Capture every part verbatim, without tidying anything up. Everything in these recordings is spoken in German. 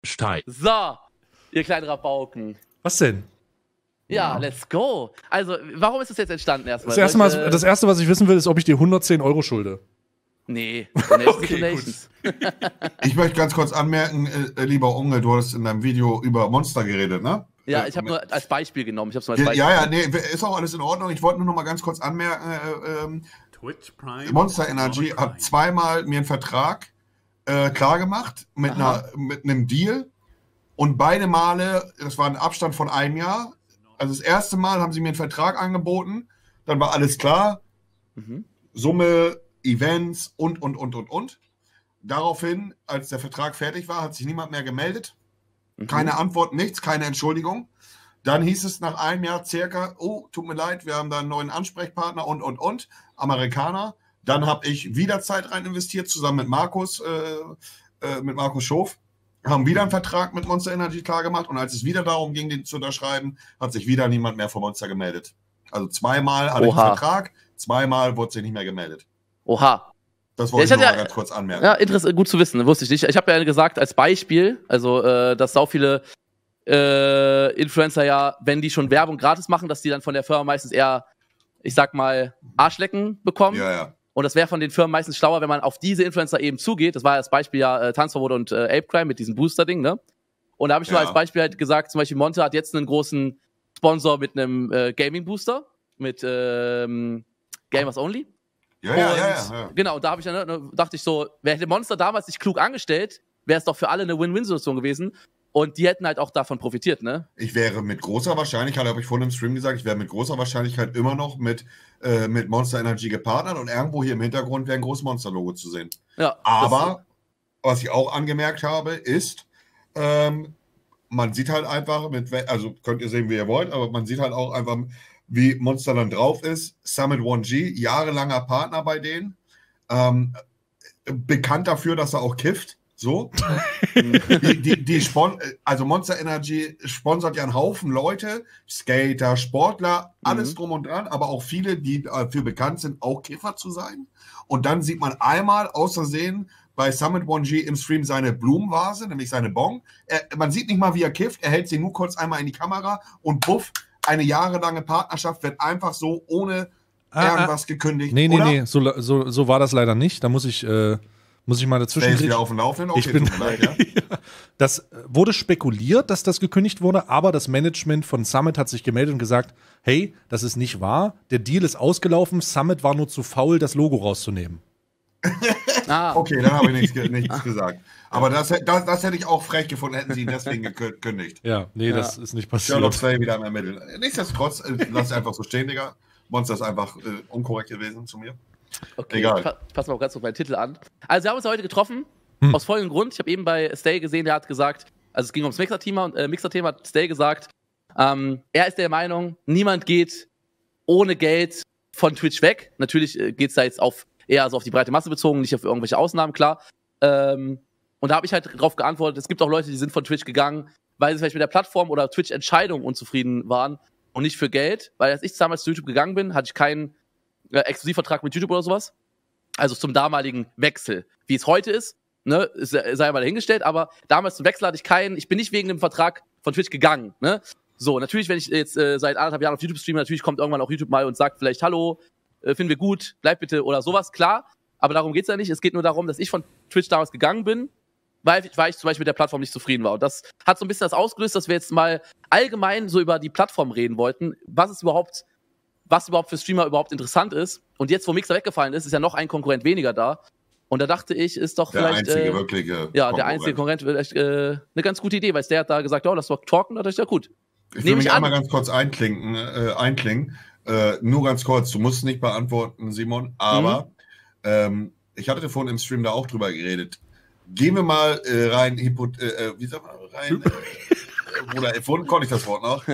Stein. So, ihr kleinen Rabauken. Was denn? Ja, ja, let's go. Also, warum ist das jetzt entstanden erstmal? Das erste, Mal, das erste, was ich wissen will, ist, ob ich dir hundertzehn Euro schulde. Nee, okay, ich möchte ganz kurz anmerken, äh, lieber Unge, du hast in deinem Video über Monster geredet, ne? Ja, ich habe nur als Beispiel genommen. Ich hab's nur als Beispiel ja, ja, nee, ist auch alles in Ordnung. Ich wollte nur noch mal ganz kurz anmerken, äh, ähm, Twitch Prime, Monster Energy hat zweimal mir einen Vertrag äh, klargemacht mit, einer, mit einem Deal und beide Male, das war ein Abstand von einem Jahr. Also das erste Mal haben sie mir einen Vertrag angeboten, dann war alles klar, mhm. Summe, Events und, und, und, und, und. Daraufhin, als der Vertrag fertig war, hat sich niemand mehr gemeldet. Mhm. Keine Antwort, nichts, keine Entschuldigung. Dann hieß es nach einem Jahr circa, oh, tut mir leid, wir haben da einen neuen Ansprechpartner und, und, und, Amerikaner. Dann habe ich wieder Zeit rein investiert, zusammen mit Markus, äh, äh, mit Markus Schof. Haben wieder einen Vertrag mit Monster Energy klar gemacht und als es wieder darum ging, den zu unterschreiben, hat sich wieder niemand mehr von Monster gemeldet. Also zweimal hatte Oha. ich einen Vertrag, zweimal wurde sich nicht mehr gemeldet. Oha. Das wollte ja, ich, ich nur ja, mal ganz kurz anmerken. Ja, interessant, gut zu wissen, wusste ich nicht. Ich habe ja gesagt, als Beispiel, also, äh, dass sau viele äh, Influencer ja, wenn die schon Werbung gratis machen, dass die dann von der Firma meistens eher, ich sag mal, Arschlecken bekommen. Ja, ja. Und das wäre von den Firmen meistens schlauer, wenn man auf diese Influencer eben zugeht. Das war ja das Beispiel ja äh, Tanzverbot und äh, Apecrime mit diesem Booster-Ding, ne? Und da habe ich ja. nur als Beispiel halt gesagt, zum Beispiel Monte hat jetzt einen großen Sponsor mit einem äh, Gaming-Booster, mit ähm, Gamers Only. Ja, ja, ja, ja, ja. Genau, und da habe ich dann, ne, dachte ich so, wer hätte Monster damals sich klug angestellt, wäre es doch für alle eine Win-Win-Situation gewesen. Und die hätten halt auch davon profitiert, ne? Ich wäre mit großer Wahrscheinlichkeit, habe ich vorhin im Stream gesagt, ich wäre mit großer Wahrscheinlichkeit immer noch mit, äh, mit Monster Energy gepartnert und irgendwo hier im Hintergrund wäre ein großes Monster-Logo zu sehen. Ja, aber, was ich auch angemerkt habe, ist, ähm, man sieht halt einfach, mit, also könnt ihr sehen, wie ihr wollt, aber man sieht halt auch einfach, wie Monster dann drauf ist. Summit one G, jahrelanger Partner bei denen. Ähm, bekannt dafür, dass er auch kifft. So. die, die, die Spon also Monster Energy sponsert ja einen Haufen Leute, Skater, Sportler, alles mhm. drum und dran, aber auch viele, die dafür bekannt sind, auch Kiffer zu sein. Und dann sieht man einmal außersehen bei Summit one G im Stream seine Blumenvase, nämlich seine Bong. Er, man sieht nicht mal, wie er kifft, er hält sie nur kurz einmal in die Kamera und puff, eine jahrelange Partnerschaft wird einfach so ohne ah, irgendwas ah, gekündigt. Nee, nee, oder? nee, so, so, so war das leider nicht. Da muss ich, äh, muss ich mal dazwischen. Ist wieder auf dem Laufenden? Okay, ich bin, leid, ja? Das wurde spekuliert, dass das gekündigt wurde, aber das Management von Summit hat sich gemeldet und gesagt, hey, das ist nicht wahr, der Deal ist ausgelaufen, Summit war nur zu faul, das Logo rauszunehmen. ah. Okay, dann habe ich nichts, nichts gesagt. Aber das, das, das hätte ich auch frech gefunden, hätten sie ihn deswegen gekündigt. Ja, nee, ja. das ist nicht passiert. Sherlock Slay wieder im Ermitteln. Nichtsdestotrotz, lass es einfach so stehen, Digga. Monster ist einfach äh, unkorrekt gewesen zu mir. Okay, egal. Ich, pa ich passe mal ganz auf meinen Titel an. Also wir haben uns heute getroffen, hm. aus folgendem Grund. Ich habe eben bei Stay gesehen, der hat gesagt, also es ging ums Mixer-Thema und äh, Mixer-Thema hat Stay gesagt, ähm, er ist der Meinung, niemand geht ohne Geld von Twitch weg. Natürlich äh, geht es da jetzt auf eher so auf die breite Masse bezogen, nicht auf irgendwelche Ausnahmen, klar. Ähm, und da habe ich halt darauf geantwortet, es gibt auch Leute, die sind von Twitch gegangen, weil sie vielleicht mit der Plattform oder Twitch-Entscheidung unzufrieden waren und nicht für Geld. Weil als ich damals zu YouTube gegangen bin, hatte ich keinen äh, Exklusivvertrag mit YouTube oder sowas. Also zum damaligen Wechsel. Wie es heute ist, ne, sei mal dahingestellt, aber damals zum Wechsel hatte ich keinen, ich bin nicht wegen dem Vertrag von Twitch gegangen, ne. So, natürlich, wenn ich jetzt äh, seit anderthalb Jahren auf YouTube streame, natürlich kommt irgendwann auch YouTube mal und sagt vielleicht, hallo, äh, finden wir gut, bleib bitte oder sowas, klar. Aber darum geht's ja nicht. Es geht nur darum, dass ich von Twitch damals gegangen bin, weil, weil ich zum Beispiel mit der Plattform nicht zufrieden war. Und das hat so ein bisschen das ausgelöst, dass wir jetzt mal allgemein so über die Plattform reden wollten. Was ist überhaupt, was überhaupt für Streamer überhaupt interessant ist. Und jetzt, wo Mixer weggefallen ist, ist ja noch ein Konkurrent weniger da. Und da dachte ich, ist doch der vielleicht... Einzige äh, wirkliche Ja, Konkurrent. der einzige Konkurrent vielleicht äh, eine ganz gute Idee, weil der hat da gesagt, oh, das war talken, da dachte ich, ja gut. Ich will mich einmal ganz kurz einklinken, äh, einklingen. Äh, nur ganz kurz, du musst nicht beantworten, Simon, aber mhm. ähm, ich hatte vorhin im Stream da auch drüber geredet. Gehen wir mal äh, rein, Hypo äh, wie sagt man, rein, äh, oder vorhin konnte ich das Wort noch.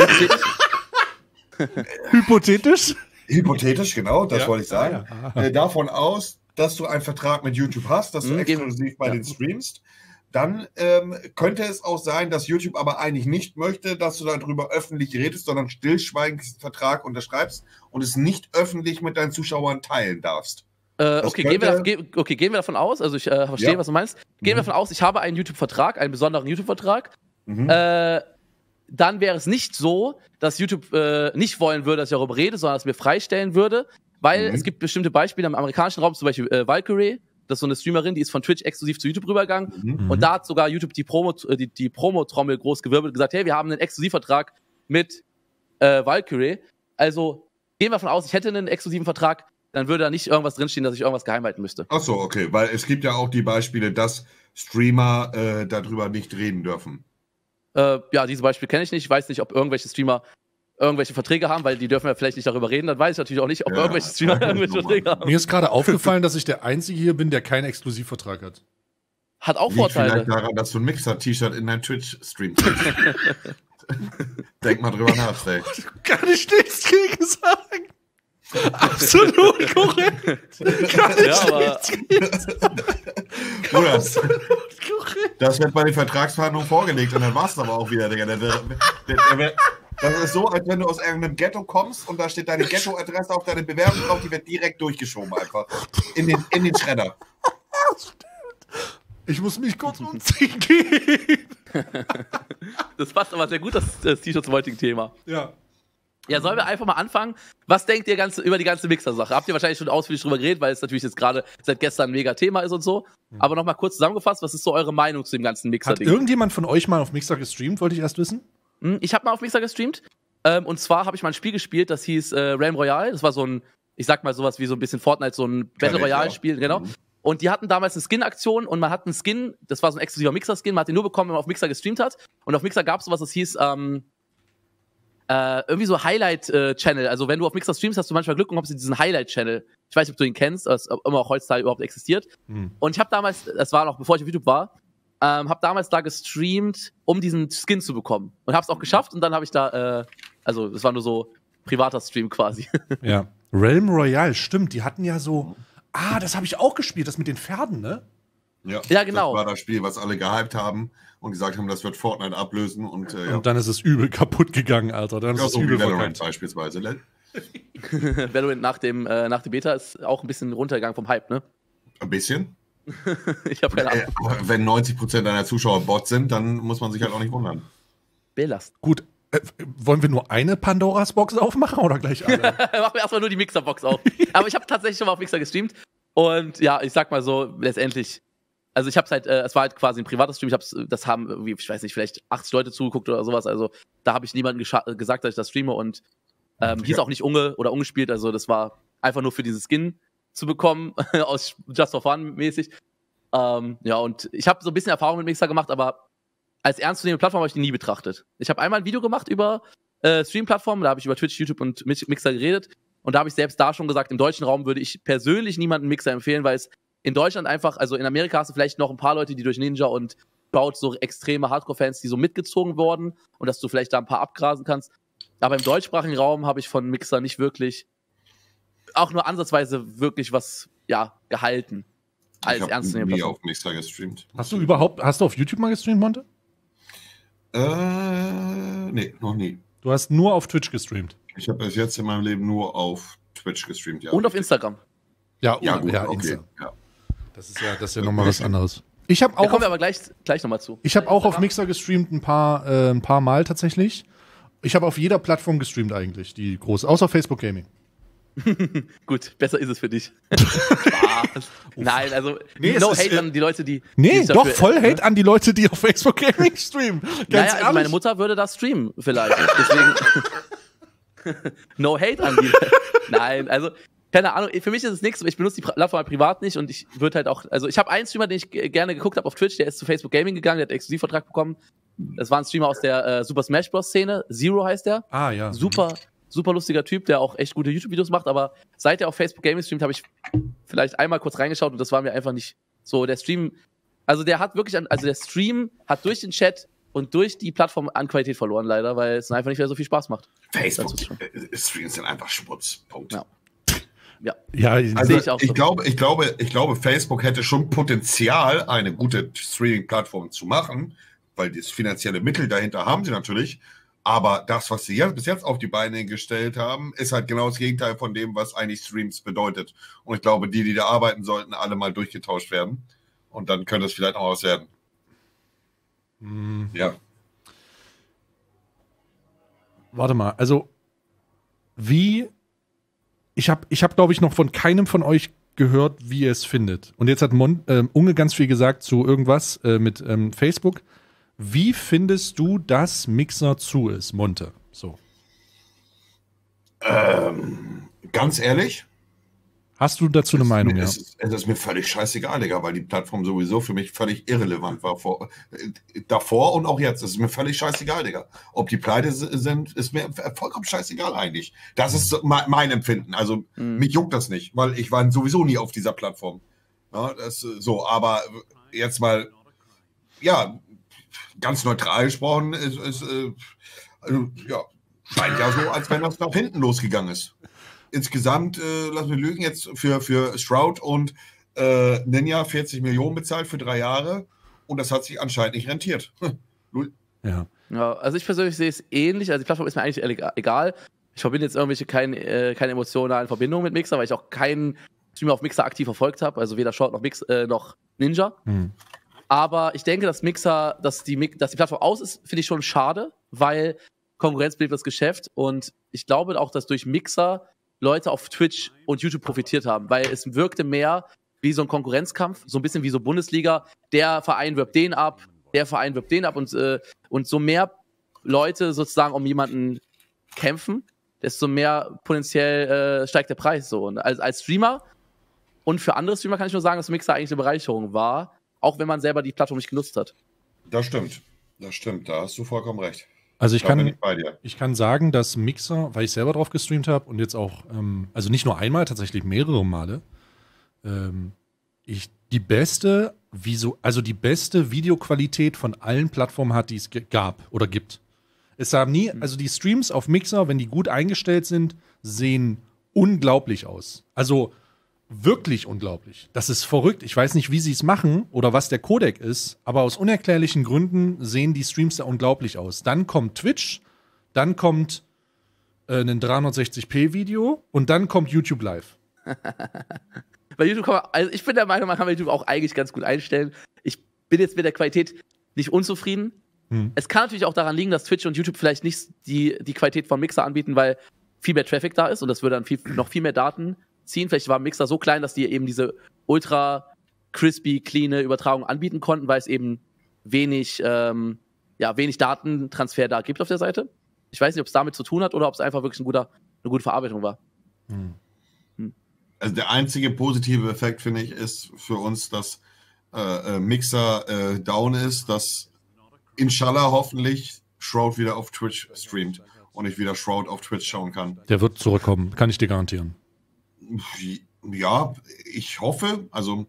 Hypothetisch? Hypothetisch, genau, das ja. wollte ich sagen. Ah, ja. äh, davon aus, dass du einen Vertrag mit YouTube hast, dass du mhm, exklusiv bei ja. den streamst, dann ähm, könnte es auch sein, dass YouTube aber eigentlich nicht möchte, dass du darüber öffentlich redest, sondern stillschweigend diesen Vertrag unterschreibst und es nicht öffentlich mit deinen Zuschauern teilen darfst. Äh, okay, gehen wir, ge okay, gehen wir davon aus, also ich äh, verstehe, ja. was du meinst. Gehen mhm. wir davon aus, ich habe einen YouTube-Vertrag, einen besonderen YouTube-Vertrag. Mhm. Äh, dann wäre es nicht so, dass YouTube äh, nicht wollen würde, dass ich darüber rede, sondern dass mir freistellen würde, weil mhm. es gibt bestimmte Beispiele im amerikanischen Raum, zum Beispiel äh, Valkyrie, das ist so eine Streamerin, die ist von Twitch exklusiv zu YouTube rübergegangen mhm. und da hat sogar YouTube die Promo, die, die Promo-Trommel groß gewirbelt und gesagt, hey, wir haben einen Exklusivvertrag mit äh, Valkyrie. Also gehen wir davon aus, ich hätte einen exklusiven Vertrag, dann würde da nicht irgendwas drinstehen, dass ich irgendwas geheim halten müsste. Ach so, okay, weil es gibt ja auch die Beispiele, dass Streamer äh, darüber nicht reden dürfen. Äh, ja, diese Beispiele kenne ich nicht. Ich weiß nicht, ob irgendwelche Streamer irgendwelche Verträge haben, weil die dürfen ja vielleicht nicht darüber reden. Dann weiß ich natürlich auch nicht, ob ja, irgendwelche Streamer irgendwelche Verträge haben. Mir ist gerade aufgefallen, dass ich der Einzige hier bin, der keinen Exklusivvertrag hat. Hat auch Liegt Vorteile. Vielleicht daran, dass du ein Mixer-T-Shirt in deinem Twitch-Stream kriegst. Denk mal drüber nach, Stay. Kann ich nichts gegen sagen. Absolut korrekt. Kann ich ja, aber nichts gegen sagen. Bruder, Absolut korrekt. Das wird bei den Vertragsverhandlungen vorgelegt und dann war es aber auch wieder, Digga. Der, der, der, der, das ist so, als wenn du aus irgendeinem Ghetto kommst und da steht deine Ghetto-Adresse auf deine Bewerbung drauf, die wird direkt durchgeschoben einfach. In den, in den Schredder. Ich muss mich kurz umziehen. Das passt aber sehr gut, das, das T-Shirt zum heutigen Thema. Ja. Ja, sollen wir einfach mal anfangen? Was denkt ihr ganz, über die ganze Mixer-Sache? Habt ihr wahrscheinlich schon ausführlich drüber geredet, weil es natürlich jetzt gerade seit gestern ein mega Thema ist und so. Mhm. Aber nochmal kurz zusammengefasst, was ist so eure Meinung zu dem ganzen Mixer-Ding? Hat irgendjemand von euch mal auf Mixer gestreamt, wollte ich erst wissen? Ich habe mal auf Mixer gestreamt. Ähm, und zwar habe ich mal ein Spiel gespielt, das hieß äh, Realm Royale. Das war so ein, ich sag mal sowas wie so ein bisschen Fortnite, so ein Battle Royale-Spiel, genau. Mhm. Und die hatten damals eine Skin-Aktion und man hat einen Skin, das war so ein exklusiver Mixer-Skin, man hat den nur bekommen, wenn man auf Mixer gestreamt hat. Und auf Mixer gab es sowas, das hieß, ähm, Äh, irgendwie so Highlight-Channel. Äh, also wenn du auf Mixer streamst, hast du manchmal Glück und kommst in diesen Highlight-Channel. Ich weiß nicht, ob du ihn kennst, ob immer auch heutzutage überhaupt existiert. Hm. Und ich habe damals, das war noch bevor ich auf YouTube war, ähm, habe damals da gestreamt, um diesen Skin zu bekommen. Und habe es auch geschafft und dann habe ich da, äh, also das war nur so privater Stream quasi. Ja. Realm Royale, stimmt. Die hatten ja so, ah, das habe ich auch gespielt, das mit den Pferden, ne? Ja, ja, genau. Das war das Spiel, was alle gehypt haben und gesagt haben, das wird Fortnite ablösen. Und, äh, ja. und dann ist es übel kaputt gegangen, Alter. Dann ist ja, es so übel Valorant beispielsweise. Valorant nach, dem, äh, nach der Beta ist auch ein bisschen runtergegangen vom Hype, ne? Ein bisschen? Ich habe keine Ahnung. Äh, wenn neunzig Prozent deiner Zuschauer Bots sind, dann muss man sich halt auch nicht wundern. Belast. Gut, äh, wollen wir nur eine Pandoras Box aufmachen oder gleich alle? Machen wir erstmal nur die Mixer-Box auf. Aber ich habe tatsächlich schon mal auf Mixer gestreamt. Und ja, ich sag mal so, letztendlich, also ich hab's halt, äh, es war halt quasi ein privates Stream, ich hab's, das haben irgendwie, ich weiß nicht, vielleicht achtzig Leute zugeguckt oder sowas, also da habe ich niemandem gesagt, dass ich das streame und ähm, hieß ja. auch nicht unge oder ungespielt, also das war einfach nur für dieses Skin zu bekommen, aus Just for Fun mäßig. Ähm, ja, und ich habe so ein bisschen Erfahrung mit Mixer gemacht, aber als ernstzunehmende Plattform habe ich die nie betrachtet. Ich habe einmal ein Video gemacht über äh, Stream-Plattformen, da habe ich über Twitch, YouTube und Mixer geredet und da habe ich selbst da schon gesagt, im deutschen Raum würde ich persönlich niemanden Mixer empfehlen, weil es in Deutschland einfach, also in Amerika hast du vielleicht noch ein paar Leute, die durch Ninja und Sprout so extreme Hardcore-Fans, die so mitgezogen wurden und dass du vielleicht da ein paar abgrasen kannst. Aber im deutschsprachigen Raum habe ich von Mixer nicht wirklich, auch nur ansatzweise wirklich was, ja, gehalten. Als ernst zu nehmen. Ich habe nie auf Mixer gestreamt. Hast du überhaupt, hast du auf YouTube mal gestreamt, Monte? Äh, nee, noch nie. Du hast nur auf Twitch gestreamt? Ich habe bis jetzt in meinem Leben nur auf Twitch gestreamt, ja. Und auf Instagram? Ja, ja, gut, ja, okay. Insta. Ja. Das ist ja, das ist ja nochmal was anderes. Ich habe auch. Da kommen wir aber gleich, gleich nochmal zu. Ich habe auch auf Mixer gestreamt, ein paar, äh, ein paar Mal tatsächlich. Ich habe auf jeder Plattform gestreamt eigentlich, die groß, außer Facebook Gaming. Gut, besser ist es für dich. Spaß. Nein, also nee, no ist, hate äh, an die Leute, die. Nee, die doch, dafür, voll äh, Hate an die Leute, die auf Facebook Gaming streamen. Ganz naja, also ehrlich. meine Mutter würde das streamen, vielleicht. Deswegen. No hate an die. Nein, also. Keine Ahnung, für mich ist es nichts, ich benutze die Plattform halt privat nicht und ich würde halt auch, also ich habe einen Streamer, den ich g- gerne geguckt habe auf Twitch, der ist zu Facebook Gaming gegangen, der hat einen Exklusivvertrag bekommen. Das war ein Streamer aus der äh, Super Smash Bros. Szene, Zero heißt der. Ah, ja. Super, super lustiger Typ, der auch echt gute YouTube-Videos macht, aber seit er auf Facebook Gaming streamt, habe ich vielleicht einmal kurz reingeschaut und das war mir einfach nicht so, der Stream, also der hat wirklich, an, also der Stream hat durch den Chat und durch die Plattform an Qualität verloren leider, weil es einfach nicht mehr so viel Spaß macht. Facebook-Streams sind einfach Schmutz, Punkt. Ja. Ja, ja also ich, auch ich, so. glaube, ich, glaube, ich glaube, Facebook hätte schon Potenzial, eine gute Streaming-Plattform zu machen, weil das finanzielle Mittel dahinter haben sie natürlich. Aber das, was sie jetzt, bis jetzt auf die Beine gestellt haben, ist halt genau das Gegenteil von dem, was eigentlich Streams bedeutet. Und ich glaube, die, die da arbeiten, sollten alle mal durchgetauscht werden. Und dann könnte es vielleicht noch was werden. Hm. Ja. Warte mal, also wie, ich habe, ich hab, glaube ich, noch von keinem von euch gehört, wie ihr es findet. Und jetzt hat Mon, äh, Unge ganz viel gesagt zu irgendwas äh, mit ähm, Facebook. Wie findest du, dass Mixer zu ist, Monte? So. Ähm, ganz ehrlich? Hast du dazu eine es Meinung, mir, ja? Es ist, es ist mir völlig scheißegal, Digga, weil die Plattform sowieso für mich völlig irrelevant war. Vor, äh, davor und auch jetzt. Es ist mir völlig scheißegal, Digga. Ob die pleite sind, ist mir vollkommen scheißegal eigentlich. Das ist so mein, mein Empfinden. Also mhm. mich juckt das nicht, weil ich war sowieso nie auf dieser Plattform. Ja, das, so, aber jetzt mal, ja, ganz neutral gesprochen, ist, ist äh, also, ja, scheint ja so, als wenn das nach hinten losgegangen ist. Insgesamt, äh, lass mich lügen, jetzt für, für Shroud und äh, Ninja vierzig Millionen bezahlt für drei Jahre und das hat sich anscheinend nicht rentiert. ja. ja. Also ich persönlich sehe es ähnlich, also die Plattform ist mir eigentlich egal. Ich verbinde jetzt irgendwelche keine, äh, keine emotionalen Verbindungen mit Mixer, weil ich auch keinen Streamer auf Mixer aktiv verfolgt habe, also weder Shroud noch, Mix, äh, noch Ninja. Mhm. Aber ich denke, dass Mixer, dass die, dass die Plattform aus ist, finde ich schon schade, weil Konkurrenz belebt das Geschäft und ich glaube auch, dass durch Mixer Leute auf Twitch und YouTube profitiert haben, weil es wirkte mehr wie so ein Konkurrenzkampf, so ein bisschen wie so Bundesliga. Der Verein wirbt den ab, der Verein wirbt den ab und, äh, und so mehr Leute sozusagen um jemanden kämpfen, desto mehr potenziell äh, steigt der Preis so. Und als, als Streamer und für andere Streamer kann ich nur sagen, dass Mixer eigentlich eine Bereicherung war, auch wenn man selber die Plattform nicht genutzt hat. Das stimmt, das stimmt, da hast du vollkommen recht. Also ich kann, ich, ich kann sagen, dass Mixer, weil ich selber drauf gestreamt habe und jetzt auch, ähm, also nicht nur einmal, tatsächlich mehrere Male, ähm, ich die beste, Visu also die beste Videoqualität von allen Plattformen hat, die es gab oder gibt. Es haben nie, also die Streams auf Mixer, wenn die gut eingestellt sind, sehen unglaublich aus. Also wirklich unglaublich. Das ist verrückt. Ich weiß nicht, wie sie es machen oder was der Codec ist, aber aus unerklärlichen Gründen sehen die Streams da unglaublich aus. Dann kommt Twitch, dann kommt äh, ein dreihundertsechzig p Video und dann kommt YouTube Live. Bei YouTube kann man, also ich bin der Meinung, man kann bei YouTube auch eigentlich ganz gut einstellen. Ich bin jetzt mit der Qualität nicht unzufrieden. Hm. Es kann natürlich auch daran liegen, dass Twitch und YouTube vielleicht nicht die, die Qualität von Mixer anbieten, weil viel mehr Traffic da ist und das würde dann viel, noch viel mehr Daten ziehen. Vielleicht war Mixer so klein, dass die eben diese ultra crispy, clean Übertragung anbieten konnten, weil es eben wenig, ähm, ja, wenig Datentransfer da gibt auf der Seite. Ich weiß nicht, ob es damit zu tun hat oder ob es einfach wirklich ein guter, eine gute Verarbeitung war. Hm. Hm. Also der einzige positive Effekt, finde ich, ist für uns, dass äh, Mixer äh, down ist, dass inshallah hoffentlich Shroud wieder auf Twitch streamt und ich wieder Shroud auf Twitch schauen kann. Der wird zurückkommen, kann ich dir garantieren. Ja, ich hoffe, also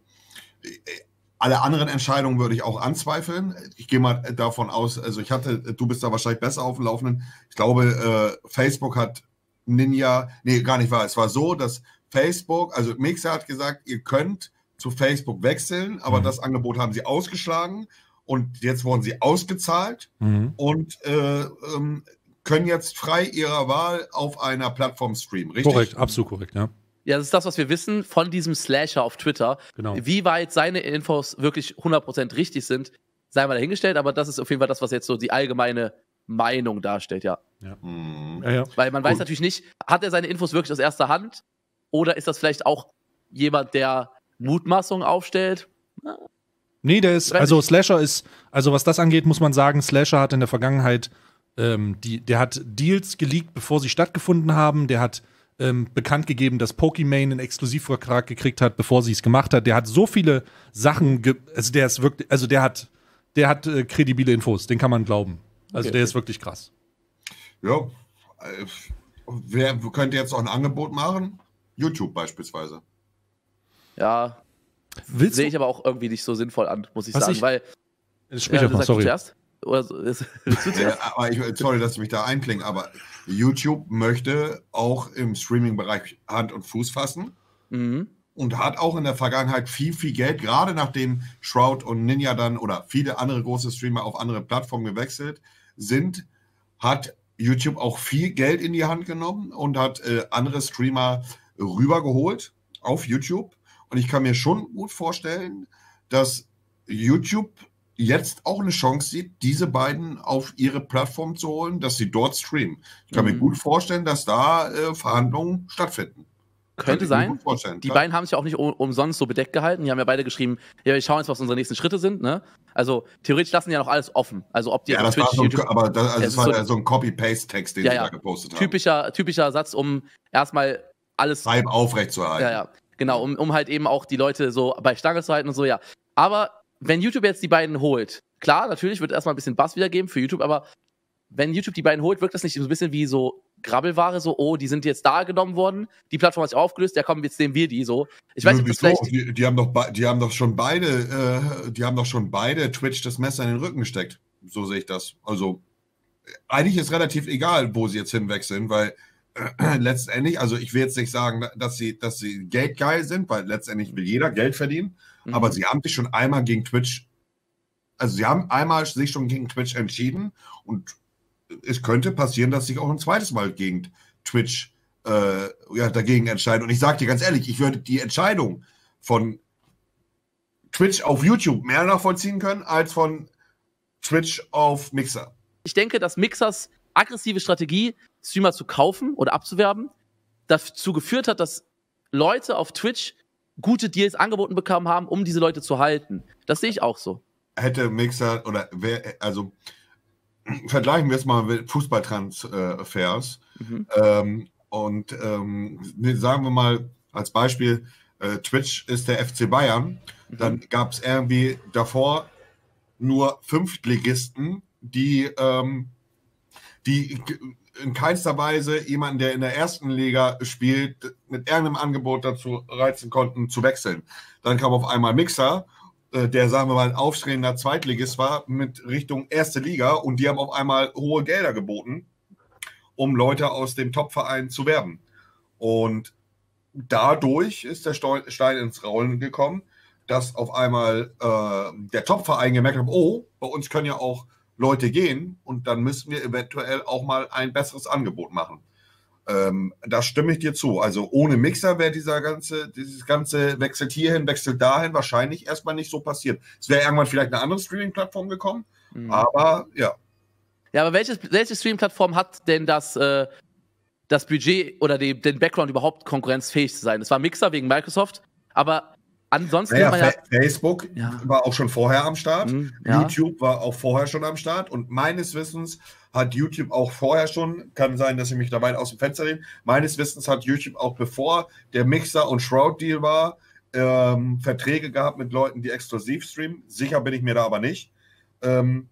alle anderen Entscheidungen würde ich auch anzweifeln. Ich gehe mal davon aus, also ich hatte, du bist da wahrscheinlich besser auf dem Laufenden. Ich glaube, äh, Facebook hat Ninja, nee, gar nicht wahr. Es war so, dass Facebook, also Mixer hat gesagt, ihr könnt zu Facebook wechseln, aber mhm. das Angebot haben sie ausgeschlagen und jetzt wurden sie ausgezahlt mhm. und äh, ähm, können jetzt frei ihrer Wahl auf einer Plattform streamen, richtig? Korrekt, absolut korrekt, ja. Ja, das ist das, was wir wissen von diesem Slasher auf Twitter. Genau. Wie weit seine Infos wirklich hundert Prozent richtig sind, sei mal dahingestellt, aber das ist auf jeden Fall das, was jetzt so die allgemeine Meinung darstellt, ja. Ja. Ja, ja. Weil man Gut. weiß natürlich nicht, hat er seine Infos wirklich aus erster Hand oder ist das vielleicht auch jemand, der Mutmaßungen aufstellt? Nee, der ist, also Slasher ist, also was das angeht, muss man sagen, Slasher hat in der Vergangenheit, ähm, die, der hat Deals geleakt, bevor sie stattgefunden haben, der hat Ähm, bekannt gegeben, dass Pokimane einen Exklusivvertrag gekriegt hat, bevor sie es gemacht hat. Der hat so viele Sachen, also der ist wirklich, also der hat, der hat äh, kredibile Infos, den kann man glauben. Also okay, der okay. ist wirklich krass. Ja, äh, wer könnte jetzt auch ein Angebot machen? YouTube beispielsweise. Ja, sehe ich aber auch irgendwie nicht so sinnvoll an, muss ich Was sagen, ich, weil sprich ja, mal, sorry. Zuerst? Oder so, ist, ja, aber ich, sorry, dass ich mich da einklinge, aber YouTube möchte auch im Streaming-Bereich Hand und Fuß fassen mhm. und hat auch in der Vergangenheit viel, viel Geld, gerade nachdem Shroud und Ninja dann oder viele andere große Streamer auf andere Plattformen gewechselt sind, hat YouTube auch viel Geld in die Hand genommen und hat äh, andere Streamer rübergeholt auf YouTube. Und ich kann mir schon gut vorstellen, dass YouTube jetzt auch eine Chance sieht, diese beiden auf ihre Plattform zu holen, dass sie dort streamen. Ich kann mhm. mir gut vorstellen, dass da äh, Verhandlungen stattfinden. Könnte sein. Die beiden haben sich ja auch nicht um, umsonst so bedeckt gehalten. Die haben ja beide geschrieben, ja, wir schauen jetzt, was unsere nächsten Schritte sind. Ne? Also theoretisch lassen die ja noch alles offen. Also ob die ja, das Twitch, war so ein, YouTube, aber das, also das war so, ja so ein Copy-Paste-Text, den ja, sie ja, da gepostet typischer, haben. Typischer Satz, um erstmal alles Hype aufrechtzuerhalten. Ja, ja, genau, um, um halt eben auch die Leute so bei Stange zu halten und so, ja. Aber wenn YouTube jetzt die beiden holt, klar, natürlich wird erstmal ein bisschen Bass wiedergeben für YouTube, aber wenn YouTube die beiden holt, wirkt das nicht so ein bisschen wie so Grabbelware, so, oh, die sind jetzt da genommen worden, die Plattform hat sich aufgelöst, ja komm, jetzt nehmen wir die so. Ich weiß nicht, ob das vielleicht... Die, die, haben doch, die haben doch schon beide, äh, die haben doch schon beide Twitch das Messer in den Rücken gesteckt. So sehe ich das. Also, eigentlich ist relativ egal, wo sie jetzt hinwechseln, weil äh, letztendlich, also ich will jetzt nicht sagen, dass sie, dass sie geldgeil sind, weil letztendlich will jeder Geld verdienen, mhm. aber sie haben sich schon einmal gegen Twitch, also sie haben einmal sich schon gegen Twitch entschieden und es könnte passieren, dass sich auch ein zweites Mal gegen Twitch äh, ja, dagegen entscheiden. Und ich sage dir ganz ehrlich, ich würde die Entscheidung von Twitch auf YouTube mehr nachvollziehen können, als von Twitch auf Mixer. Ich denke, dass Mixers aggressive Strategie, Streamer zu kaufen oder abzuwerben, dazu geführt hat, dass Leute auf Twitch gute Deals angeboten bekommen haben, um diese Leute zu halten. Das sehe ich auch so. Hätte Mixer oder wer, also vergleichen wir es mal mit Fußballtransfers. Mhm. Ähm, und ähm, sagen wir mal als Beispiel, äh, Twitch ist der F C Bayern. Mhm. Dann gab es irgendwie davor nur Fünftligisten, die, ähm, die in keinster Weise jemanden, der in der ersten Liga spielt, mit irgendeinem Angebot dazu reizen konnten, zu wechseln. Dann kam auf einmal Mixer, der, sagen wir mal, ein aufstrebender Zweitligist war, mit Richtung erste Liga und die haben auf einmal hohe Gelder geboten, um Leute aus dem Top-Verein zu werben. Und dadurch ist der Stein ins Rollen gekommen, dass auf einmal äh, der Top-Verein gemerkt hat, oh, bei uns können ja auch Leute gehen und dann müssen wir eventuell auch mal ein besseres Angebot machen. Ähm, da stimme ich dir zu. Also ohne Mixer wäre dieser ganze, dieses ganze wechselt hierhin, wechselt dahin wahrscheinlich erstmal nicht so passiert. Es wäre irgendwann vielleicht eine andere Streaming-Plattform gekommen, mhm. aber ja. Ja, aber welches, welche Streaming-Plattform hat denn das, äh, das Budget oder die, den Background überhaupt konkurrenzfähig zu sein? Das war Mixer wegen Microsoft, aber ansonsten... Naja, man ja, Facebook ja. war auch schon vorher am Start, mhm, ja. YouTube war auch vorher schon am Start und meines Wissens hat YouTube auch vorher schon, kann sein, dass ich mich da weit aus dem Fenster lehne, meines Wissens hat YouTube auch bevor der Mixer- und Shroud-Deal war, ähm, Verträge gehabt mit Leuten, die exklusiv streamen. Sicher bin ich mir da aber nicht. Ähm,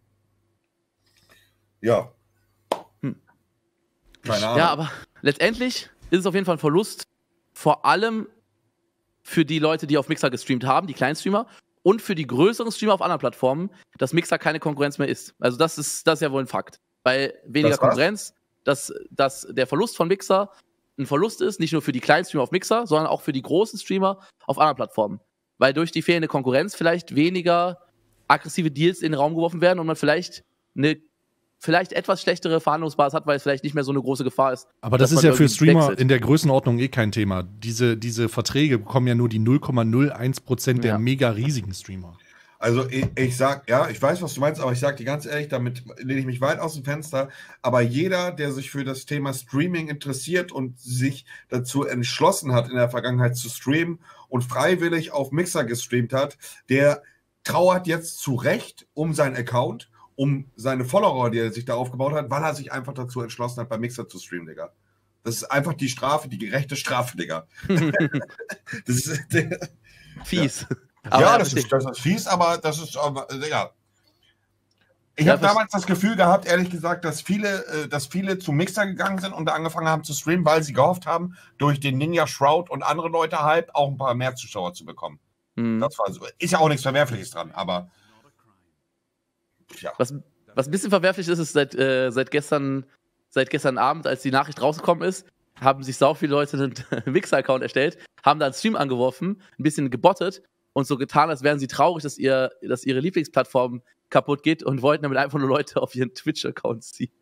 ja. Hm. Keine Ahnung. Ja, aber letztendlich ist es auf jeden Fall ein Verlust, vor allem für die Leute, die auf Mixer gestreamt haben, die kleinen Streamer, und für die größeren Streamer auf anderen Plattformen, dass Mixer keine Konkurrenz mehr ist. Also das ist, das ist ja wohl ein Fakt. Weil weniger das Konkurrenz, dass, dass der Verlust von Mixer ein Verlust ist, nicht nur für die kleinen Streamer auf Mixer, sondern auch für die großen Streamer auf anderen Plattformen. Weil durch die fehlende Konkurrenz vielleicht weniger aggressive Deals in den Raum geworfen werden und man vielleicht eine vielleicht etwas schlechtere Verhandlungsbasis hat, weil es vielleicht nicht mehr so eine große Gefahr ist. Aber das ist ja für Streamer wechselt. In der Größenordnung eh kein Thema. Diese, diese Verträge bekommen ja nur die null Komma null eins Prozent der ja. mega riesigen Streamer. Also ich, ich sag, ja, ich weiß, was du meinst, aber ich sag dir ganz ehrlich, damit lehne ich mich weit aus dem Fenster, aber jeder, der sich für das Thema Streaming interessiert und sich dazu entschlossen hat, in der Vergangenheit zu streamen und freiwillig auf Mixer gestreamt hat, der trauert jetzt zu Recht um seinen Account, um seine Follower, die er sich da aufgebaut hat, weil er sich einfach dazu entschlossen hat, bei Mixer zu streamen, Digga. Das ist einfach die Strafe, die gerechte Strafe, Digga. Das ist, fies. Ja. Aber ja, das ist, das ist fies, aber das ist, ja. Ich ja, habe damals das Gefühl gehabt, ehrlich gesagt, dass viele, dass viele zu Mixer gegangen sind und angefangen haben zu streamen, weil sie gehofft haben, durch den Ninja Shroud und andere Leute halt auch ein paar mehr Zuschauer zu bekommen. Mhm. Das war so. Ist ja auch nichts Verwerfliches dran, aber ja. Was, was ein bisschen verwerflich ist, ist seit, äh, seit gestern, seit gestern Abend, als die Nachricht rausgekommen ist, haben sich sau viele Leute einen Mixer-Account erstellt, haben da einen Stream angeworfen, ein bisschen gebottet und so getan, als wären sie traurig, dass, ihr, dass ihre Lieblingsplattform kaputt geht und wollten damit einfach nur Leute auf ihren Twitch-Account ziehen.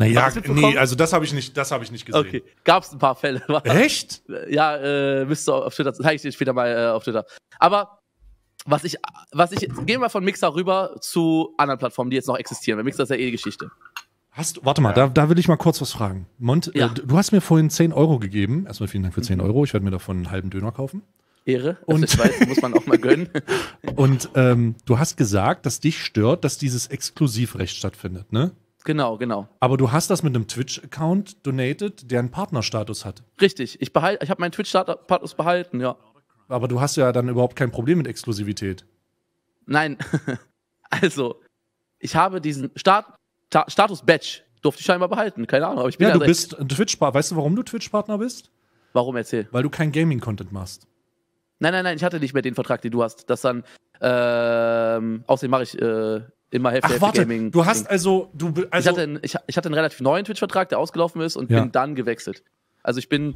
Naja, nee, also das habe ich nicht, das habe ich nicht gesehen. Okay, gab es ein paar Fälle. Echt? Ja, äh, müsste auf Twitter, zeige ich dir später mal äh, auf Twitter. Aber was ich, was ich, gehen wir mal von Mixer rüber zu anderen Plattformen, die jetzt noch existieren, weil Mixer ist ja eh die Geschichte. Hast du, warte mal, ja. da, da will ich mal kurz was fragen. Mont, ja. äh, du hast mir vorhin zehn Euro gegeben. Erstmal vielen Dank für zehn Euro. Ich werde mir davon einen halben Döner kaufen. Ehre, und ich weiß, muss man auch mal gönnen. Und ähm, du hast gesagt, dass dich stört, dass dieses Exklusivrecht stattfindet, ne? Genau, genau. Aber du hast das mit einem Twitch-Account donated, der einen Partnerstatus hat. Richtig, ich behalte, ich habe meinen Twitch-Status behalten, ja. Aber du hast ja dann überhaupt kein Problem mit Exklusivität. Nein, also, ich habe diesen Stat Ta Status-Badge, durfte ich scheinbar behalten, keine Ahnung. Aber ich bin ja, ja du bist ein Twitch-Partner. Weißt du, warum du Twitch-Partner bist? Warum, erzähl? Weil du kein Gaming-Content machst. Nein, nein, nein, ich hatte nicht mehr den Vertrag, den du hast. Das dann, ähm, außerdem mache ich äh, immer Hälfte, Ach, Hälfte warte, Gaming. du hast also, du, also ich, hatte einen, ich, ich hatte einen relativ neuen Twitch-Vertrag, der ausgelaufen ist und ja. bin dann gewechselt. Also ich bin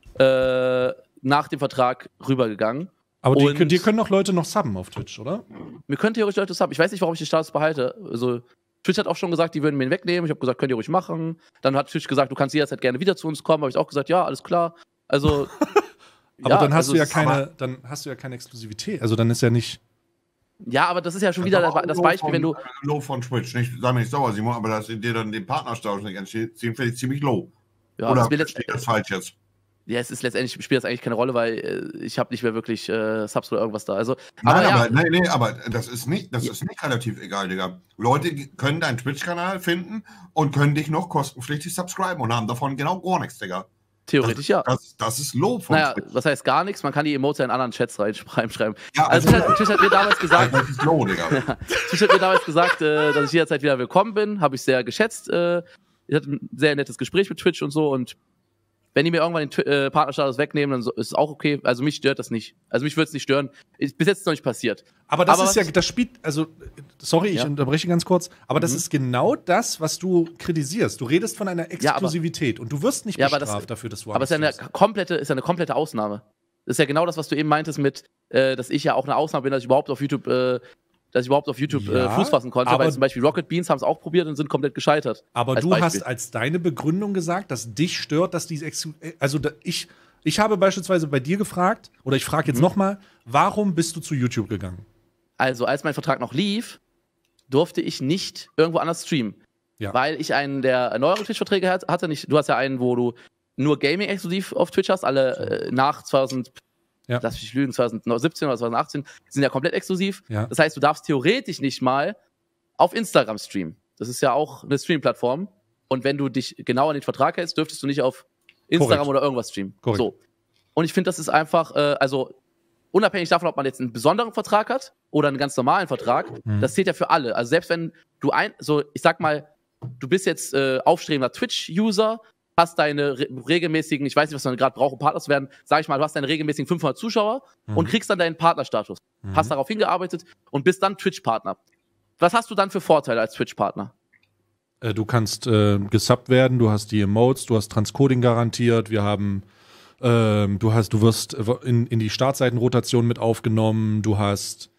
äh, nach dem Vertrag rübergegangen. Aber die, dir können doch Leute noch subben auf Twitch, oder? Mir können theoretisch Leute subben. Ich weiß nicht, warum ich den Status behalte. Also Twitch hat auch schon gesagt, die würden mir ihn wegnehmen. Ich habe gesagt, könnt ihr ruhig machen. Dann hat Twitch gesagt, du kannst jederzeit gerne wieder zu uns kommen. Habe ich auch gesagt, ja, alles klar. Also aber ja, dann hast also du ja keine, dann hast du ja keine Exklusivität. Also dann ist ja nicht. Ja, aber das ist ja schon wieder das, das Beispiel, von, wenn du. Low von Twitch, nicht, sei mir nicht sauer, Simon, aber dass dir dann den Partnerstatus nicht entsteht, finde ich ziemlich low. Ja, oder das steht das falsch jetzt? Ja, es ist letztendlich, spielt das eigentlich keine Rolle, weil äh, ich habe nicht mehr wirklich äh, Subs oder irgendwas da. Also, Nein, aber, aber, ja. nee, nee, aber das ist nicht, das ist nicht relativ egal, Digga. Leute können deinen Twitch-Kanal finden und können dich noch kostenpflichtig subscriben und haben davon genau gar nichts, Digga. Theoretisch das, ja. Das, das ist low von Naja, Twitch. was heißt gar nichts? Man kann die Emotes ja in anderen Chats reinschreiben. Ja, also, also Twitch hat mir damals gesagt, das ist low, Digga. Twitch hat mir damals gesagt, äh, dass ich jederzeit wieder willkommen bin. Habe ich sehr geschätzt. Äh, ich hatte ein sehr nettes Gespräch mit Twitch und so. Und wenn die mir irgendwann den äh, Partnerstatus wegnehmen, dann so, ist es auch okay. Also mich stört das nicht. Also mich würde es nicht stören. Ist bis jetzt noch nicht passiert. Aber das aber ist ja, das spielt, also, sorry, ich ja. unterbreche ganz kurz, aber mhm. das ist genau das, was du kritisierst. Du redest von einer Exklusivität ja, aber, und du wirst nicht ja, bestraft aber das, dafür, dass du Aber es ist ja eine komplette, ist ja eine komplette Ausnahme. Das ist ja genau das, was du eben meintest mit, äh, dass ich ja auch eine Ausnahme bin, dass ich überhaupt auf YouTube, äh, dass ich überhaupt auf YouTube ja, äh, Fuß fassen konnte, weil zum Beispiel Rocket Beans haben es auch probiert und sind komplett gescheitert. Aber du Beispiel. hast als deine Begründung gesagt, dass dich stört, dass diese Exklu also da, ich, ich habe beispielsweise bei dir gefragt, oder ich frage jetzt mhm. nochmal, warum bist du zu YouTube gegangen? Also, als mein Vertrag noch lief, durfte ich nicht irgendwo anders streamen. Ja. Weil ich einen der neueren Twitch-Verträge hatte. Nicht, du hast ja einen, wo du nur Gaming exklusiv auf Twitch hast, alle äh, nach zweitausend, ja. lass mich lügen, zwanzig siebzehn oder zwanzig achtzehn, sind ja komplett exklusiv. Ja. Das heißt, du darfst theoretisch nicht mal auf Instagram streamen. Das ist ja auch eine Stream-Plattform. Und wenn du dich genau an den Vertrag hältst, dürftest du nicht auf Instagram Korrekt. Oder irgendwas streamen. Korrekt. So. Und ich finde, das ist einfach, äh, also unabhängig davon, ob man jetzt einen besonderen Vertrag hat oder einen ganz normalen Vertrag, mhm. das zählt ja für alle. Also selbst wenn du ein, so ich sag mal, du bist jetzt äh, aufstrebender Twitch-User, hast deine re regelmäßigen, ich weiß nicht, was man gerade braucht, um Partner zu werden, sag ich mal, du hast deine regelmäßigen fünfhundert Zuschauer mhm. und kriegst dann deinen Partnerstatus. Mhm. Hast darauf hingearbeitet und bist dann Twitch-Partner. Was hast du dann für Vorteile als Twitch-Partner? Äh, du kannst äh, gesubbt werden, du hast die Emotes, du hast Transcoding garantiert, wir haben ähm, du hast, du wirst in, in die Startseitenrotation mit aufgenommen, du hast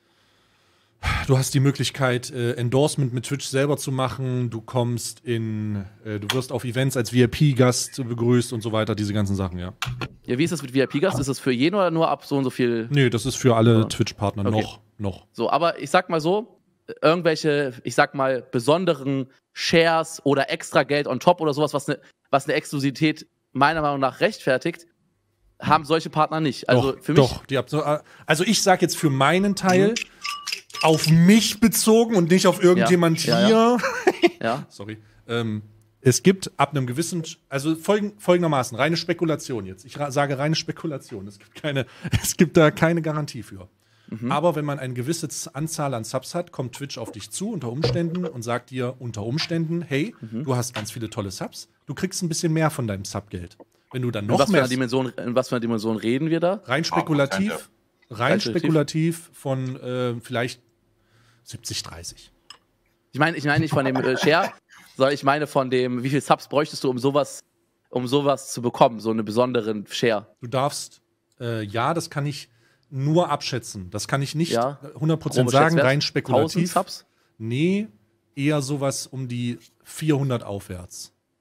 Du hast die Möglichkeit, äh, Endorsement mit Twitch selber zu machen. Du kommst in, äh, du wirst auf Events als V I P-Gast begrüßt und so weiter, diese ganzen Sachen, ja. Ja, wie ist das mit V I P-Gast? Ist das für jeden oder nur ab so und so viel? Nee, das ist für alle ja. Twitch-Partner okay. noch, noch. So, aber ich sag mal so, irgendwelche, ich sag mal, besonderen Shares oder extra Geld on top oder sowas, was eine was eine Exklusivität meiner Meinung nach rechtfertigt, haben solche Partner nicht. Also doch, für mich. Doch, die, also ich sag jetzt für meinen Teil, mhm. auf mich bezogen und nicht auf irgendjemand ja, hier. Ja, ja. ja. Sorry. Ähm, es gibt ab einem gewissen, also folgend, folgendermaßen, reine Spekulation jetzt. Ich sage reine Spekulation. Es gibt keine, es gibt da keine Garantie für. Mhm. Aber wenn man eine gewisse Anzahl an Subs hat, kommt Twitch auf dich zu unter Umständen und sagt dir unter Umständen, hey, mhm. du hast ganz viele tolle Subs, du kriegst ein bisschen mehr von deinem Subgeld. Wenn du dann noch in was mehr... Für eine Dimension, in was für einer Dimension reden wir da? Rein spekulativ, oh, rein spekulativ von äh, vielleicht siebzig dreißig. Ich meine ich meine nicht von dem äh, Share, sondern ich meine von dem, wie viel Subs bräuchtest du, um sowas, um sowas zu bekommen, so einen besonderen Share? Du darfst, äh, ja, das kann ich nur abschätzen. Das kann ich nicht ja. hundert Prozent sagen, rein spekulativ. tausend Subs? Nee, eher sowas um die vierhundert aufwärts.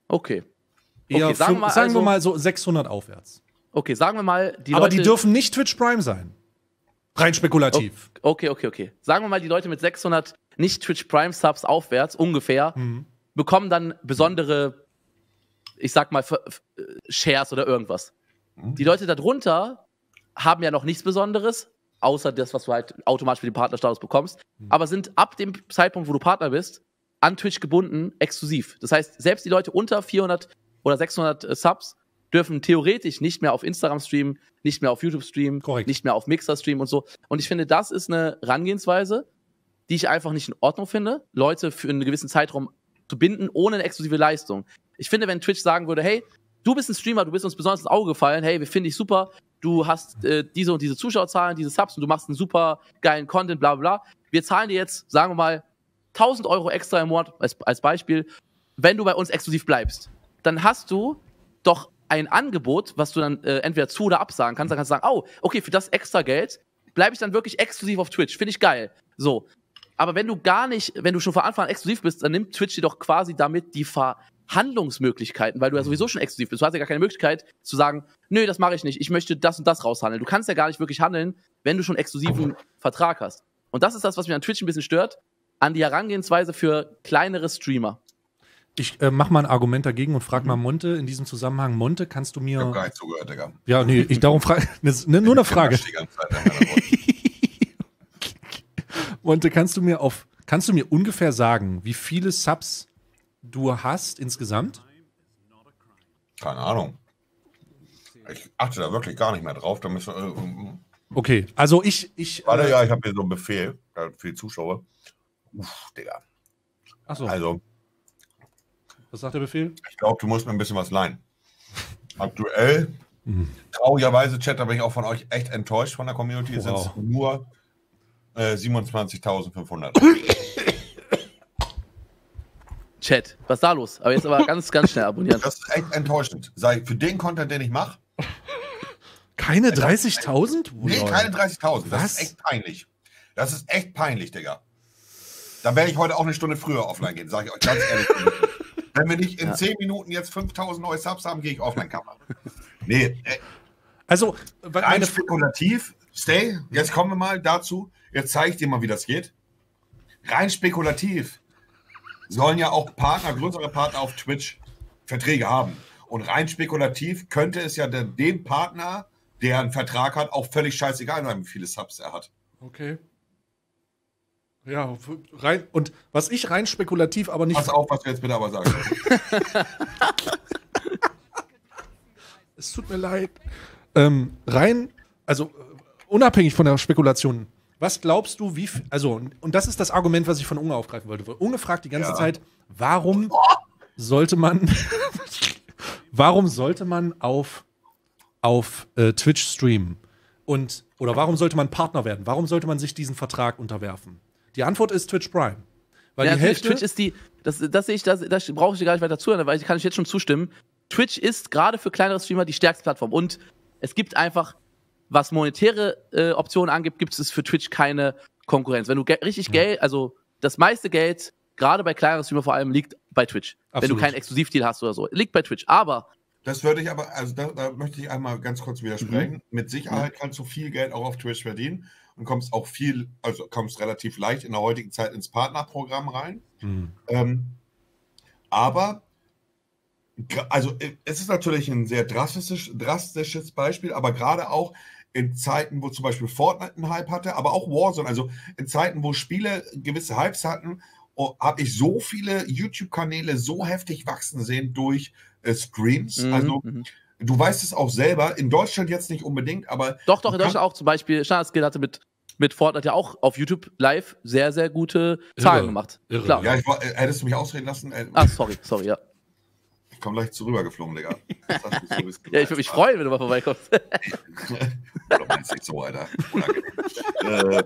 Okay. Eher okay, sagen, wir mal, sagen also, wir mal so sechshundert aufwärts. Okay, sagen wir mal, die Aber Leute, die dürfen nicht Twitch Prime sein. Rein spekulativ. Okay, okay, okay. Sagen wir mal, die Leute mit sechshundert nicht Twitch Prime Subs aufwärts, ungefähr, mhm. bekommen dann besondere, ich sag mal, Shares oder irgendwas. Mhm. Die Leute darunter haben ja noch nichts Besonderes, außer das, was du halt automatisch für den Partnerstatus bekommst, mhm. aber sind ab dem Zeitpunkt, wo du Partner bist, an Twitch gebunden, exklusiv. Das heißt, selbst die Leute unter vierhundert oder sechshundert äh, Subs dürfen theoretisch nicht mehr auf Instagram streamen, nicht mehr auf YouTube streamen, Korrekt. nicht mehr auf Mixer streamen und so. Und ich finde, das ist eine Herangehensweise, die ich einfach nicht in Ordnung finde, Leute für einen gewissen Zeitraum zu binden, ohne eine exklusive Leistung. Ich finde, wenn Twitch sagen würde, hey, du bist ein Streamer, du bist uns besonders ins Auge gefallen, hey, wir finden dich super, du hast äh, diese und diese Zuschauerzahlen, diese Subs und du machst einen super geilen Content, bla bla bla. Wir zahlen dir jetzt, sagen wir mal, tausend Euro extra im Monat als, als Beispiel, wenn du bei uns exklusiv bleibst. Dann hast du doch ein Angebot, was du dann äh, entweder zu- oder absagen kannst. Dann kannst du sagen, oh, okay, für das extra Geld bleibe ich dann wirklich exklusiv auf Twitch. Finde ich geil. So. Aber wenn du gar nicht, wenn du schon von Anfang an exklusiv bist, dann nimmt Twitch dir doch quasi damit die Verhandlungsmöglichkeiten, weil du ja sowieso schon exklusiv bist. Du hast ja gar keine Möglichkeit zu sagen, nö, das mache ich nicht, ich möchte das und das raushandeln. Du kannst ja gar nicht wirklich handeln, wenn du schon einen exklusiven Vertrag hast. Und das ist das, was mich an Twitch ein bisschen stört, an die Herangehensweise für kleinere Streamer. Ich äh, mach mal ein Argument dagegen und frag mhm. mal Monte in diesem Zusammenhang. Monte, kannst du mir... Ich hab gar nicht zugehört, Digga. Ja, nee, ich darum frage... Ne, nur eine Frage. Monte, kannst du mir auf... Kannst du mir ungefähr sagen, wie viele Subs du hast insgesamt? Keine Ahnung. Ich achte da wirklich gar nicht mehr drauf. Da müssen, äh, okay, also ich... ich Warte, äh, ja, ich habe hier so einen Befehl für die Zuschauer. Uff, Digga. Ach so. Also... Was sagt der Befehl? Ich glaube, du musst mir ein bisschen was leihen. Aktuell, mhm. traurigerweise, Chat, da bin ich auch von euch echt enttäuscht von der Community, wow. sind es nur äh, siebenundzwanzigtausendfünfhundert. Chat, was ist da los? Aber jetzt aber ganz, ganz schnell abonnieren. Das ist echt enttäuschend. Sei für den Content, den ich mache. Keine dreißigtausend? Nee, keine dreißigtausend. Das ist echt peinlich. Das ist echt peinlich, Digga. Da werde ich heute auch eine Stunde früher offline gehen, sage ich euch ganz ehrlich. Wenn wir nicht in zehn ja. Minuten jetzt fünftausend neue Subs haben, gehe ich offline Kamera. Nee. Äh, also, rein spekulativ, Stay, jetzt kommen wir mal dazu. Jetzt zeige ich dir mal, wie das geht. Rein spekulativ sollen ja auch Partner, größere Partner auf Twitch Verträge haben. Und rein spekulativ könnte es ja den, dem Partner, der einen Vertrag hat, auch völlig scheißegal sein, wie viele Subs er hat. Okay. Ja, rein, und was ich rein spekulativ aber nicht... Pass auf, was du jetzt bitte aber sagst. Es tut mir leid. Ähm, rein, also unabhängig von der Spekulation, was glaubst du, wie... Also, und das ist das Argument, was ich von Unge aufgreifen wollte. Unge fragt die ganze ja. Zeit, warum sollte man... warum sollte man auf, auf äh, Twitch streamen? Und, oder warum sollte man Partner werden? Warum sollte man sich diesen Vertrag unterwerfen? Die Antwort ist Twitch Prime. Weil ja, die Hälfte Twitch ist die, das, das sehe ich, das, das brauche ich dir gar nicht weiter zuhören, weil ich kann ich jetzt schon zustimmen. Twitch ist gerade für kleinere Streamer die stärkste Plattform und es gibt einfach, was monetäre äh, Optionen angibt, gibt es für Twitch keine Konkurrenz. Wenn du ge- richtig ja. Geld, also das meiste Geld, gerade bei kleineren Streamer vor allem, liegt bei Twitch. Absolut. Wenn du keinen Exklusivdeal hast oder so, liegt bei Twitch. Aber das würde ich aber, also da, da möchte ich einmal ganz kurz widersprechen. Mhm. Mit Sicherheit kannst du viel Geld auch auf Twitch verdienen und kommst auch viel, also kommst relativ leicht in der heutigen Zeit ins Partnerprogramm rein. Mhm. Ähm, aber, also es ist natürlich ein sehr drastisches, drastisches Beispiel, aber gerade auch in Zeiten, wo zum Beispiel Fortnite einen Hype hatte, aber auch Warzone, also in Zeiten, wo Spiele gewisse Hypes hatten, oh, habe ich so viele YouTube-Kanäle so heftig wachsen sehen durch äh, Streams. Mhm. Also du weißt es auch selber, in Deutschland jetzt nicht unbedingt, aber... Doch, doch, in Deutschland auch. Zum Beispiel, Standardskill hatte mit, mit Fortnite ja auch auf YouTube live sehr, sehr gute Zahlen Irre. gemacht. Irre. Klar. Ja, ich war, äh, hättest du mich ausreden lassen? Äh, Ach, sorry, sorry, ja. Ich komme gleich zu rüber geflogen, Digga. Das so, ja, ich würde mich freuen, wenn du mal vorbeikommst. Oder meinst du nicht so, Alter? äh,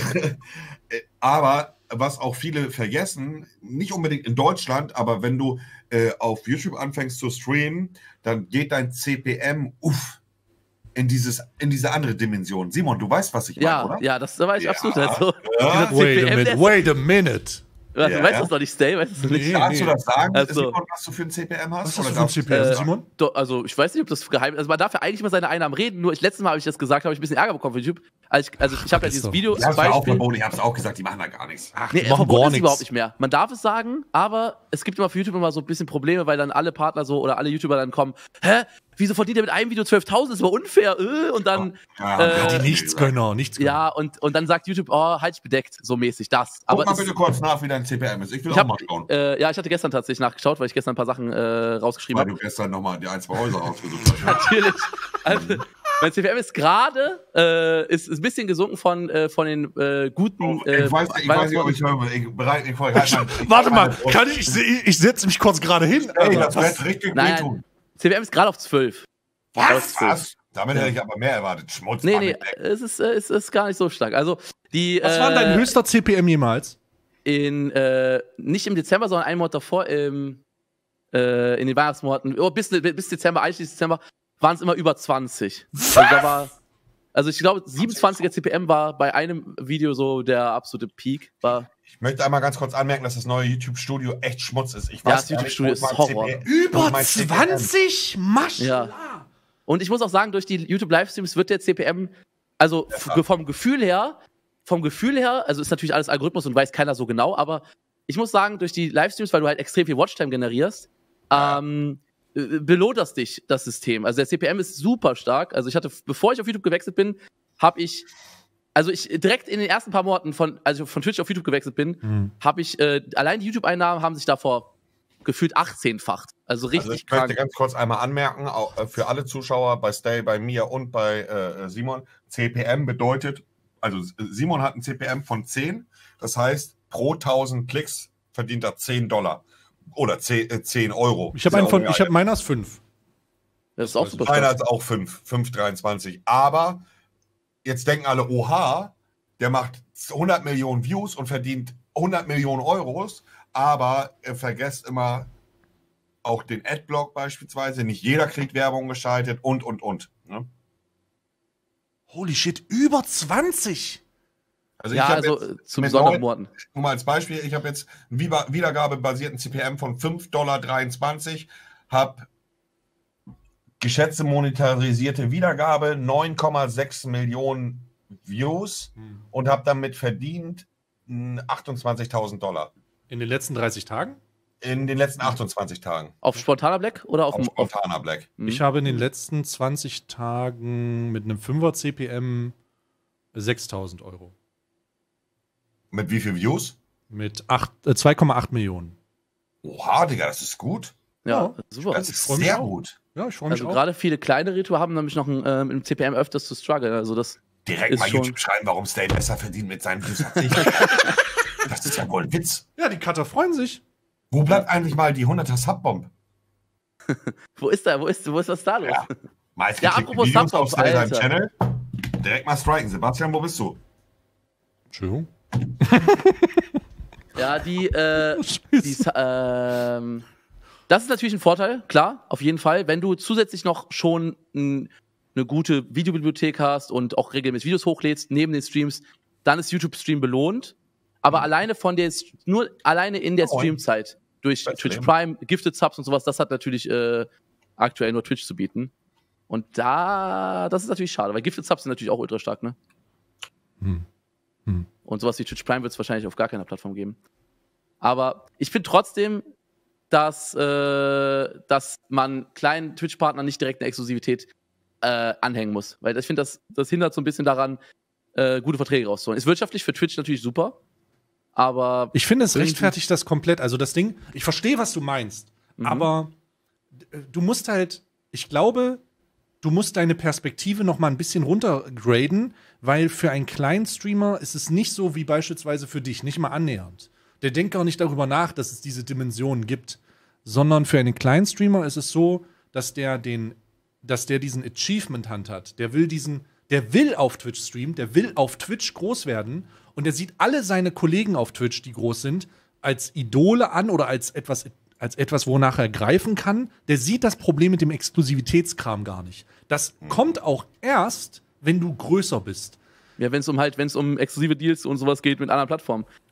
aber was auch viele vergessen, nicht unbedingt in Deutschland, aber wenn du äh, auf YouTube anfängst zu streamen, dann geht dein C P M uff, in, dieses, in diese andere Dimension. Simon, du weißt, was ich meine, ja, oder? Ja, das weiß ich ja. absolut. Also, ja. Wait a minute, wait a minute. Was, Ja, du weißt ja. das doch nicht, Stay, weißt du nicht? Nee, Darfst du das sagen, Also- Simon, was du für ein C P M hast? Was ist das Oder für ein darfst- C P M, äh, Simon? Do, also, ich weiß nicht, ob das geheim ist. Also, man darf ja eigentlich immer seine Einnahmen reden, nur ich, letztes Mal habe ich das gesagt, habe ich ein bisschen Ärger bekommen von YouTube. Also, ich, also, ich habe ja ist dieses doch- Video Ich hab's zum ja auch Beispiel. verboten, ich hab's auch gesagt, die machen da gar nichts. Ach, Nee, die machen verboten gar ist nichts. überhaupt nicht mehr. Man darf es sagen, aber es gibt immer für YouTube immer so ein bisschen Probleme, weil dann alle Partner so oder alle YouTuber dann kommen, hä, wieso verdient ihr mit einem Video zwölftausend? Das ist aber unfair, äh? Und dann, Ja, Äh, Ja, ja, die Nichtsgönner, Nichtsgönner. ja, und, und dann sagt YouTube, oh, halt dich bedeckt, so mäßig, das. Guck Aber mal es- bitte kurz nach, wie dein C P M ist. Ich will ich auch hab, mal schauen. äh, ja, ich hatte gestern tatsächlich nachgeschaut, weil ich gestern ein paar Sachen äh, rausgeschrieben Weil habe. du gestern nochmal die ein, zwei Häuser ausgesucht hast. Natürlich. Also, mein C P M ist gerade, äh, ist, ist ein bisschen gesunken von, äh, von den äh, guten. Äh, ich weiß, ich weiß nicht, ob ich höre. Ich bereit, ich wollte halt mein- Warte mal, meine Brust- kann ich, ich, ich setze mich kurz gerade hin. Ey, Alter. das wird richtig Nein, wehtun. C P M ist gerade auf zwölf. Was? Was? Damit hätte ich aber mehr erwartet. Schmutz. Nee, Mann, nee, mit Deck. es ist, äh, es ist gar nicht so stark. Also, die. Was war dein äh, höchster C P M jemals? in, äh, nicht im Dezember, sondern einen Monat davor, im, äh, in den Weihnachtsmonaten, oh, bis, bis Dezember, einschließlich Dezember, waren es immer über zwanzig. Also, da war, also ich glaube, siebenundzwanziger C P M war bei einem Video so der absolute Peak. War, Ich möchte einmal ganz kurz anmerken, dass das neue YouTube-Studio echt Schmutz ist. Ich Ja, weiß das gar nicht, YouTube-Studio wo ist mein Horror. C P M wo Über mein C P M zwanzig? Maschallah. ja. Und ich muss auch sagen, durch die YouTube-Livestreams wird der C P M, also f- vom Gefühl her, vom Gefühl her, also ist natürlich alles Algorithmus und weiß keiner so genau, aber ich muss sagen, durch die Livestreams, weil du halt extrem viel Watchtime generierst, Ja. ähm, äh, belohnt das dich, das System. Also der C P M ist super stark. Also ich hatte, bevor ich auf YouTube gewechselt bin, habe ich, also ich direkt in den ersten paar Monaten von, also von Twitch auf YouTube gewechselt bin, Hm. habe ich, äh, allein die YouTube-Einnahmen haben sich davor gefühlt achtzehnfacht. Also richtig Also ich krank. möchte ganz kurz einmal anmerken, auch äh, für alle Zuschauer bei Stay, bei mir und bei äh, Simon, C P M bedeutet, also S- Simon hat ein C P M von zehn, das heißt, pro tausend Klicks verdient er zehn Dollar oder zehn, äh, zehn Euro. Ich habe Ist einen ja von, auch ich habe meiner ist fünf. Das ist auch super Meiner stark. ist auch fünf, fünf Komma dreiundzwanzig. Aber jetzt denken alle, oha, der macht hundert Millionen Views und verdient hundert Millionen Euros, aber er vergesst immer auch den Adblock beispielsweise. Nicht jeder kriegt Werbung geschaltet und, und, und. Ne? Holy shit, über zwanzig? Also Ja, hab also jetzt äh, zu mit besonderen neun- Monaten. Nur mal als Beispiel, ich habe jetzt einen Wiba- wiedergabebasierten C P M von fünf Komma dreiundzwanzig Dollar, habe geschätzte monetarisierte Wiedergabe neun Komma sechs Millionen Views Hm. und habe damit verdient mh, achtundzwanzigtausend Dollar In den letzten dreißig Tagen? in den letzten achtundzwanzig Tagen Auf spontaner Black oder auf auf dem. Auf, spontaner Black. Mhm. Ich habe in den letzten zwanzig Tagen mit einem fünfer C P M sechstausend Euro. Mit wie viel Views? Mit acht- äh, zwei Komma acht Millionen. Oha, Digga, das ist gut. ja, super. Das ist freu mich sehr auch. gut. Ja, ich freue mich Also auch. gerade viele kleine Rituale haben nämlich noch ein, ähm, im C P M öfters zu strugglen. Also das. Direkt Ist mal schon- YouTube schreiben, warum Stay besser verdient mit seinen Views als ich. Das ist ja wohl ein Witz. Ja, die Cutter freuen sich. Wo bleibt eigentlich mal die hunderter Subbomb? Wo ist da? Wo ist, wo ist was da los? Ja. Meist Ja, apropos Subbomb, auf seinem Alter. Channel. Direkt mal striken. Sebastian, wo bist du? Entschuldigung. Ja, die, äh, die, ähm, das ist natürlich ein Vorteil, klar, auf jeden Fall. Wenn du zusätzlich noch schon ein, eine gute Videobibliothek hast und auch regelmäßig Videos hochlädst neben den Streams, dann ist YouTube-Stream belohnt. Aber Mhm. alleine von der, nur alleine in der Moin. Streamzeit durch Das Twitch Leben. Prime, Gifted Subs und sowas, das hat natürlich äh, aktuell nur Twitch zu bieten. Und da, das ist natürlich schade, weil Gifted Subs sind natürlich auch ultra stark, ne? Hm. Hm. Und sowas wie Twitch Prime wird es wahrscheinlich auf gar keiner Plattform geben. Aber ich finde trotzdem, dass, äh, dass man kleinen Twitch-Partnern nicht direkt eine Exklusivität äh, anhängen muss. Weil ich finde, das, das hindert so ein bisschen daran, äh, gute Verträge rauszuholen. Ist wirtschaftlich für Twitch natürlich super, aber Ich finde, es irgendwie- rechtfertigt das komplett. Also das Ding, ich verstehe, was du meinst, Mhm. aber äh, du musst halt, ich glaube, du musst deine Perspektive noch mal ein bisschen runtergraden, weil für einen kleinen Streamer ist es nicht so wie beispielsweise für dich, nicht mal annähernd. Der denkt auch nicht darüber nach, dass es diese Dimensionen gibt, sondern für einen kleinen Streamer ist es so, dass der den, dass der diesen Achievement Hunt hat. Der will diesen, der will auf Twitch streamen, der will auf Twitch groß werden und der sieht alle seine Kollegen auf Twitch, die groß sind, als Idole an oder als etwas, als etwas, wonach er greifen kann. Der sieht das Problem mit dem Exklusivitätskram gar nicht. Das kommt auch erst, wenn du größer bist. ja, wenn es um halt, wenn es um exklusive Deals und sowas geht mit anderen Plattformen.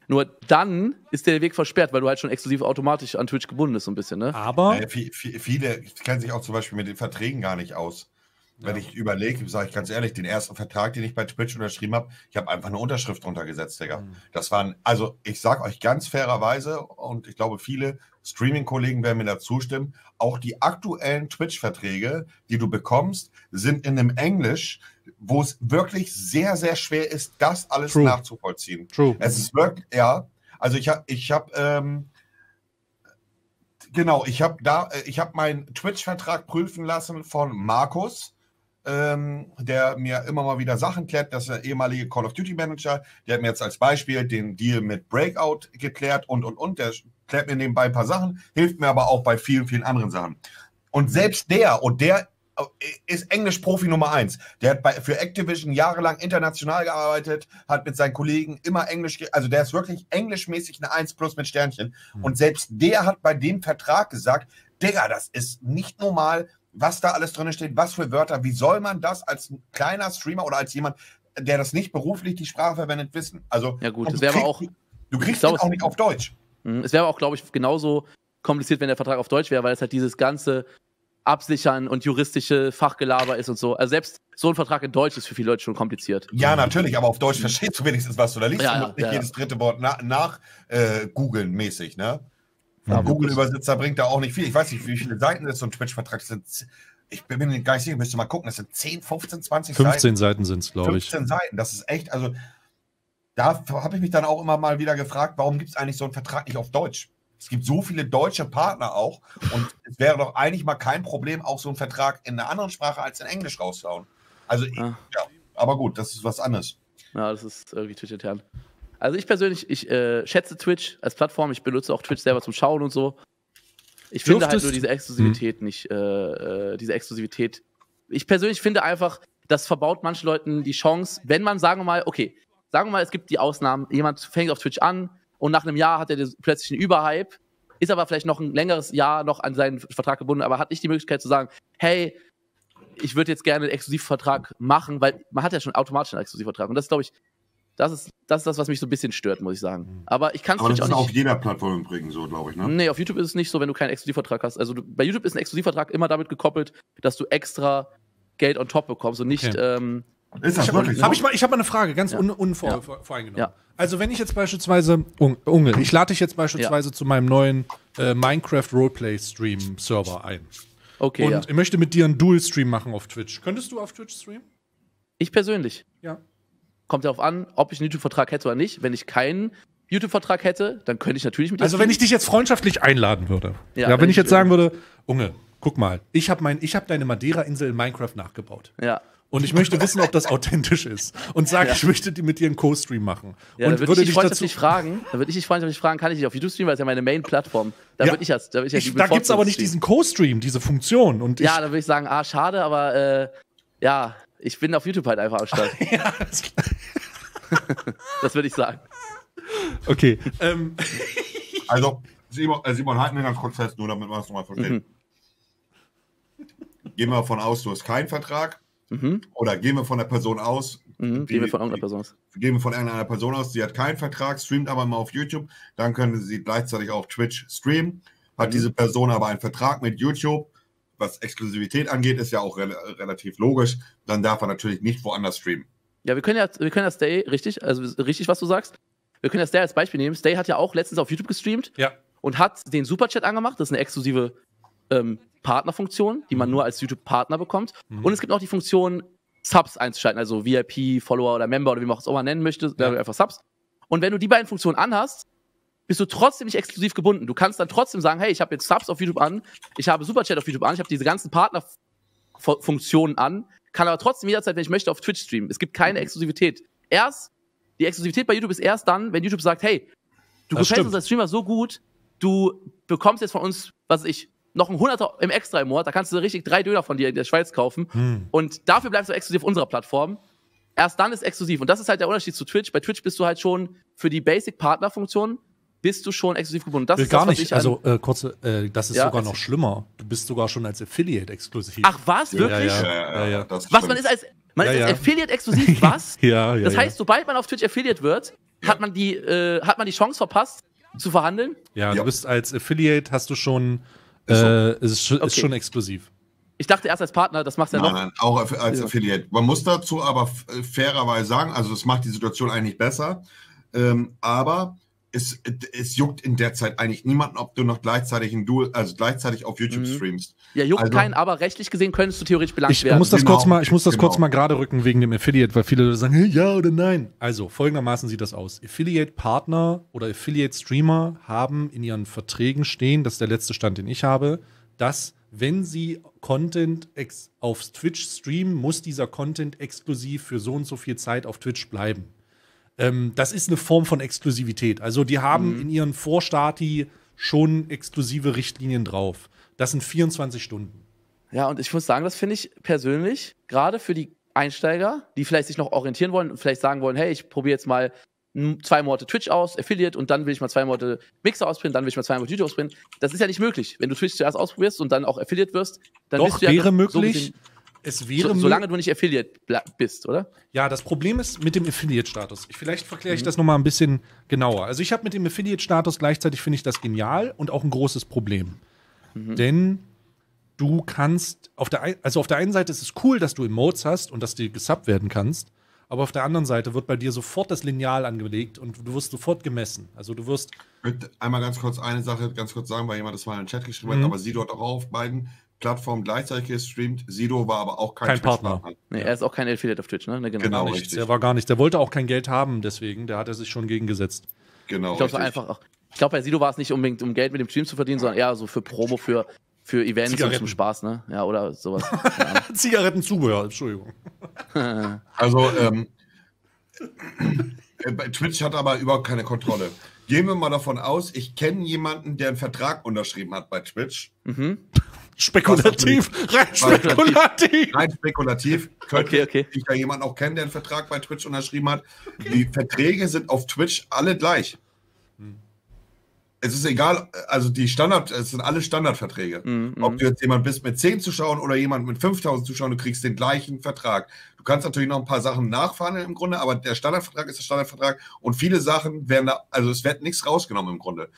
Nur dann ist der Weg versperrt, weil du halt schon exklusiv automatisch an Twitch gebunden bist, so ein bisschen, ne? Aber äh, viele kennen sich auch zum Beispiel mit den Verträgen gar nicht aus. Wenn ja. ich überlege, sage ich ganz ehrlich, den ersten Vertrag, den ich bei Twitch unterschrieben habe, ich habe einfach eine Unterschrift drunter gesetzt, Digga. Mhm. Das waren, also ich sage euch ganz fairerweise, und ich glaube, viele Streaming-Kollegen werden mir da zustimmen, auch die aktuellen Twitch-Verträge, die du bekommst, sind in einem Englisch, wo es wirklich sehr, sehr schwer ist, das alles True. nachzuvollziehen. True. Es ist wirklich, ja, also ich habe, ich habe, ähm, genau, ich habe da, ich habe meinen Twitch-Vertrag prüfen lassen von Markus, Ähm, der mir immer mal wieder Sachen klärt. Das ist der ehemalige Call of Duty Manager. Der hat mir jetzt als Beispiel den Deal mit Breakout geklärt und, und, und. Der klärt mir nebenbei ein paar Sachen, hilft mir aber auch bei vielen, vielen anderen Sachen. Und selbst der, und der ist Englisch-Profi Nummer eins. Der hat bei, für Activision jahrelang international gearbeitet, hat mit seinen Kollegen immer Englisch, also der ist wirklich englischmäßig eine eins plus mit Sternchen. Mhm. Und selbst der hat bei dem Vertrag gesagt, Digga, das ist nicht normal, was da alles drin steht, was für Wörter, wie soll man das als kleiner Streamer oder als jemand, der das nicht beruflich die Sprache verwendet, wissen? Also, ja gut, das wäre aber auch, du kriegst den auch nicht auf Deutsch. Es wäre auch, glaube ich, genauso kompliziert, wenn der Vertrag auf Deutsch wäre, weil es halt dieses ganze Absichern und juristische Fachgelaber ist und so. Also selbst so ein Vertrag in Deutsch ist für viele Leute schon kompliziert. Ja, natürlich, aber auf Deutsch verstehst du wenigstens, was du da liest. Ja, du ja, musst nicht ja, jedes ja. dritte Wort nach, nach äh, googeln mäßig, ne? Ja, Google-Übersetzer bringt da auch nicht viel. Ich weiß nicht, wie viele Seiten das so ein Twitch-Vertrag sind. Ich bin mir gar nicht sicher, müsst ihr mal gucken. Das sind zehn, fünfzehn, zwanzig Seiten. fünfzehn Seiten sind es, glaube ich. fünfzehn Seiten, das ist echt, also da habe ich mich dann auch immer mal wieder gefragt, warum gibt es eigentlich so einen Vertrag nicht auf Deutsch? Es gibt so viele deutsche Partner auch und es wäre doch eigentlich mal kein Problem, auch so einen Vertrag in einer anderen Sprache als in Englisch rauszuhauen. Also, ja, ja aber gut, das ist was anderes. Ja, das ist irgendwie Twitch intern. Also ich persönlich, ich äh, schätze Twitch als Plattform, ich benutze auch Twitch selber zum Schauen und so. Ich finde halt nur diese Exklusivität hm. nicht, äh, diese Exklusivität. Ich persönlich finde einfach, das verbaut manchen Leuten die Chance, wenn man, sagen wir mal, okay, sagen wir mal, es gibt die Ausnahmen, jemand fängt auf Twitch an und nach einem Jahr hat er plötzlich einen Überhype, ist aber vielleicht noch ein längeres Jahr noch an seinen Vertrag gebunden, aber hat nicht die Möglichkeit zu sagen, hey, ich würde jetzt gerne einen Exklusivvertrag machen, weil man hat ja schon automatisch einen Exklusivvertrag und das ist, glaube ich, Das ist, das ist das, was mich so ein bisschen stört, muss ich sagen. Aber ich kann es natürlich auch nicht. Aber das ist auf jeder Plattform im Übrigen so, glaube ich, ne? Nee, auf YouTube ist es nicht so, wenn du keinen Exklusivvertrag hast. Also du, bei YouTube ist ein Exklusivvertrag immer damit gekoppelt, dass du extra Geld on top bekommst und nicht... Okay. Ähm, ist das ich wirklich so? Hab ich, mal, ich habe mal eine Frage, ganz ja. un, unvoreingenommen. Ja. Also wenn ich jetzt beispielsweise... Unge, ich lade dich jetzt beispielsweise ja. zu meinem neuen äh, Minecraft Roleplay-Stream-Server ein. Okay, Und ja. ich möchte mit dir einen Dual-Stream machen auf Twitch. Könntest du auf Twitch streamen? Ich persönlich? Ja. Kommt darauf an, ob ich einen YouTube-Vertrag hätte oder nicht. Wenn ich keinen YouTube-Vertrag hätte, dann könnte ich natürlich mit dir Also streamen. wenn ich dich jetzt freundschaftlich einladen würde. Ja, ja wenn, wenn ich jetzt sagen würde, Unge, guck mal, ich habe mein, ich hab deine Madeira-Insel in Minecraft nachgebaut. Ja. Und ich möchte wissen, ob das authentisch ist. Und sag, ja. ich möchte die mit dir einen Co-Stream machen. Ja, und dann würde ich dich freundschaftlich fragen, dann würde ich dich freundschaftlich fragen, kann ich dich auf YouTube streamen, weil es ja meine Main-Plattform. Da ja. würde ich jetzt, da würde ich, ja ich Da gibt's aber nicht diesen Co-Stream, diese Funktion. Und ja, dann würde ich sagen, ah, schade, aber äh, ja, ich bin auf YouTube halt einfach am Start. Ja, das ist klar. Das würde ich sagen. Okay. Ähm. Also, Simon, äh, Simon, halten wir ganz kurz fest, nur damit wir es nochmal verstehen. Mhm. Gehen wir davon aus, du hast keinen Vertrag. Mhm. Oder gehen wir von der Person aus. Mhm. Die, gehen wir von irgendeiner Person aus. Gehen wir von irgendeiner Person aus, die hat keinen Vertrag, streamt aber mal auf YouTube. Dann können sie gleichzeitig auf Twitch streamen. Hat mhm. diese Person aber einen Vertrag mit YouTube, was Exklusivität angeht, ist ja auch re relativ logisch. Dann darf er natürlich nicht woanders streamen. Ja, wir können ja, wir können ja Stay, richtig, also richtig, was du sagst. Wir können ja Stay als Beispiel nehmen. Stay hat ja auch letztens auf YouTube gestreamt ja. und hat den Superchat angemacht. Das ist eine exklusive ähm, Partnerfunktion, die man nur als YouTube-Partner bekommt. Mhm. Und es gibt noch die Funktion, Subs einzuschalten, also V I P, Follower oder Member oder wie man es auch mal nennen möchte, ja. einfach Subs. Und wenn du die beiden Funktionen anhast, bist du trotzdem nicht exklusiv gebunden. Du kannst dann trotzdem sagen, hey, ich habe jetzt Subs auf YouTube an, ich habe Superchat auf YouTube an, ich habe diese ganzen Partnerfunktionen an, kann aber trotzdem jederzeit, wenn ich möchte, auf Twitch streamen. Es gibt keine Exklusivität. Erst, die Exklusivität bei YouTube ist erst dann, wenn YouTube sagt, hey, du gefällst uns als Streamer so gut, du bekommst jetzt von uns, was weiß ich, noch ein Hunderter im Extra im Monat, da kannst du richtig drei Döner von dir in der Schweiz kaufen hm. und dafür bleibst du exklusiv auf unserer Plattform. Erst dann ist exklusiv. Und das ist halt der Unterschied zu Twitch. Bei Twitch bist du halt schon für die Basic-Partner-Funktion bist du schon exklusiv gebunden. Das Will ist gar das, nicht, also äh, kurze, äh, das ist ja, sogar noch schlimmer. Du bist sogar schon als Affiliate exklusiv. Ach was, wirklich? Ja, ja, ja, ja, ja. Was man ist als, Man Ja, ist ja. Affiliate-exklusiv, was? Ja, ja, Das ja. heißt, sobald man auf Twitch Affiliate wird, hat man die, äh, hat man die Chance verpasst, zu verhandeln? Ja, Ja. du bist als Affiliate, hast du schon, Ist so. äh, ist, schon- ist Okay. schon exklusiv. Ich dachte erst als Partner, das macht's ja Nein, noch. nein, auch aff- als Ja. Affiliate. Man muss dazu aber f- fairerweise sagen, also das macht die Situation eigentlich besser, ähm, aber es, es juckt in der Zeit eigentlich niemanden, ob du noch gleichzeitig ein Dual, also gleichzeitig auf YouTube Mhm. streamst. Ja, juckt Also- keinen, aber rechtlich gesehen könntest du theoretisch belangt Ich werden. muss das Genau, kurz mal, ich muss das genau. kurz mal gerade rücken wegen dem Affiliate, weil viele Leute sagen, hey, ja oder nein. Also, folgendermaßen sieht das aus. Affiliate-Partner oder Affiliate-Streamer haben in ihren Verträgen stehen, das ist der letzte Stand, den ich habe, dass, wenn sie Content ex auf Twitch streamen, muss dieser Content exklusiv für so und so viel Zeit auf Twitch bleiben. Ähm, das ist eine Form von Exklusivität. Also, die haben Mhm. in ihren Vorstati schon exklusive Richtlinien drauf. Das sind vierundzwanzig Stunden. Ja, und ich muss sagen, das finde ich persönlich, gerade für die Einsteiger, die vielleicht sich noch orientieren wollen und vielleicht sagen wollen, hey, ich probiere jetzt mal m, zwei Monate Twitch aus, Affiliate, und dann will ich mal zwei Monate Mixer ausprobieren, dann will ich mal zwei Monate YouTube ausprobieren. Das ist ja nicht möglich. Wenn du Twitch zuerst ausprobierst und dann auch Affiliate wirst, dann Doch, bist du ja wäre so möglich. gesehen- Es so, wäre solange du nicht Affiliate bla- bist, oder? Ja, das Problem ist mit dem Affiliate-Status. Ich, vielleicht verkläre ich Mhm. das nochmal ein bisschen genauer. Also ich habe mit dem Affiliate-Status gleichzeitig, finde ich das genial und auch ein großes Problem. Mhm. Denn du kannst, auf der, ein, also auf der einen Seite ist es cool, dass du Emotes hast und dass du gesubbt werden kannst, aber auf der anderen Seite wird bei dir sofort das Lineal angelegt und du wirst sofort gemessen. Also du wirst, Ich möchte einmal ganz kurz eine Sache ganz kurz sagen, weil jemand das mal in den Chat geschrieben Mhm. hat, aber Sido hat auch auf beiden Plattformen gleichzeitig gestreamt. Sido war aber auch kein, Kein Partner. Twitch-Partner. Nee, er ist auch kein Affiliate auf Twitch, ne? ne genau. Genau. gar nichts. richtig. Der war gar nicht, der wollte auch kein Geld haben, deswegen, der hat er sich schon gegen gesetzt. Genau. Ich glaube, es war richtig. einfach auch. Ich glaube, bei Sido war es nicht unbedingt, um Geld mit dem Stream zu verdienen, sondern eher so für Promo, für, für Events und Zigaretten. zum Spaß, ne? Ja, oder sowas. Keine Zigarettenzubehör, Entschuldigung. Ahnung. Also, ähm, äh, bei Twitch hat aber überhaupt keine Kontrolle. Gehen wir mal davon aus, ich kenne jemanden, der einen Vertrag unterschrieben hat bei Twitch. mhm. Spekulativ, rein spekulativ. Rein spekulativ. Könnte Okay, okay. ich da jemanden auch kennen, der einen Vertrag bei Twitch unterschrieben hat. Die Verträge sind auf Twitch alle gleich. Es ist egal, also die Standard, es sind alle Standardverträge. Mhm, Ob du jetzt jemand bist mit zehn Zuschauern oder jemand mit fünftausend Zuschauern, du kriegst den gleichen Vertrag. Du kannst natürlich noch ein paar Sachen nachverhandeln im Grunde, aber der Standardvertrag ist der Standardvertrag und viele Sachen werden da, also es wird nichts rausgenommen im Grunde.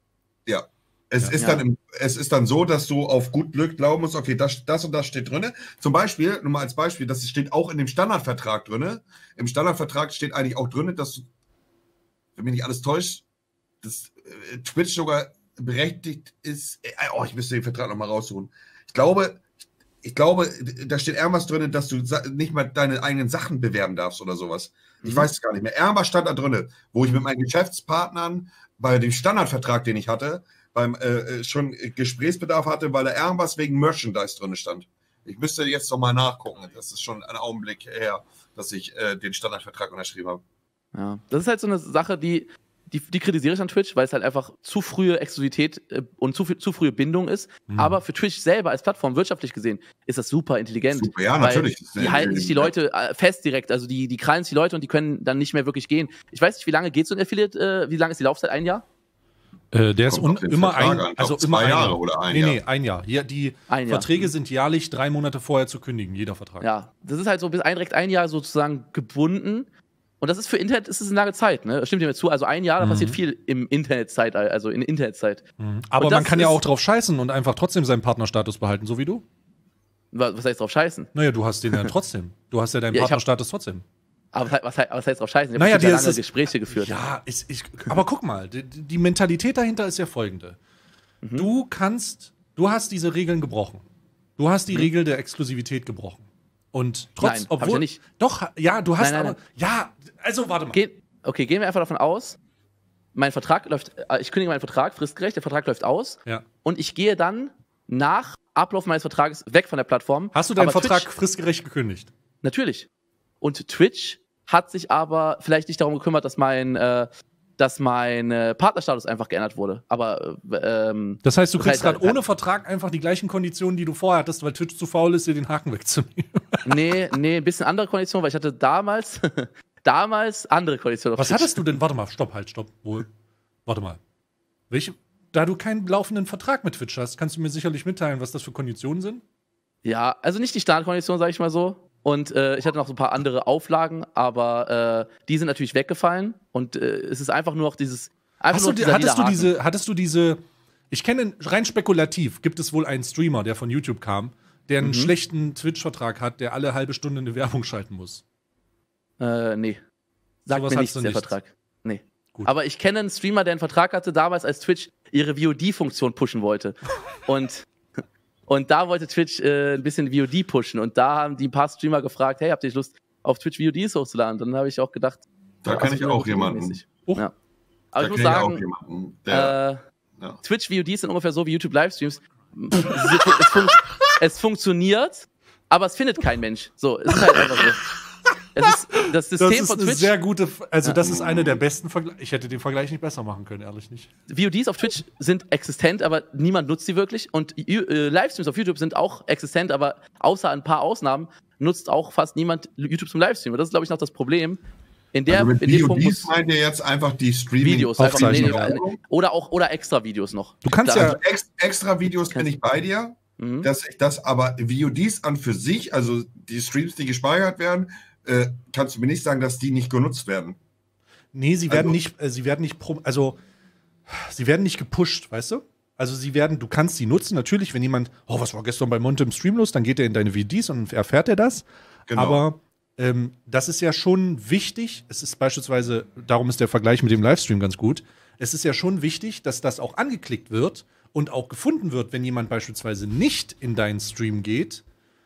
Ja. Es, Ja. ist Ja. Dann im, es ist dann so, dass du auf gut Glück glauben musst, okay, das, das und das steht drin. Zum Beispiel, nur mal als Beispiel, das steht auch in dem Standardvertrag drin. Im Standardvertrag steht eigentlich auch drin, dass du, wenn mich nicht alles täuscht, dass äh, Twitch sogar berechtigt ist. Äh, oh, ich müsste den Vertrag nochmal raussuchen. Ich glaube, ich glaube, da steht irgendwas drin, dass du sa- nicht mal deine eigenen Sachen bewerben darfst oder sowas. Ich Mhm. weiß es gar nicht mehr. Irgendwas stand da drin, wo ich mit meinen Geschäftspartnern bei dem Standardvertrag, den ich hatte, beim äh, schon Gesprächsbedarf hatte, weil da irgendwas wegen Merchandise drin stand. Ich müsste jetzt noch mal nachgucken. Das ist schon ein Augenblick her, dass ich äh, den Standardvertrag unterschrieben habe. Ja. Das ist halt so eine Sache, die, die, die kritisiere ich an Twitch, weil es halt einfach zu frühe Exklusivität äh, und zu, viel- zu frühe Bindung ist. Mhm. Aber für Twitch selber als Plattform wirtschaftlich gesehen ist das super intelligent. Super, ja, weil natürlich. Die halten sich die Leute äh, fest direkt, also die, die krallen sich die Leute und die können dann nicht mehr wirklich gehen. Ich weiß nicht, wie lange geht so ein Affiliate, äh, wie lange ist die Laufzeit? Ein Jahr? Äh, der ist Kommt un auf den immer Vertrag ein, an. Ich also glaub, immer zwei ein Jahre Jahr. oder ein nee, Jahr. nee, ein Jahr. Hier, die Ein Jahr. Verträge Mhm. sind jährlich drei Monate vorher zu kündigen, jeder Vertrag. Ja, das ist halt so bis ein, direkt ein Jahr sozusagen gebunden. Und das ist für Internet ist es eine lange Zeit, ne? Stimmt dir mir zu? Also ein Jahr, da Mhm. passiert viel im Internetzeit, also in Internetzeit. Mhm. Aber Und man das kann ja ist- auch drauf scheißen und einfach trotzdem seinen Partnerstatus behalten, so wie du. Was, was heißt drauf scheißen? Naja, du hast den ja trotzdem. Du hast ja deinen Ja, ich hab- Partnerstatus trotzdem. Aber was, was, heißt- was heißt drauf scheißen? Ich Naja, habe dir ja ist lange es- Gespräche geführt. Ja, ist, ich, aber guck mal, die, die Mentalität dahinter ist ja folgende. Mhm. Du kannst, du hast diese Regeln gebrochen. Du hast die Mhm. Regel der Exklusivität gebrochen. Und trotz, Nein, hab ich obwohl, ja nicht. doch, ja, du hast Nein, nein, aber, ja, also warte mal. Ge okay, gehen wir einfach davon aus, mein Vertrag läuft, äh, ich kündige meinen Vertrag fristgerecht, der Vertrag läuft aus Ja. und ich gehe dann nach Ablauf meines Vertrages weg von der Plattform. Hast du deinen Aber Vertrag Twitch, fristgerecht gekündigt? natürlich. Und Twitch hat sich aber vielleicht nicht darum gekümmert, dass mein, äh, dass mein äh, Partnerstatus einfach geändert wurde. Aber äh, ähm, Das heißt, du Das kriegst heißt, gerade äh, ohne Vertrag einfach die gleichen Konditionen, die du vorher hattest, weil Twitch zu faul ist, dir den Haken wegzunehmen. nee, nee, ein bisschen andere Konditionen, weil ich hatte damals, damals andere Konditionen. auf Was Twitch. hattest du denn? Warte mal, stopp, halt, stopp. Wohl. Warte mal. Welche, da du keinen laufenden Vertrag mit Twitch hast, kannst du mir sicherlich mitteilen, was das für Konditionen sind? Ja, also nicht die Standardkondition, sag ich mal so. Und äh, ich hatte noch so ein paar andere Auflagen, aber äh, die sind natürlich weggefallen. Und äh, es ist einfach nur noch dieses. Einfach Hast nur du, dieser hattest, du Haken. diese, hattest du diese. Ich kenne rein spekulativ, gibt es wohl einen Streamer, der von YouTube kam, der einen Mhm. schlechten Twitch-Vertrag hat, der alle halbe Stunde eine Werbung schalten muss. Äh, nee. Sagt Sowas mir hast nichts, du der nicht. Vertrag. Nee. Gut. Aber ich kenne einen Streamer, der einen Vertrag hatte, damals als Twitch ihre V O D-Funktion pushen wollte. und, und da wollte Twitch äh, ein bisschen V O D pushen. Und da haben die ein paar Streamer gefragt, hey, habt ihr Lust, auf Twitch V O Ds hochzuladen? Dann habe ich auch gedacht, Da ja, kenne das ich wäre auch gut jemanden. mäßig. Oh. Ja. Da Aber ich muss kenne ich auch sagen, jemanden, der, äh, ja. Twitch-V O Ds sind ungefähr so wie YouTube-Livestreams. es, es, fun es funktioniert, aber es findet kein Mensch. So, es ist halt einfach so. Es ist, das System Das ist von eine Twitch, sehr gute, also Ja. das ist eine der besten Vergleiche. Ich hätte den Vergleich nicht besser machen können, ehrlich nicht. V O Ds auf Twitch sind existent, aber niemand nutzt sie wirklich. Und äh, Livestreams auf YouTube sind auch existent, aber außer ein paar Ausnahmen nutzt auch fast niemand YouTube zum Livestream. Und das ist, glaube ich, noch das Problem. In der, Also mit in dem V O Ds Fokus meint ihr jetzt einfach die Streaming Videos, einfach, nee, nee, Aufzeichnung. nee, oder auch oder extra Videos noch. Du kannst Klar, ja, Also ex, extra Videos bin ich bei dir, Mhm. dass ich das aber V O Ds an für sich, also die Streams, die gespeichert werden, äh, kannst du mir nicht sagen, dass die nicht genutzt werden. nee, sie werden Also- nicht, äh, sie werden nicht, pro, also sie werden nicht gepusht, weißt du? Also sie werden, du kannst sie nutzen, natürlich, wenn jemand, oh, was war gestern bei Monte im Stream los, dann geht er in deine V O Ds und erfährt er das. Genau. Aber ähm, das ist ja schon wichtig. Es ist beispielsweise, darum ist der Vergleich mit dem Livestream ganz gut. Es ist ja schon wichtig, dass das auch angeklickt wird und auch gefunden wird, wenn jemand beispielsweise nicht in deinen Stream geht,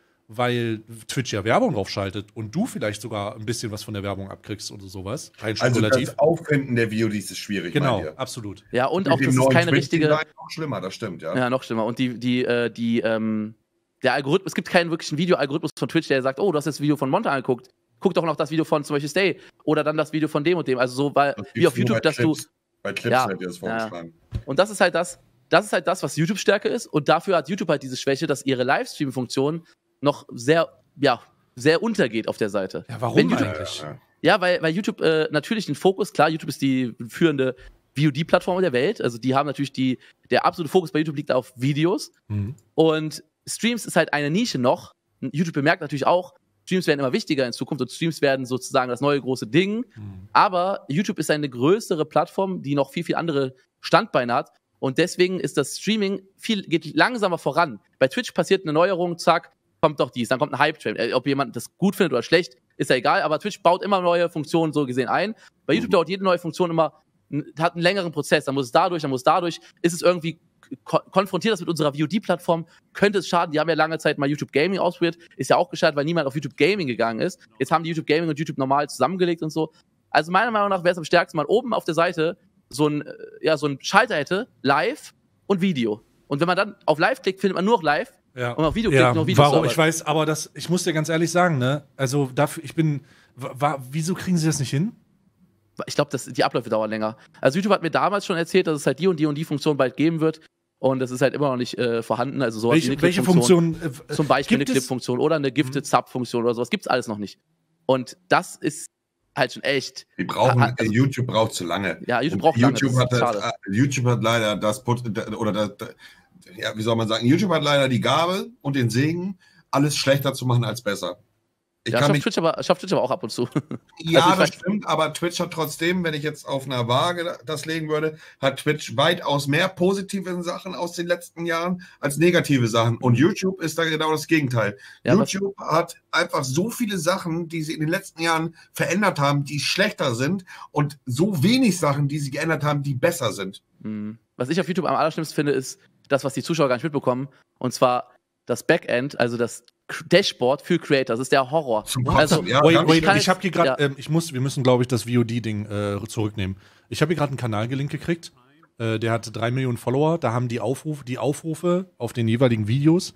weil Twitch ja Werbung drauf schaltet und du vielleicht sogar ein bisschen was von der Werbung abkriegst oder sowas. Rein Also spekulativ. das Auffinden der V O Ds ist schwierig. Genau, meint ihr? absolut. Ja, und Mit auch, dem das ist neuen keine richtige. Twitch-Design noch schlimmer, das stimmt, ja. Ja, noch schlimmer. Und die, die, äh, die, ähm, der Algorithmus, es gibt keinen wirklichen Videoalgorithmus von Twitch, der sagt, oh, du hast das Video von Monte angeguckt. Guck doch noch das Video von zum Beispiel Stay oder dann das Video von dem und dem. Also so, weil, Das wie gibt's auf nur YouTube, bei dass du. Clips. Bei Clips Ja, wird dir das vorgeschlagen. Und das ist halt das, das ist halt das, was YouTube-Stärke ist. Und dafür hat YouTube halt diese Schwäche, dass ihre Livestream-Funktion noch sehr, ja, sehr untergeht auf der Seite. Ja, warum Wenn YouTube, eigentlich? Ja, ja. Ja, weil, weil YouTube äh, natürlich den Fokus, klar, YouTube ist die führende V O D-Plattform der Welt. Also die haben natürlich die, der absolute Fokus bei YouTube liegt auf Videos. Mhm. Und Streams ist halt eine Nische noch. YouTube bemerkt natürlich auch, Streams werden immer wichtiger in Zukunft und Streams werden sozusagen das neue große Ding. Mhm. Aber YouTube ist eine größere Plattform, die noch viel, viel andere Standbeine hat. Und deswegen ist das Streaming viel, geht langsamer voran. Bei Twitch passiert eine Neuerung, zack, kommt doch dies, dann kommt ein Hype-Train. Äh, Ob jemand das gut findet oder schlecht, ist ja egal, aber Twitch baut immer neue Funktionen so gesehen ein. Bei YouTube dauert jede neue Funktion immer, hat einen längeren Prozess, dann muss es dadurch, dann muss es dadurch, ist es irgendwie ko konfrontiert das mit unserer V O D-Plattform, könnte es schaden. Die haben ja lange Zeit mal YouTube Gaming ausprobiert, ist ja auch gescheitert, weil niemand auf YouTube Gaming gegangen ist. Jetzt haben die YouTube Gaming und YouTube normal zusammengelegt und so. Also meiner Meinung nach wäre es am stärksten, mal oben auf der Seite so ein, ja, so ein Schalter hätte, live und Video. Und wenn man dann auf live klickt, findet man nur noch live. Ja. Und auf Video ja, klickt, noch Videos. warum? Ich weiß, aber das, ich muss dir ganz ehrlich sagen, ne? Also dafür, ich bin, wa, wieso kriegen sie das nicht hin? Ich glaube, die Abläufe dauern länger. Also YouTube hat mir damals schon erzählt, dass es halt die und die und die Funktion bald geben wird. Und das ist halt immer noch nicht äh, vorhanden. Also sowas Welche, wie eine welche Clip-Funktion. Funktion? Äh, Zum Beispiel eine gibt es- Clip-Funktion oder eine Gifted Sub-Funktion oder sowas. Gibt's alles noch nicht. Und das ist halt schon echt. Die brauchen, Ah, also- äh, YouTube braucht zu lange. Ja, YouTube Und braucht lange, YouTube das ist hat, schade. äh, YouTube hat leider das, Put- oder das, das, ja, wie soll man sagen, YouTube hat leider die Gabe und den Segen, alles schlechter zu machen als besser. Ich Ja, kann schafft mich, Twitch, aber, schafft Twitch aber auch ab und zu. ja, also ich das weiß- stimmt, aber Twitch hat trotzdem, wenn ich jetzt auf einer Waage das legen würde, hat Twitch weitaus mehr positive Sachen aus den letzten Jahren als negative Sachen. Und YouTube ist da genau das Gegenteil. Ja, was- YouTube hat einfach so viele Sachen, die sie in den letzten Jahren verändert haben, die schlechter sind und so wenig Sachen, die sie geändert haben, die besser sind. Mhm. Was ich auf YouTube am allerschlimmsten finde, ist das, was die Zuschauer gar nicht mitbekommen. Und zwar das Backend, also das Dashboard für Creator. Das ist der Horror. Zum Also, Kotzen, ja. Wait, ganz wait, ich kann ich habe hier gerade, ja. ähm, ich muss, wir müssen, glaube ich, das V O D-Ding äh, zurücknehmen. Ich habe hier gerade einen Kanal gelinkt gekriegt. Äh, der hat drei Millionen Follower. Da haben die Aufrufe, die Aufrufe auf den jeweiligen Videos,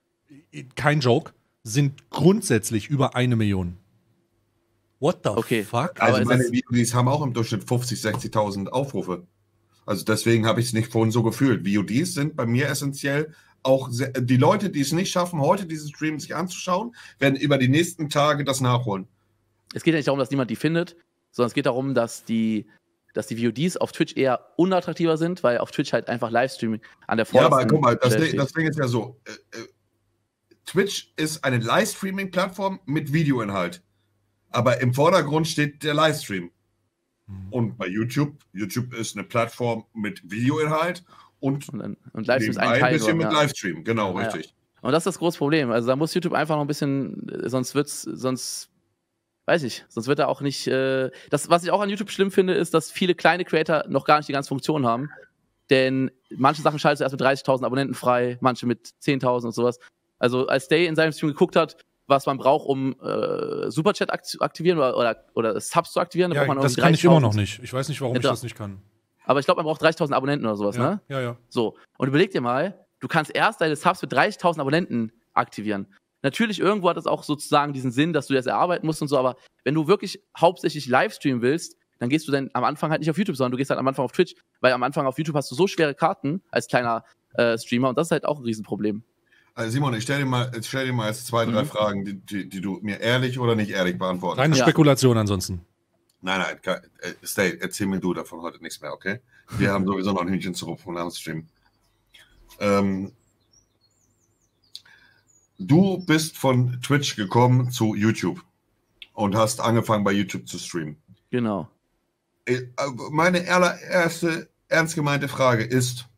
kein Joke, sind grundsätzlich über eine Million. What the Okay. fuck? Aber Also ist meine das- Videos haben auch im Durchschnitt fünfzig, sechzigtausend Aufrufe. Also deswegen habe ich es nicht vorhin so gefühlt. V O Ds sind bei mir essentiell auch sehr, die Leute, die es nicht schaffen, heute diesen Stream sich anzuschauen, werden über die nächsten Tage das nachholen. Es geht ja nicht darum, dass niemand die findet, sondern es geht darum, dass die, dass die V O Ds auf Twitch eher unattraktiver sind, weil auf Twitch halt einfach Livestreaming an der Ja, vordersten aber guck mal, das, Stelle Ding- steht. das Ding ist ja so, äh, äh, Twitch ist eine Livestreaming-Plattform mit Videoinhalt. Aber im Vordergrund steht der Livestream. Mhm. Und bei YouTube, YouTube ist eine Plattform mit Videoinhalt und, und, und Livestream ist ein Teil Teil. Ein bisschen dort, mit ja. Livestream, genau, ja, richtig. Ja. Und das ist das große Problem. Also da muss YouTube einfach noch ein bisschen, sonst wird's, sonst, weiß ich, sonst wird er auch nicht, äh, das, was ich auch an YouTube schlimm finde, ist, dass viele kleine Creator noch gar nicht die ganze Funktion haben. Denn manche Sachen schaltest du erst mit dreißigtausend Abonnenten frei, manche mit zehntausend und sowas. Also als Day in seinem Stream geguckt hat, was man braucht, um äh, Superchat zu aktivieren oder, oder, oder Subs zu aktivieren, da ja, braucht man das kann ich immer noch nicht. Ich weiß nicht, warum ja, ich das nicht kann. Aber ich glaube, man braucht dreißigtausend Abonnenten oder sowas, ja, ne? Ja, ja. So, und überleg dir mal, du kannst erst deine Subs mit dreißigtausend Abonnenten aktivieren. Natürlich, irgendwo hat das auch sozusagen diesen Sinn, dass du das erarbeiten musst und so, aber wenn du wirklich hauptsächlich Livestreamen willst, dann gehst du dann am Anfang halt nicht auf YouTube, sondern du gehst halt am Anfang auf Twitch, weil am Anfang auf YouTube hast du so schwere Karten als kleiner äh, Streamer und das ist halt auch ein Riesenproblem. Also Simon, ich stelle dir mal, ich stell dir mal jetzt zwei, drei mhm. Fragen, die, die, die du mir ehrlich oder nicht ehrlich beantworten kannst. Reine Spekulation ansonsten. Nein, nein, kann, äh, Stay, erzähl mir du davon heute nichts mehr, okay? Wir haben sowieso noch ein Hühnchen zu rupfen am Stream. Ähm, du bist von Twitch gekommen zu YouTube und hast angefangen bei YouTube zu streamen. Genau. Meine allererste ernst gemeinte Frage ist,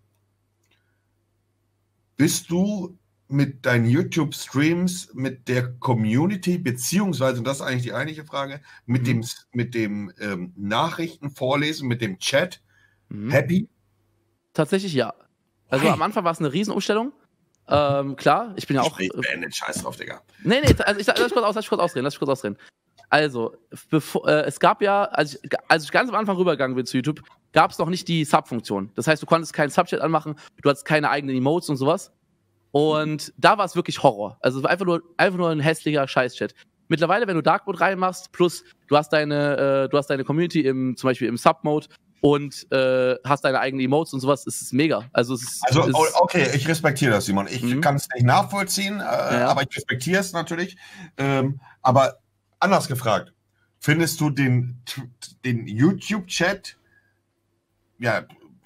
bist du mit deinen YouTube-Streams, mit der Community, beziehungsweise, und das ist eigentlich die eigentliche Frage, mit mhm. dem, mit dem ähm, Nachrichten vorlesen, mit dem Chat, mhm. happy? Tatsächlich ja. Also hey. Am Anfang war es eine Riesenumstellung. Ähm, klar, ich bin ja auch... Ich beendet, scheiß drauf, Digga. Nee, nee, also ich, lass mich kurz aus, lass mich kurz ausreden, lass mich kurz ausreden. Also, bevor, äh, es gab ja, als ich, als ich ganz am Anfang rübergegangen bin zu YouTube, gab es noch nicht die Sub-Funktion. Das heißt, du konntest keinen Subchat anmachen, du hattest keine eigenen Emotes und sowas. Und da war es wirklich Horror. Also einfach nur, einfach nur ein hässlicher Scheiß-Chat. Mittlerweile, wenn du Dark Mode reinmachst, plus du hast deine, äh, du hast deine Community im, zum Beispiel im Sub-Mode und äh, hast deine eigenen Emotes und sowas, ist es mega. Also, es ist, also es okay, ich respektiere das, Simon. Ich mhm. kann es nicht nachvollziehen, äh, ja. aber ich respektiere es natürlich. Ähm, aber anders gefragt, findest du den, den YouTube-Chat ja,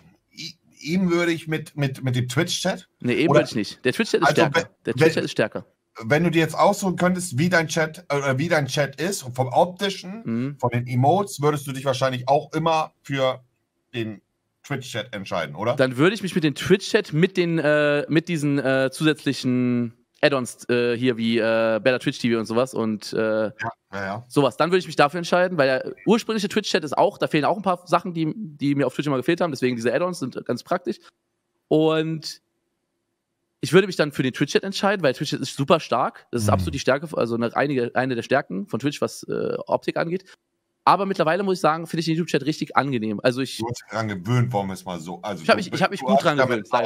ebenwürdig mit, mit, mit dem Twitch-Chat? Nee, ebenwürdig nicht. Der Twitch-Chat ist also, stärker. Der Twitch-Chat ist stärker. Wenn du dir jetzt aussuchen könntest, wie dein Chat, äh, wie dein Chat ist, vom Optischen, mhm. von den Emotes, würdest du dich wahrscheinlich auch immer für den Twitch-Chat entscheiden, oder? Dann würde ich mich mit dem Twitch-Chat mit den, äh, mit diesen äh, zusätzlichen Add-ons äh, hier wie äh, Better Twitch T V und sowas und äh, ja, ja, ja. sowas. Dann würde ich mich dafür entscheiden, weil der ursprüngliche Twitch-Chat ist auch, da fehlen auch ein paar Sachen, die, die mir auf Twitch immer gefehlt haben, deswegen diese Add-ons sind ganz praktisch. Und ich würde mich dann für den Twitch-Chat entscheiden, weil Twitch ist super stark. Das ist mhm. absolut die Stärke, also eine, einige, eine der Stärken von Twitch, was äh, Optik angeht. Aber mittlerweile muss ich sagen, finde ich den YouTube-Chat richtig angenehm. Also ich, du hast dich dran gewöhnt, warum es mal so. Also ich habe mich, ich hab mich gut dran gewöhnt. So.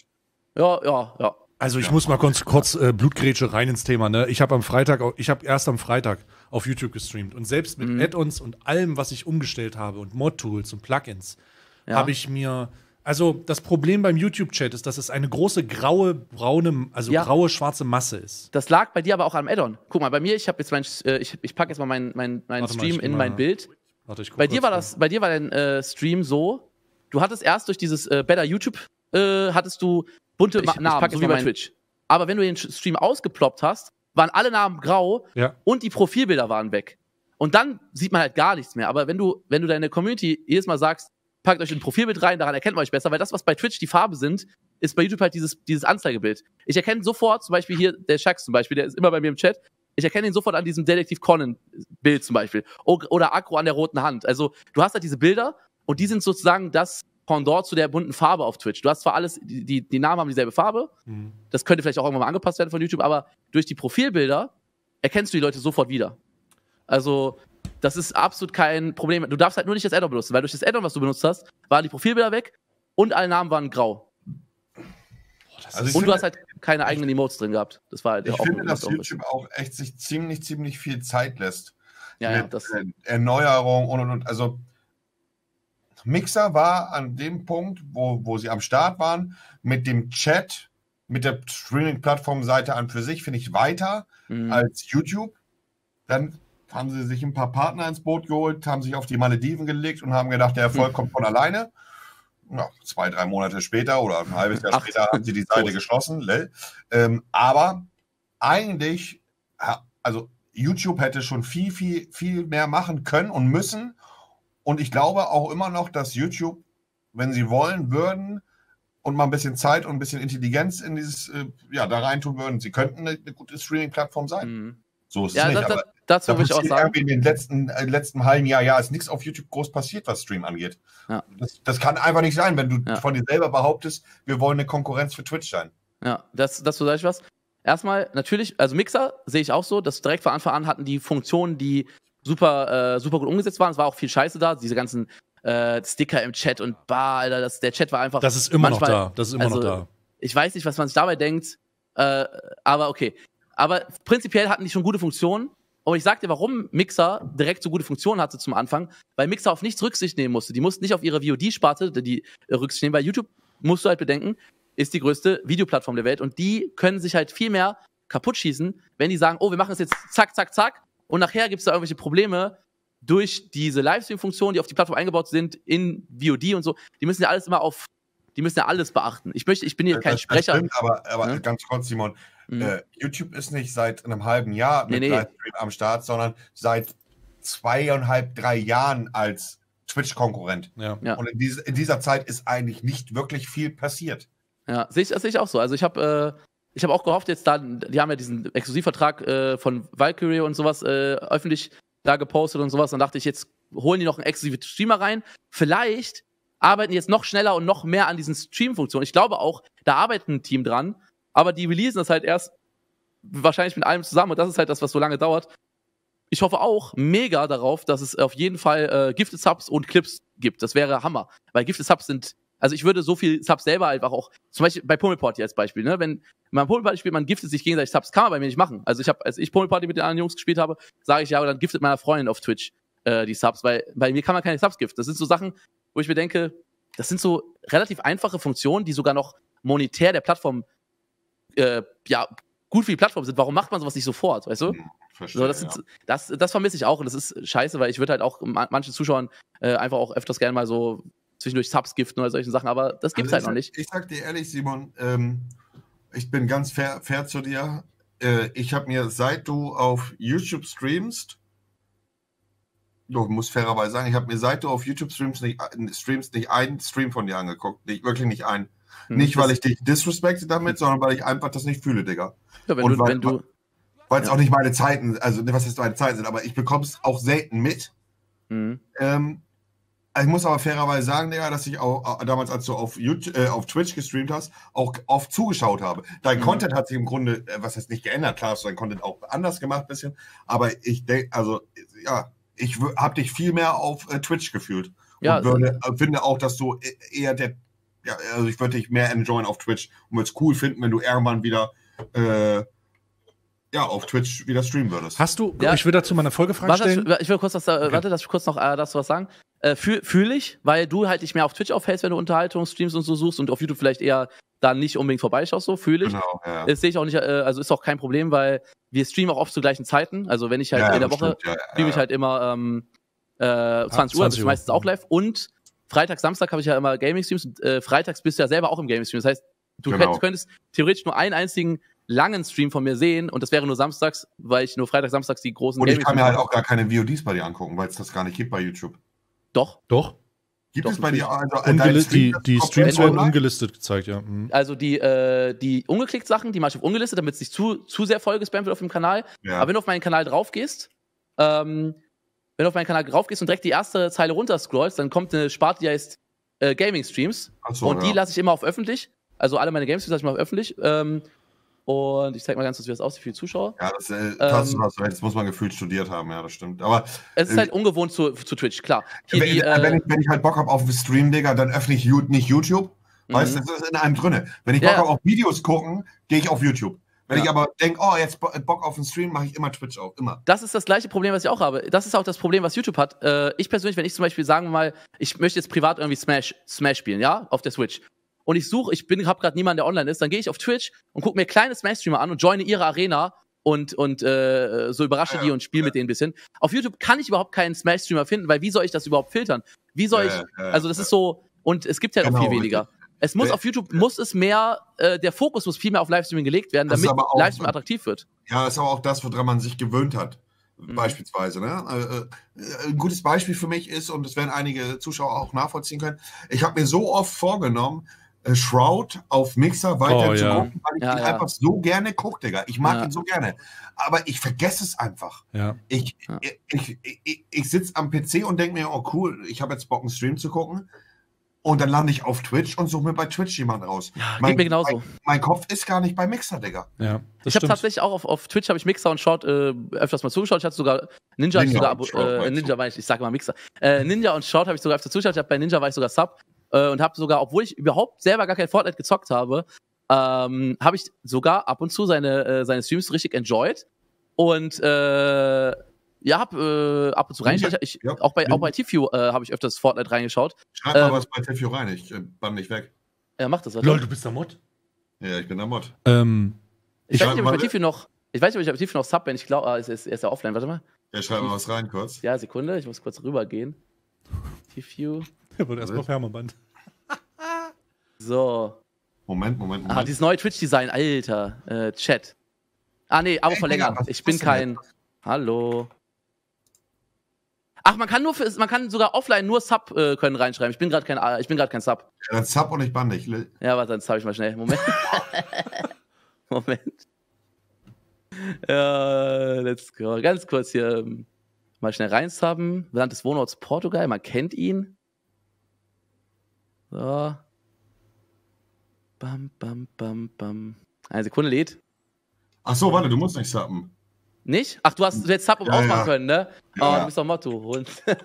Ja, ja, ja. Also ich ja. muss mal kurz, kurz äh, Blutgrätsche rein ins Thema. Ne? Ich habe am Freitag, ich habe erst am Freitag auf YouTube gestreamt und selbst mit mhm. Add-ons und allem, was ich umgestellt habe und Mod-Tools und Plugins, ja. habe ich mir, also das Problem beim YouTube-Chat ist, dass es eine große graue, braune, also ja. graue, schwarze Masse ist. Das lag bei dir aber auch am Add-on. Guck mal, bei mir, ich habe jetzt mein, äh, ich, ich packe jetzt mal meinen mein, mein Stream mal, in mein Bild. Warte, ich guck bei dir war das, bei dir war dein äh, Stream so, du hattest erst durch dieses äh, Better YouTube, äh, hattest du bunte ich, Namen, ich so wie bei Twitch. Aber wenn du den Stream ausgeploppt hast, waren alle Namen grau ja. und die Profilbilder waren weg. Und dann sieht man halt gar nichts mehr. Aber wenn du, wenn du deine Community jedes Mal sagst, packt euch ein Profilbild rein, daran erkennt man euch besser, weil das, was bei Twitch die Farbe sind, ist bei YouTube halt dieses, dieses Anzeigebild. Ich erkenne sofort, zum Beispiel hier, der Shax zum Beispiel, der ist immer bei mir im Chat, ich erkenne ihn sofort an diesem Detektiv Conan-Bild zum Beispiel. Oder Agro an der roten Hand. Also du hast halt diese Bilder und die sind sozusagen das Pendant zu der bunten Farbe auf Twitch. Du hast zwar alles, die, die Namen haben dieselbe Farbe, mhm. das könnte vielleicht auch irgendwann mal angepasst werden von YouTube, aber durch die Profilbilder erkennst du die Leute sofort wieder. Also, das ist absolut kein Problem. Du darfst halt nur nicht das Add-on benutzen, weil durch das Add-on, was du benutzt hast, waren die Profilbilder weg und alle Namen waren grau. Boah, also und finde, du hast halt keine eigenen Emotes drin gehabt. Das war halt ich auch finde, dass YouTube auch echt sich ziemlich, ziemlich viel Zeit lässt. Ja, ja, das Erneuerung und und und. Also, Mixer war an dem Punkt, wo, wo sie am Start waren, mit dem Chat, mit der Streaming-Plattform-Seite an für sich, finde ich, weiter mhm. als YouTube. Dann haben sie sich ein paar Partner ins Boot geholt, haben sich auf die Malediven gelegt und haben gedacht, der Erfolg mhm. kommt von alleine. Ja, zwei, drei Monate später oder ein halbes Jahr Ach. später haben sie die Seite geschlossen. Ähm, aber eigentlich, also YouTube hätte schon viel, viel, viel mehr machen können und müssen. Und ich glaube auch immer noch, dass YouTube, wenn sie wollen würden und mal ein bisschen Zeit und ein bisschen Intelligenz in dieses, äh, ja, da reintun würden, sie könnten eine, eine gute Streaming-Plattform sein. Mhm. So ist ja, es nicht. Das, aber das, dazu will ich auch sagen. In den letzten, äh, letzten halben Jahr, ja, ist nichts auf YouTube groß passiert, was Stream angeht. Ja. Das, das kann einfach nicht sein, wenn du ja. von dir selber behauptest, wir wollen eine Konkurrenz für Twitch sein. Ja, das, das sage ich was. Erstmal, natürlich, also Mixer sehe ich auch so, dass direkt von Anfang an hatten die Funktionen, die super, äh, super gut umgesetzt waren. Es war auch viel Scheiße da, diese ganzen äh, Sticker im Chat und bah, Alter, das, der Chat war einfach. Das ist immer manchmal, noch da. Das ist immer also, noch da. Ich weiß nicht, was man sich dabei denkt, äh, aber okay. Aber prinzipiell hatten die schon gute Funktionen. Und ich sag dir, warum Mixer direkt so gute Funktionen hatte zum Anfang, weil Mixer auf nichts Rücksicht nehmen musste. Die mussten nicht auf ihre V O D-Sparte die äh, Rücksicht nehmen, weil YouTube, musst du halt bedenken, ist die größte Videoplattform der Welt und die können sich halt viel mehr kaputt schießen, wenn die sagen, oh, wir machen es jetzt zack, zack, zack und nachher gibt es da irgendwelche Probleme durch diese Livestream-Funktionen, die auf die Plattform eingebaut sind, in V O D und so. Die müssen ja alles immer auf, die müssen ja alles beachten. Ich möchte, ich bin hier kein das, Sprecher. Das stimmt, aber, aber ja? ganz kurz, Simon, mhm. äh, YouTube ist nicht seit einem halben Jahr mit nee, nee. Livestream am Start, sondern seit zweieinhalb, drei Jahren als Twitch-Konkurrent. Ja. Ja. Und in, diese, in dieser Zeit ist eigentlich nicht wirklich viel passiert. Ja, sehe ich, seh ich auch so. Also ich habe äh, ich habe auch gehofft, jetzt da, die haben ja diesen Exklusivvertrag äh, von Valkyrie und sowas äh, öffentlich da gepostet und sowas. Dann dachte ich, jetzt holen die noch einen exklusiven Streamer rein. Vielleicht arbeiten die jetzt noch schneller und noch mehr an diesen Stream-Funktionen. Ich glaube auch, da arbeitet ein Team dran, aber die releasen das halt erst wahrscheinlich mit allem zusammen und das ist halt das, was so lange dauert. Ich hoffe auch mega darauf, dass es auf jeden Fall äh, Gifted Subs und Clips gibt. Das wäre Hammer. Weil Gifted Subs sind, also ich würde so viel Subs selber einfach auch, zum Beispiel bei Pummelparty als Beispiel, ne, wenn man Pummelparty spielt, man giftet sich gegenseitig Subs, kann man bei mir nicht machen. Also ich habe, als ich Pummelparty mit den anderen Jungs gespielt habe, sage ich ja, aber dann giftet meiner Freundin auf Twitch äh, die Subs, weil bei mir kann man keine Subs giften. Das sind so Sachen, wo ich mir denke, das sind so relativ einfache Funktionen, die sogar noch monetär der Plattform, äh, ja, gut für die Plattform sind. Warum macht man sowas nicht sofort, weißt du? Verstehe, so, das, sind, ja. das, das vermisse ich auch und das ist scheiße, weil ich würde halt auch manchen Zuschauern äh, einfach auch öfters gerne mal so zwischendurch Subs giften oder solche Sachen, aber das gibt's also halt noch nicht. Ich sag dir ehrlich, Simon, ähm, ich bin ganz fair, fair zu dir. Äh, ich habe mir, seit du auf YouTube streamst, du musst fairerweise sagen, ich habe mir, seit du auf YouTube streamst nicht, streamst, nicht einen Stream von dir angeguckt. Nicht, wirklich nicht einen. Hm, nicht, weil ich dich disrespekte damit, sondern weil ich einfach das nicht fühle, Digga. Ja, wenn und du, weil, wenn du weil es ja. auch nicht meine Zeiten, also was heißt meine Zeiten sind, aber ich bekomme es auch selten mit. Mhm. Ähm, ich muss aber fairerweise sagen, Digga, dass ich auch damals, als du auf, YouTube, äh, auf Twitch gestreamt hast, auch oft zugeschaut habe. Dein mhm. Content hat sich im Grunde, was heißt nicht geändert, klar hast du dein Content auch anders gemacht ein bisschen, aber ich denke, also ja, ich habe dich viel mehr auf äh, Twitch gefühlt. Ja, und würde, äh, finde auch, dass du eher der, ja, also ich würde dich mehr enjoyen auf Twitch und würde es cool finden, wenn du irgendwann wieder äh, ja, auf Twitch wieder streamen würdest. Hast du, ja. ich will dazu mal eine Folgefrage warte, stellen. Ich will kurz das, okay. Warte, dass ich kurz noch äh, dazu was sagen. Äh, Fühle fühl ich, weil du halt dich mehr auf Twitch aufhältst, wenn du Unterhaltungsstreams und so suchst und auf YouTube vielleicht eher da nicht unbedingt vorbeischaust, so fühle ich. Genau, ja. Das sehe ich auch nicht, äh, also ist auch kein Problem, weil wir streamen auch oft zu gleichen Zeiten. Also wenn ich halt ja, in der Woche stimmt, ja, ja, streame ich halt immer ähm, äh, zwanzig Uhr, das ist meistens auch live. Und Freitag, Samstag habe ich ja immer Gaming-Streams und äh, freitags bist du ja selber auch im Gaming-Stream. Das heißt, du genau. könntest, könntest theoretisch nur einen einzigen langen Stream von mir sehen und das wäre nur samstags, weil ich nur Freitag, samstags die großen Und ich kann mir halt auch gar keine V O Ds bei dir angucken, weil es das gar nicht gibt bei YouTube. Doch. Doch. Gibt Doch, es bei dir also Ungeli- die, die Streams werden ungelistet gezeigt, ja. Mhm. Also die, äh, die ungeklickt Sachen, die mache ich auf ungelistet, damit es nicht zu, zu sehr voll gespammt wird auf dem Kanal. Ja. Aber wenn du auf meinen Kanal drauf gehst, ähm, wenn du auf meinen Kanal drauf gehst und direkt die erste Zeile runter scrollst, dann kommt eine Sparte, die heißt äh, Gaming Streams. Ach so, und die ja. lasse ich immer auf öffentlich. Also alle meine Game Streams lasse ich immer auf öffentlich. Ähm, Und ich zeig mal ganz kurz, wie das aussieht für die Zuschauer. Ja, das, äh, das, ähm, das muss man gefühlt studiert haben, ja, das stimmt. Aber es ist äh, halt ungewohnt zu, zu Twitch, klar. Hier wenn, die, äh, wenn, ich, wenn ich halt Bock habe auf einen Stream, Digga, dann öffne ich nicht YouTube. Mhm. Weißt du, das ist in einem drinne. Wenn ich Bock ja. habe auf Videos gucken, gehe ich auf YouTube. Wenn ja. ich aber denke, oh, jetzt Bock auf einen Stream, mache ich immer Twitch auf, immer. Das ist das gleiche Problem, was ich auch habe. Das ist auch das Problem, was YouTube hat. Äh, ich persönlich, wenn ich zum Beispiel, sagen wir mal, ich möchte jetzt privat irgendwie Smash, Smash spielen, ja, auf der Switch. Und ich suche, ich bin, hab gerade niemanden, der online ist, dann gehe ich auf Twitch und gucke mir kleine Smash-Streamer an und joine ihre Arena und, und äh, so überrasche ja, die und spiele ja. mit denen ein bisschen. Auf YouTube kann ich überhaupt keinen Smash-Streamer finden, weil wie soll ich das überhaupt filtern? Wie soll ja, ich, ja, also das ja. ist so, und es gibt halt genau, auch viel weniger. Es muss Der- auf YouTube, muss es mehr, äh, der Fokus muss viel mehr auf Livestreaming gelegt werden, Das ist damit aber auch- Livestream attraktiv wird. Ja, ist aber auch das, woran man sich gewöhnt hat. Mhm. Beispielsweise. Ne? Äh, äh, ein gutes Beispiel für mich ist, und das werden einige Zuschauer auch nachvollziehen können, ich habe mir so oft vorgenommen, äh, Shroud auf Mixer weiter Oh, zu ja. gucken, weil ich Ja, ihn ja. einfach so gerne gucke, Digga. Ich mag Ja. ihn so gerne. Aber ich vergesse es einfach. Ja. Ich, Ja. ich, ich, ich, ich sitze am P C und denke mir, oh cool, ich habe jetzt Bock, einen Stream zu gucken. Und dann lande ich auf Twitch und suche mir bei Twitch jemanden raus. Ja, mein, geht mir genauso. Mein, mein Kopf ist gar nicht bei Mixer, Digga. Ja, das Ich habe stimmt. tatsächlich auch auf, auf Twitch habe ich Mixer und Short äh, öfters mal zugeschaut. Ich hatte sogar Ninja, Ninja sogar und abo- Short, äh, meinst Ninja war ich, ich sage mal Mixer. Äh, Ninja und Short habe ich sogar öfter zugeschaut. Ich hab, bei Ninja war ich sogar Sub äh, und habe sogar, obwohl ich überhaupt selber gar kein Fortnite gezockt habe, ähm, habe ich sogar ab und zu seine äh, seine Streams richtig enjoyed und äh, ja, hab äh, ab und zu reingeschaut. Ich, Ja. auch bei auch bei T-View äh, habe ich öfters Fortnite reingeschaut. Schreib mal Ähm, was bei Tiffy rein, ich äh, bann nicht weg. Er macht das, oder? Lol, du bist der Mod. Ja, ich bin der Mod. Ähm, Ich, Ich weiß nicht, ob ich bei schreib mal- T-View noch, ich weiß nicht, ob ich bei T-View noch Sub bin. Ich glaube, ah, ist, ist, er ist ja offline. Warte mal. Ja, schreib mal was rein kurz. Ja, Sekunde, ich muss kurz rübergehen. T-View. er wurde erstmal Permaband. So. Moment, Moment, Moment. Ah, dieses neue Twitch-Design, Alter. Äh, Chat. Ah, nee, Abo Ey, verlängern. Digga, was Ich ist bin das denn kein. Hallo. Ach, man kann nur für, man kann sogar offline nur Sub äh, können reinschreiben. Ich bin gerade kein, ah, ich bin gerade kein Sub. Ja, dann Sub und ich bann dich. Lil. Ja, warte, dann sub ich mal schnell. Moment. Moment. Ja, let's go. Ganz kurz hier ähm, mal schnell reinsubben. Land des Wohnorts Portugal, man kennt ihn. So. Bam, bam, bam, bam. Eine Sekunde lädt. Ach so, warte, du musst nicht subben. Nicht? Ach, du hast jetzt Sub um Ja, ausmachen ja. können, ne? Ja, Oh, ja. du bist doch Motto. Und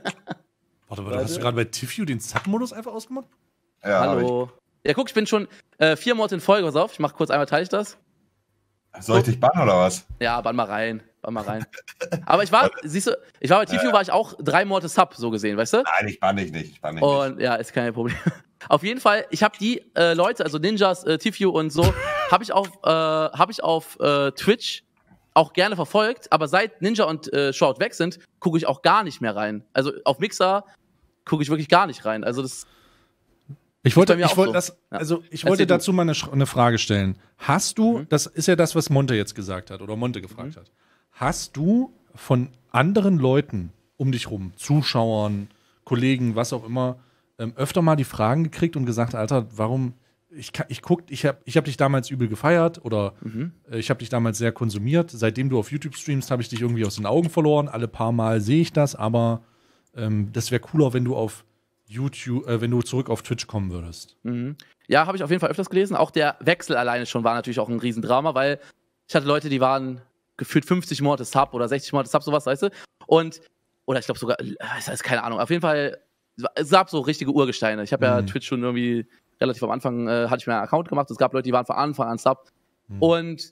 Warte, warte, hast du gerade bei Tiffy den Sub-Modus einfach ausgemacht? Ja, hab hallo. Ja, guck, ich bin schon äh, vier Monate in Folge. Pass auf, ich mach kurz einmal, teile ich das. ich. Soll ich dich bannen oder was? Ja, bann mal rein. Bann mal rein. Aber ich war, siehst du, ich war bei T V, war ich auch drei Monate Sub, so gesehen, weißt du? Nein, ich bann dich nicht. Ich bann dich nicht. Und ja, ist kein Problem. Auf jeden Fall, ich habe die äh, Leute, also Ninjas, äh, T V und so, habe ich auf, äh, hab ich auf äh, Twitch auch gerne verfolgt, aber seit Ninja und äh, Short weg sind, gucke ich auch gar nicht mehr rein. Also auf Mixer gucke ich wirklich gar nicht rein. Also das, Ich wollte, bei mir ich auch wollte so. das, Ja. also ich Erzähl wollte du. dazu mal eine, Sch- eine Frage stellen. Hast du, Mhm. das ist ja das, was Monte jetzt gesagt hat oder Monte gefragt Mhm. hat. Hast du von anderen Leuten um dich rum, Zuschauern, Kollegen, was auch immer, ähm, öfter mal die Fragen gekriegt und gesagt, Alter, warum ich kann, ich guck, ich habe ich hab dich damals übel gefeiert oder mhm. äh, ich habe dich damals sehr konsumiert. Seitdem du auf YouTube streamst, habe ich dich irgendwie aus den Augen verloren. Alle paar Mal sehe ich das, aber ähm, das wäre cooler, wenn du auf YouTube, äh, wenn du zurück auf Twitch kommen würdest. Mhm. Ja, habe ich auf jeden Fall öfters gelesen. Auch der Wechsel alleine schon war natürlich auch ein Riesendrama, weil ich hatte Leute, die waren gefühlt fünfzig Monate Sub oder sechzig Monate Sub, sowas, weißt du? Und, oder ich glaube sogar, äh, das heißt, keine Ahnung, auf jeden Fall, es gab so richtige Urgesteine. Ich habe ja Mhm. Twitch schon irgendwie relativ am Anfang, äh, hatte ich mir einen Account gemacht. Es gab Leute, die waren von Anfang an Sub. Mhm. Und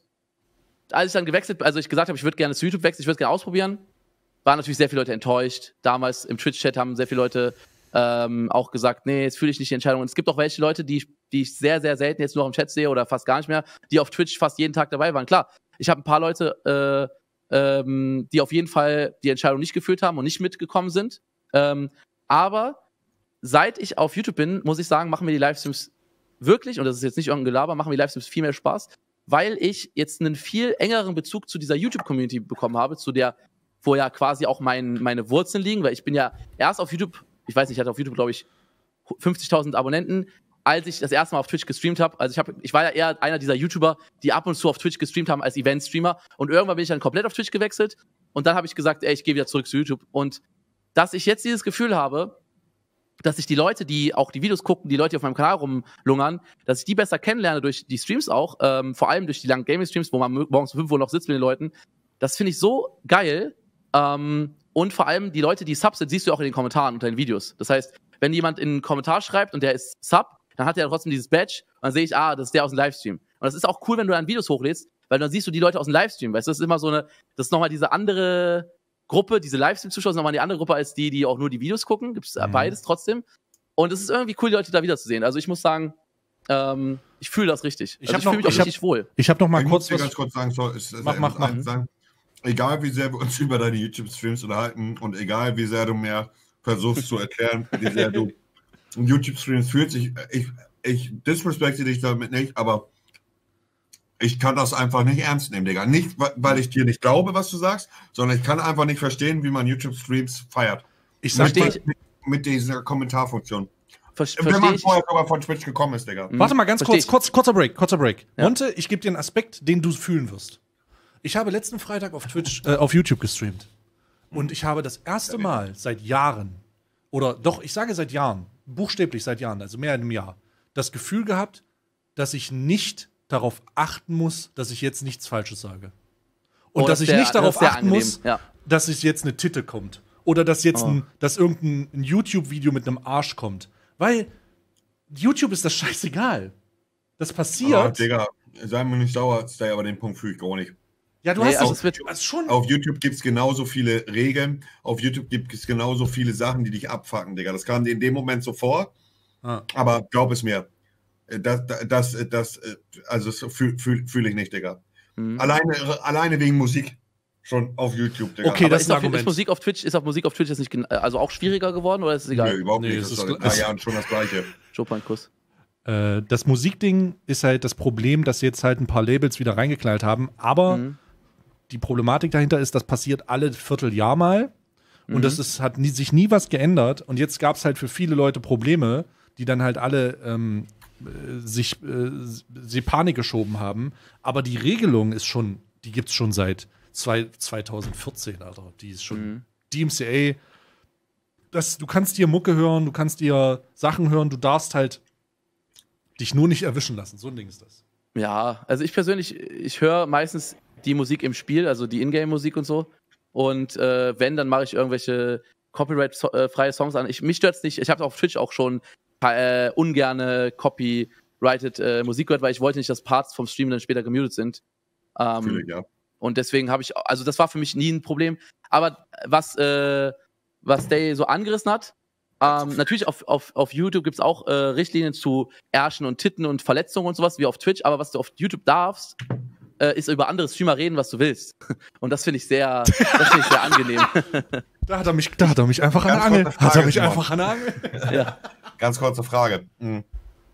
als ich dann gewechselt, also ich gesagt habe, ich würde gerne zu YouTube wechseln, ich würde es gerne ausprobieren, waren natürlich sehr viele Leute enttäuscht. Damals im Twitch-Chat haben sehr viele Leute ähm, auch gesagt, nee, jetzt fühle ich nicht die Entscheidung. Und es gibt auch welche Leute, die, die ich sehr, sehr selten jetzt nur noch im Chat sehe oder fast gar nicht mehr, die auf Twitch fast jeden Tag dabei waren. Klar, ich habe ein paar Leute, äh, ähm, die auf jeden Fall die Entscheidung nicht geführt haben und nicht mitgekommen sind. Ähm, aber seit ich auf YouTube bin, muss ich sagen, machen mir die Livestreams wirklich, und das ist jetzt nicht irgendein Gelaber, machen mir die Livestreams viel mehr Spaß, weil ich jetzt einen viel engeren Bezug zu dieser YouTube-Community bekommen habe, zu der, wo ja quasi auch mein, meine Wurzeln liegen, weil ich bin ja erst auf YouTube, ich weiß nicht, ich hatte auf YouTube, glaube ich, fünfzigtausend Abonnenten, als ich das erste Mal auf Twitch gestreamt habe. Also ich, hab, ich war ja eher einer dieser YouTuber, die ab und zu auf Twitch gestreamt haben als Event-Streamer, und irgendwann bin ich dann komplett auf Twitch gewechselt und dann habe ich gesagt, ey, ich gehe wieder zurück zu YouTube. Und dass ich jetzt dieses Gefühl habe, dass ich die Leute, die auch die Videos gucken, die Leute, die auf meinem Kanal rumlungern, dass ich die besser kennenlerne durch die Streams auch, ähm, vor allem durch die langen Gaming-Streams, wo man morgens um fünf Uhr noch sitzt mit den Leuten. Das finde ich so geil. Ähm, und vor allem die Leute, die Sub sind, siehst du auch in den Kommentaren unter den Videos. Das heißt, wenn jemand in einen Kommentar schreibt und der ist Sub, dann hat er trotzdem dieses Badge und dann sehe ich, ah, das ist der aus dem Livestream. Und das ist auch cool, wenn du dann Videos hochlädst, weil dann siehst du die Leute aus dem Livestream. Weißt du, das ist immer so eine, das ist nochmal diese andere Gruppe, diese Livestream-Zuschauer sind nochmal die andere Gruppe als die, die auch nur die Videos gucken. Gibt es Mhm. beides trotzdem. Und es ist irgendwie cool, die Leute da wiederzusehen. Also ich muss sagen, ähm, ich fühle das richtig. Ich Also hab ich noch- fühle mich auch ich hab- richtig wohl. Ich habe noch mal ich kurz muss dir was. ganz kurz sagen, sorry, es- es- Mach, ich mach, muss mach. eins sagen, egal wie sehr wir uns über deine YouTube-Streams unterhalten und egal wie sehr du mir versuchst zu erklären, wie sehr du YouTube-Streams fühlst, ich, ich, ich disrespekte dich damit nicht, aber ich kann das einfach nicht ernst nehmen, Digga. Nicht, weil ich dir nicht glaube, was du sagst, sondern ich kann einfach nicht verstehen, wie man YouTube-Streams feiert. Ich sag mit, mit, mit dieser Kommentarfunktion. Ver Wenn man vorher sogar von Twitch gekommen ist, Digga. Mhm. Warte mal ganz kurz, kurz, kurzer Break, kurzer Break. Ja. Monte, ich gebe dir einen Aspekt, den du fühlen wirst. Ich habe letzten Freitag auf Twitch, äh, auf YouTube gestreamt. Und ich habe das erste Mal seit Jahren, oder doch, ich sage seit Jahren, buchstäblich seit Jahren, also mehr als einem Jahr, das Gefühl gehabt, dass ich nicht darauf achten muss, dass ich jetzt nichts Falsches sage. Und Oh, dass das ich wär- nicht darauf das wär achten angenehm, muss, ja. dass es jetzt eine Titte kommt. Oder dass jetzt Oh. ein, dass irgendein ein YouTube-Video mit einem Arsch kommt. Weil YouTube ist das scheißegal. Das passiert. Ah, Digga, sei mir nicht sauer, Stay, aber den Punkt fühle ich gar nicht. Ja, du Nee, hast also auch, es wird- du hast schon. Auf YouTube gibt es genauso viele Regeln, auf YouTube gibt es genauso viele Sachen, die dich abfucken, Digga. Das kam dir in dem Moment so vor, Ah. aber glaub es mir, das, das, das, also das fühle fühl, fühl ich nicht, Digga. Mhm. Alleine, alleine wegen Musik schon auf YouTube, Digga. Okay, Aber das ist, ist ein auf, Argument. ist Musik auf Twitch, ist auf Musik auf Twitch jetzt nicht gen- also auch schwieriger geworden oder ist es Nee, egal? überhaupt Nee, nicht. es Das ist ist doch in gl- drei Jahren schon das Gleiche. Chopin-Kuss. Äh, das Musikding ist halt das Problem, dass jetzt halt ein paar Labels wieder reingeknallt haben. Aber Mhm. die Problematik dahinter ist, das passiert alle Vierteljahr mal. Und Mhm. das ist, hat nie, sich nie was geändert. Und jetzt gab es halt für viele Leute Probleme, die dann halt alle ähm, äh, sich äh, sie Panik geschoben haben. Aber die Regelung ist schon, die gibt es schon seit zwei, zweitausendvierzehn, Alter. Die ist schon Mhm. D M C A. Das, du kannst dir Mucke hören, du kannst dir Sachen hören, du darfst halt dich nur nicht erwischen lassen. So ein Ding ist das. Ja, also ich persönlich, ich höre meistens die Musik im Spiel, also die Ingame-Musik und so. Und äh, wenn, dann mache ich irgendwelche Copyright-freie Songs an. Ich, mich stört's nicht. Ich habe auf Twitch auch schon äh, ungerne copyrighted äh, Musik gehört, weil ich wollte nicht, dass Parts vom Stream dann später gemutet sind. Ähm, Fühle ich, ja. Und deswegen habe ich, also das war für mich nie ein Problem. Aber was, äh, was Day so angerissen hat, ähm, natürlich auf, auf, auf YouTube gibt es auch äh, Richtlinien zu Ärschen und Titten und Verletzungen und sowas, wie auf Twitch. Aber was du auf YouTube darfst, äh, ist über andere Streamer reden, was du willst. Und das finde ich sehr, das finde ich sehr angenehm. Da hat er mich, da hat er mich einfach an der Ganz Angel. kurze Hat er Frage, mich Simon. einfach an der Angel. Ja. Ganz kurze Frage. Hm.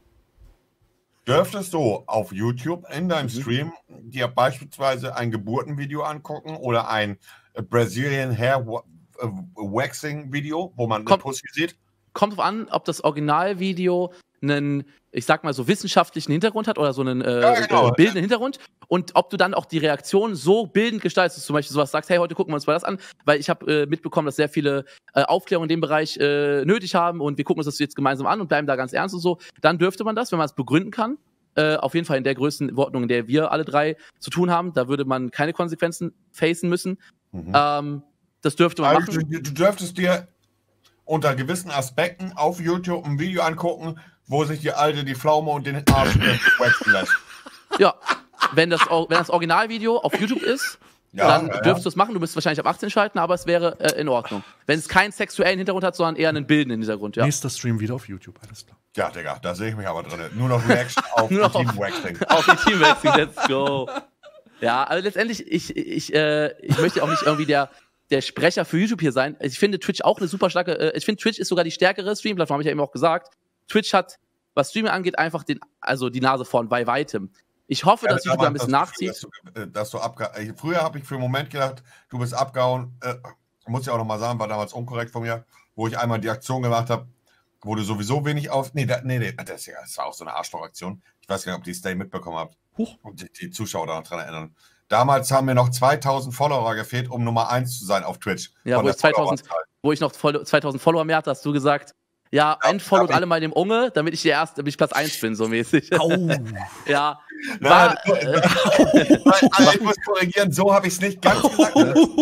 Dürftest du auf YouTube in deinem Mhm. Stream dir beispielsweise ein Geburtenvideo angucken oder ein äh, Brazilian Hair wa- äh, Waxing Video, wo man eine Kommt- Pussy sieht? Kommt drauf an, ob das Originalvideo einen, ich sag mal, so wissenschaftlichen Hintergrund hat oder so einen äh, Ja, genau. äh, bildenden Hintergrund und ob du dann auch die Reaktion so bildend gestaltest, zum Beispiel sowas sagst, hey, heute gucken wir uns mal das an, weil ich habe äh, mitbekommen, dass sehr viele äh, Aufklärung in dem Bereich äh, nötig haben und wir gucken uns das jetzt gemeinsam an und bleiben da ganz ernst und so, dann dürfte man das, wenn man es begründen kann, äh, auf jeden Fall in der Größenordnung, in der wir alle drei zu tun haben, da würde man keine Konsequenzen facen müssen. Mhm. Ähm, das dürfte man Also, machen. du, du dürftest dir unter gewissen Aspekten auf YouTube ein Video angucken, wo sich die Alte die Pflaume und den Arsch äh, waxen lässt. Ja, wenn das, Or- wenn das Originalvideo auf YouTube ist, Ja, dann ja, ja. dürftest du es machen. Du müsst wahrscheinlich ab achtzehn schalten, aber es wäre äh, in Ordnung. Wenn es keinen sexuellen Hintergrund hat, sondern eher einen bildenden Hintergrund, ja. Nächster Stream wieder auf YouTube, alles klar. Ja, Digga, da sehe ich mich aber drin. Nur noch Reaction auf Nur noch auf- Team-Waxing. Auf die Teamwechsel, let's go. Ja, also letztendlich, ich, ich, äh, ich möchte auch nicht irgendwie der, der Sprecher für YouTube hier sein. Ich finde Twitch auch eine super starke, äh, ich finde Twitch ist sogar die stärkere Stream-Plattform, habe ich ja eben auch gesagt. Twitch hat, was Streaming angeht, einfach den, also die Nase vorn bei weitem. Ich hoffe, dass YouTube da ein bisschen nachzieht. Dass du, äh, dass du abge äh, Früher habe ich für einen Moment gedacht, du bist abgehauen. Äh, muss ich auch noch mal sagen, war damals unkorrekt von mir, wo ich einmal die Aktion gemacht habe, wo du sowieso wenig auf. Nee, da, nee, nee das, ja, das war auch so eine Arschloch-Aktion. Ich weiß gar nicht, ob die Stay mitbekommen habt. Huch. Und die, die Zuschauer daran erinnern. Damals haben mir noch zweitausend Follower gefehlt, um Nummer eins zu sein auf Twitch. Ja, Von wo der ich zweitausend, Followerzahl. wo ich noch voll- zweitausend Follower mehr hatte, hast du gesagt, ja, entfollowt hab ich- alle mal dem Unge, damit ich der erste, damit ich Platz eins bin, so mäßig. Au. Ja. Nein, War, so- äh, Nein, also ich muss korrigieren, so habe ich es nicht ganz gesagt.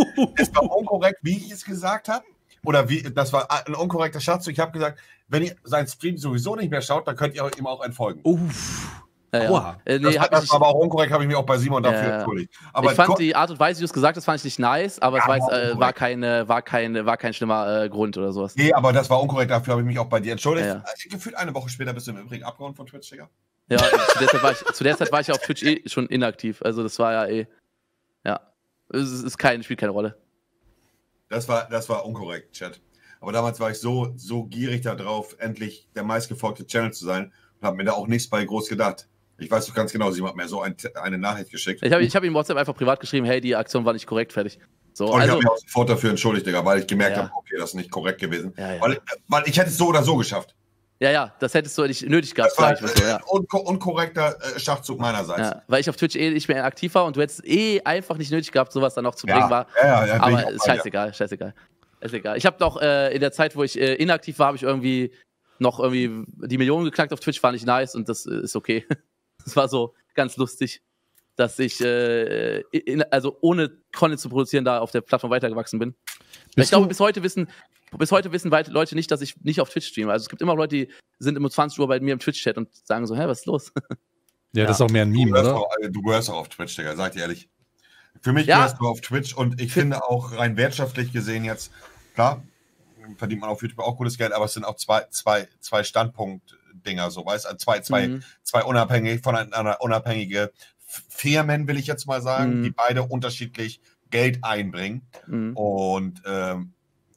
Es war unkorrekt, wie ich es gesagt habe. Oder wie, das war ein unkorrekter Schatz. Ich habe gesagt, wenn ihr seinen Stream sowieso nicht mehr schaut, dann könnt ihr ihm auch entfolgen. Uff. ja, ja. Aua. Äh, Das, nee, war, hab das ich, war aber auch unkorrekt, habe ich mich auch bei Simon dafür Ja, ja. entschuldigt. Aber ich fand ko- die Art und Weise, wie du es gesagt hast, fand ich nicht nice, aber es Ja, war, jetzt, war äh, war, unkorrekt. keine, war, keine, war kein schlimmer äh, Grund oder sowas. nee, aber das war unkorrekt, dafür habe ich mich auch bei dir entschuldigt. Ja, ja. Also, gefühlt eine Woche später bist du im Übrigen abgehauen von Twitch, Digga. Ja, zu der, Zeit war ich, zu der Zeit war ich ja auf Twitch eh schon inaktiv, also das war ja eh, ja, es ist, ist kein, spielt keine Rolle. Das war, das war unkorrekt, Chat. Aber damals war ich so, so gierig darauf, endlich der meistgefolgte Channel zu sein, und habe mir da auch nichts bei groß gedacht. Ich weiß doch ganz genau, sie hat mir so ein, eine Nachricht geschickt. Ich habe ich hab ihm WhatsApp einfach privat geschrieben, hey, die Aktion war nicht korrekt, fertig. So, und ich also, habe mich auch sofort dafür entschuldigt, Digga, weil ich gemerkt ja. habe, okay, das ist nicht korrekt gewesen. Ja, ja. Weil, weil ich hätte es so oder so geschafft. Ja, ja, das hättest du nicht nötig gehabt. Das war sag ich mal so, ja. un unkorrekter äh, Schachzug meinerseits. Ja, weil ich auf Twitch eh nicht mehr aktiv war und du hättest eh einfach nicht nötig gehabt, sowas dann noch zu bringen. Ja, war. ja, ja, aber ist scheißegal, ja. scheißegal. Ist egal. Ich habe doch äh, in der Zeit, wo ich äh, inaktiv war, habe ich irgendwie noch irgendwie die Millionen geknackt auf Twitch, fand ich nice und das äh, ist okay. Das war so ganz lustig, dass ich äh, in, also ohne Content zu produzieren da auf der Plattform weitergewachsen bin. Ich glaube, bis heute wissen bis heute wissen Leute nicht, dass ich nicht auf Twitch streame. Also es gibt immer Leute, die sind immer zwanzig Uhr bei mir im Twitch-Chat und sagen so, hä, was ist los? Ja, das ist auch mehr ein Meme, du oder? Auch, du gehörst auch auf Twitch, Digga, sag dir ehrlich. Für mich ja. gehörst du auf Twitch und ich finde auch rein wirtschaftlich gesehen jetzt, klar, verdient man auf YouTube auch gutes Geld, aber es sind auch zwei, zwei, zwei Standpunkt-Dinger, so, weißt du, zwei, zwei, Mhm. zwei unabhängig, voneinander unabhängige Firmen, will ich jetzt mal sagen, Mhm. die beide unterschiedlich Geld einbringen. Mhm. Und ähm,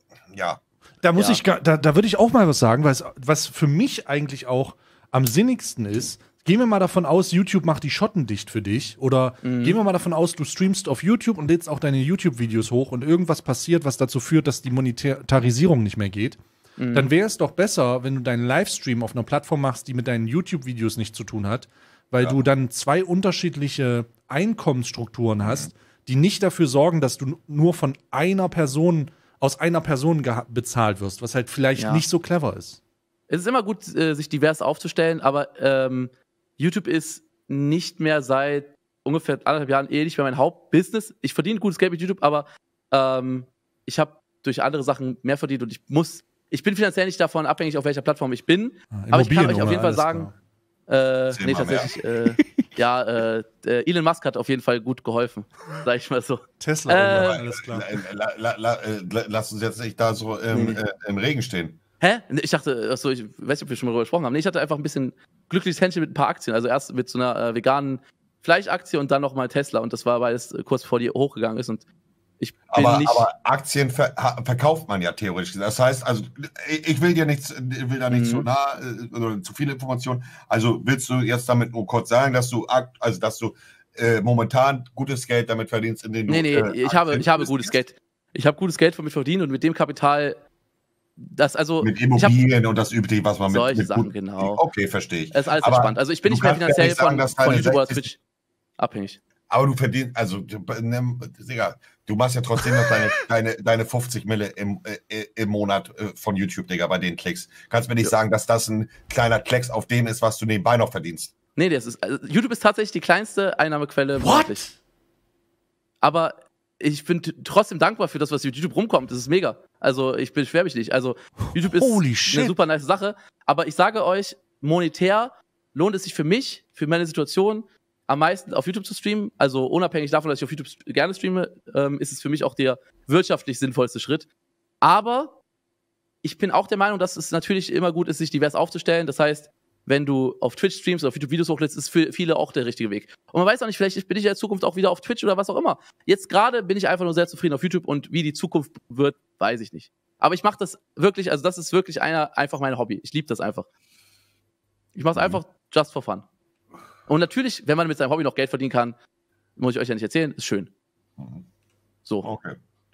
ja. Da muss Ja. ich, ga- da, da würde ich auch mal was sagen, weil es, was für mich eigentlich auch am sinnigsten ist. Gehen wir mal davon aus, YouTube macht die Schotten dicht für dich. Oder Mhm. gehen wir mal davon aus, du streamst auf YouTube und lädst auch deine YouTube-Videos hoch und irgendwas passiert, was dazu führt, dass die Monetarisierung nicht mehr geht. Mhm. Dann wäre es doch besser, wenn du deinen Livestream auf einer Plattform machst, die mit deinen YouTube-Videos nichts zu tun hat, weil Ja. du dann zwei unterschiedliche Einkommensstrukturen hast, die nicht dafür sorgen, dass du nur von einer Person, aus einer Person geha- bezahlt wirst, was halt vielleicht Ja. nicht so clever ist. Es ist immer gut, äh, sich divers aufzustellen, aber ähm, YouTube ist nicht mehr seit ungefähr anderthalb Jahren eh nicht mehr mein Hauptbusiness. Ich verdiene gutes Geld mit YouTube, aber ähm, ich habe durch andere Sachen mehr verdient und ich muss, ich bin finanziell nicht davon abhängig, auf welcher Plattform ich bin. Ah, Aber ich kann Immobilien euch auf oder jeden Fall alles sagen, klar. Äh, Zähl nee, mal mehr. tatsächlich, äh, ja, äh, äh, Elon Musk hat auf jeden Fall gut geholfen, sag ich mal so. Tesla, Äh, oder? Alles klar. La, la, la, la, lass uns jetzt nicht da so im, Nee, nee. äh, im Regen stehen. Hä? Ich dachte, achso, ich weiß nicht, ob wir schon mal darüber gesprochen haben. Nee, ich hatte einfach ein bisschen glückliches Händchen mit ein paar Aktien. Also erst mit so einer äh, veganen Fleischaktie und dann nochmal Tesla. Und das war beides äh, kurz bevor die hochgegangen ist. Und ich bin Aber, nicht. aber Aktien ver ha- verkauft man ja theoretisch. Das heißt, also ich ich will dir nichts, will da nicht Mhm. zu nah äh, oder zu viele Informationen. Also willst du jetzt damit nur kurz sagen, dass du akt- also dass du äh, momentan gutes Geld damit verdienst, indem du nee, nee, äh, ich habe, Aktien ich habe gutes investierst? Geld. Ich habe gutes Geld von mir verdient und mit dem Kapital, das, also. Mit ich hab, Immobilien und das Übliche, was man mit, Solche mit Sachen, gut- genau. Okay, verstehe ich. es ist alles Aber entspannt. Also ich bin du nicht mehr kannst ja finanziell nicht sagen, von, dass von deine YouTube oder sechzig Twitch abhängig. Aber du verdienst, also, du, ne, Digga, du machst ja trotzdem noch deine, deine, deine fünfzig Mille im, äh, im Monat äh, von YouTube, Digga, bei den Klicks. Kannst mir nicht Ja. sagen, dass das ein kleiner Klecks auf dem ist, was du nebenbei noch verdienst. Nee, das ist, also YouTube ist tatsächlich die kleinste Einnahmequelle monatlich. Aber ich bin t- trotzdem dankbar für das, was auf YouTube rumkommt. Das ist mega. Also ich beschwere mich nicht. Also YouTube ist Holy eine shit. super nice Sache. Aber ich sage euch, monetär lohnt es sich für mich, für meine Situation, am meisten auf YouTube zu streamen. Also unabhängig davon, dass ich auf YouTube st- gerne streame, ähm, ist es für mich auch der wirtschaftlich sinnvollste Schritt. Aber ich bin auch der Meinung, dass es natürlich immer gut ist, sich divers aufzustellen. Das heißt, wenn du auf Twitch streamst oder auf YouTube Videos hochlädst, ist für viele auch der richtige Weg. Und man weiß auch nicht, vielleicht bin ich ja in Zukunft auch wieder auf Twitch oder was auch immer. Jetzt gerade bin ich einfach nur sehr zufrieden auf YouTube und wie die Zukunft wird, weiß ich nicht. Aber ich mache das wirklich, also das ist wirklich einer, einfach mein Hobby. Ich liebe das einfach. Ich mache es einfach just for fun. Und natürlich, wenn man mit seinem Hobby noch Geld verdienen kann, muss ich euch ja nicht erzählen, ist schön. So. Okay.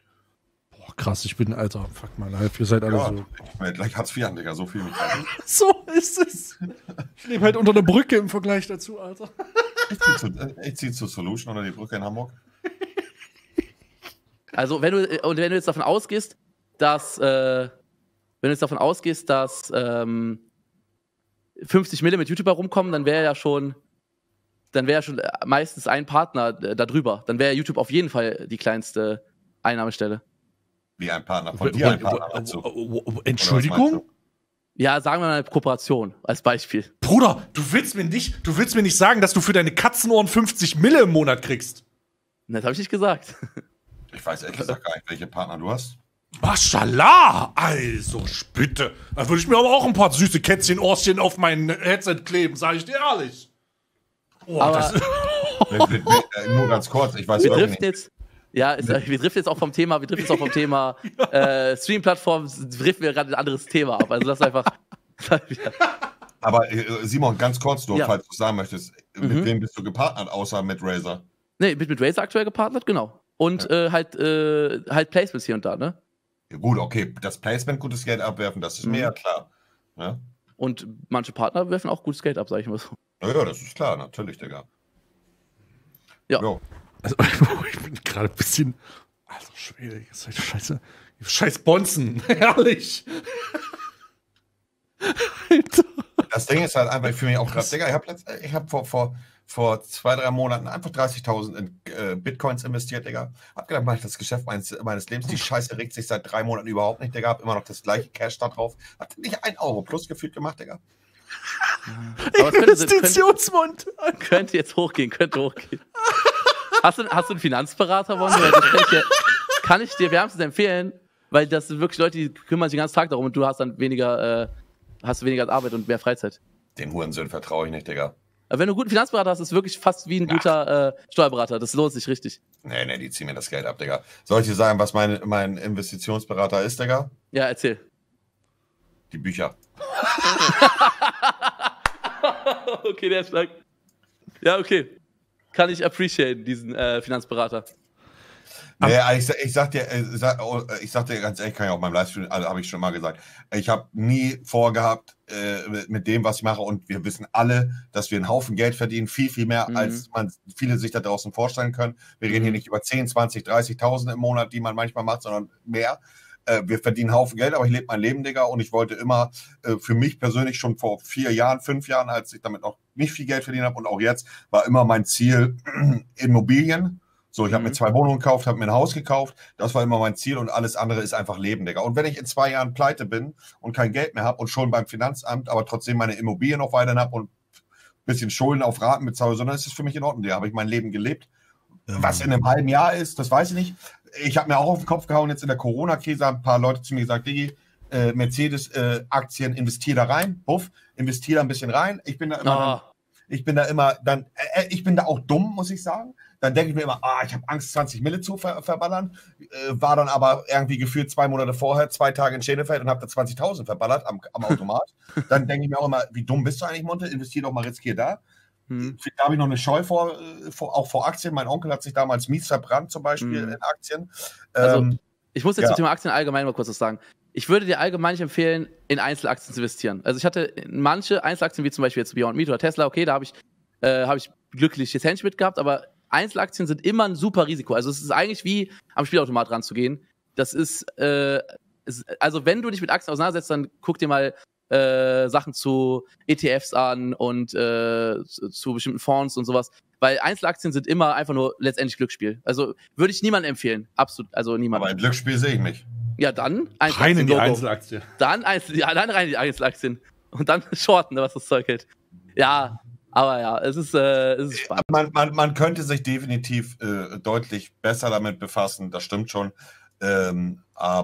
Boah, krass, ich bin, Alter, fuck mal, ihr seid alle Ja, so. ich meine, gleich Hartz vier an, Digga, so viel. So ist es. Ich lebe halt unter einer Brücke im Vergleich dazu, Alter. Ich ziehe zu, ich zieh zu Solution unter die Brücke in Hamburg. Also wenn du, und wenn du jetzt davon ausgehst, dass, äh, wenn du jetzt davon ausgehst, dass ähm, fünfzig Mille mit YouTuber rumkommen, dann wäre ja schon, dann wäre ja schon meistens ein Partner äh, da drüber. Dann wäre YouTube auf jeden Fall die kleinste Einnahmestelle. Wie ein Partner von dir, ein Partner dazu. Entschuldigung? Ja, sagen wir mal eine Kooperation als Beispiel. Bruder, du willst mir nicht, du willst mir nicht sagen, dass du für deine Katzenohren fünfzig Mille im Monat kriegst. Das habe ich nicht gesagt. Ich weiß ehrlich gesagt gar nicht, welche Partner du hast. Maschallah! Also, bitte. Da würde ich mir aber auch ein paar süße Kätzchen-Ohrchen auf mein Headset kleben, sage ich dir ehrlich. Oh, Aber- das Wir- wir- wir- äh, Nur ganz kurz, ich weiß Wir wirklich driften nicht. jetzt, ja, ist, wir driften jetzt auch vom Thema, wir driften jetzt auch vom Thema äh, Stream-Plattform, driften wir gerade ein anderes Thema ab. Also das ist einfach. Aber äh, Simon, ganz kurz nur, Ja. falls du sagen möchtest, Mhm. mit wem bist du gepartnert, außer mit Razer? Nee, bin mit Razer aktuell gepartnert, genau. Und äh, halt, äh, halt Placements hier und da, ne? Ja, gut, okay, das Placement gutes Geld abwerfen, das ist Mhm. mir ja klar. Ne? Und manche Partner werfen auch gutes Geld ab, sag ich mal so. Naja, das ist klar, natürlich, Digga. Ja. Jo. Also, ich bin gerade ein bisschen. Also, schwierig. Ist halt scheiße. Scheiß Bonzen. Herrlich. Alter. Das Ding ist halt einfach, ich fühle mich auch gerade, Digga, ich habe ich hab vor, vor, vor zwei, drei Monaten einfach dreißigtausend in äh, Bitcoins investiert, Digga. Hab gedacht, mach ich das Geschäft meines, meines Lebens. Die Scheiße regt sich seit drei Monaten überhaupt nicht, Digga. Hab immer noch das gleiche Cash da drauf. Hat nicht ein Euro plus gefühlt gemacht, Digga. Aber es könnte, könnte, Investitionsmund. könnte jetzt hochgehen, könnte hochgehen. Hast du, hast du einen Finanzberater, Wondi? Weil das kann ich dir, kann ich dir wärmstens empfehlen, weil das sind wirklich Leute, die kümmern sich den ganzen Tag darum und du hast dann weniger, äh, hast weniger Arbeit und mehr Freizeit. Den Hurensöhnen vertraue ich nicht, Digga. Aber wenn du einen guten Finanzberater hast, ist es wirklich fast wie ein guter äh, Steuerberater. Das lohnt sich richtig. Nee, nee, die ziehen mir das Geld ab, Digga. Soll ich dir sagen, was mein, mein Investitionsberater ist, Digga? Ja, erzähl. Die Bücher. Okay, der ist stark. Ja, okay. Kann ich appreciaten, diesen äh, Finanzberater. Nee, ich, ich sag dir, ich sag, ich sag dir ganz ehrlich, kann ich auch beim Livestream, also habe ich schon mal gesagt, ich habe nie vorgehabt äh, mit, mit dem, was ich mache, und wir wissen alle, dass wir einen Haufen Geld verdienen, viel, viel mehr, Mhm. als man viele sich da draußen vorstellen können. Wir reden hier nicht über zehn, zwanzig, dreißigtausend im Monat, die man manchmal macht, sondern mehr. Äh, wir verdienen einen Haufen Geld, aber ich lebe mein Leben, Digga, und ich wollte immer äh, für mich persönlich schon vor vier Jahren, fünf Jahren, als ich damit noch nicht viel Geld verdient habe, und auch jetzt, war immer mein Ziel Immobilien. So, ich habe Mhm. mir zwei Wohnungen gekauft, habe mir ein Haus gekauft. Das war immer mein Ziel, und alles andere ist einfach Leben, Digga. Und wenn ich in zwei Jahren pleite bin und kein Geld mehr habe und schon beim Finanzamt, aber trotzdem meine Immobilien noch weiterhin habe und ein bisschen Schulden auf Raten bezahle, sondern es ist für mich in Ordnung, Digga. Habe ich mein Leben gelebt. Was in einem halben Jahr ist, das weiß ich nicht. Ich habe mir auch auf den Kopf gehauen, jetzt in der Corona-Krise haben ein paar Leute zu mir gesagt, Digi, äh, Mercedes-Aktien, äh, investier da rein. Buff, investier da ein bisschen rein. Ich bin da immer... Oh. Dann, Ich bin da immer, dann, äh, ich bin da auch dumm, muss ich sagen. Dann denke ich mir immer, ah, ich habe Angst, zwanzig Mille zu ver verballern. Äh, war dann aber irgendwie gefühlt zwei Monate vorher, zwei Tage in Schenefeld und habe da zwanzigtausend verballert am, am Automat. Dann denke ich mir auch immer, wie dumm bist du eigentlich, Monte? Investier doch mal, riskier da. Hm. Da habe ich noch eine Scheu vor, äh, vor, auch vor Aktien. Mein Onkel hat sich damals mies verbrannt, zum Beispiel Hm. in Aktien. Also, Ähm, ich muss jetzt ja. zum Thema Aktien allgemein mal kurz was sagen. Ich würde dir allgemein nicht empfehlen, in Einzelaktien zu investieren. Also ich hatte manche Einzelaktien, wie zum Beispiel jetzt Beyond Meat oder Tesla, okay, da habe ich, äh, hab ich glückliches Händchen mit gehabt, aber Einzelaktien sind immer ein super Risiko. Also es ist eigentlich wie am Spielautomat ranzugehen. Das ist, äh, ist also wenn du dich mit Aktien auseinandersetzt, dann guck dir mal äh, Sachen zu E T Fs an und äh, zu, zu bestimmten Fonds und sowas. Weil Einzelaktien sind immer einfach nur letztendlich Glücksspiel. Also würde ich niemandem empfehlen. Absolut, also niemand. aber ein Glücksspiel sehe ich nicht. Ja, dann Rein in die go, go. Einzelaktie. Dann, Einzel ja, dann rein in die Einzelaktien. Und dann shorten, was das Zeug hält. Ja, aber ja, es ist, äh, es ist spannend. Man, man, man könnte sich definitiv äh, deutlich besser damit befassen, das stimmt schon. Ähm,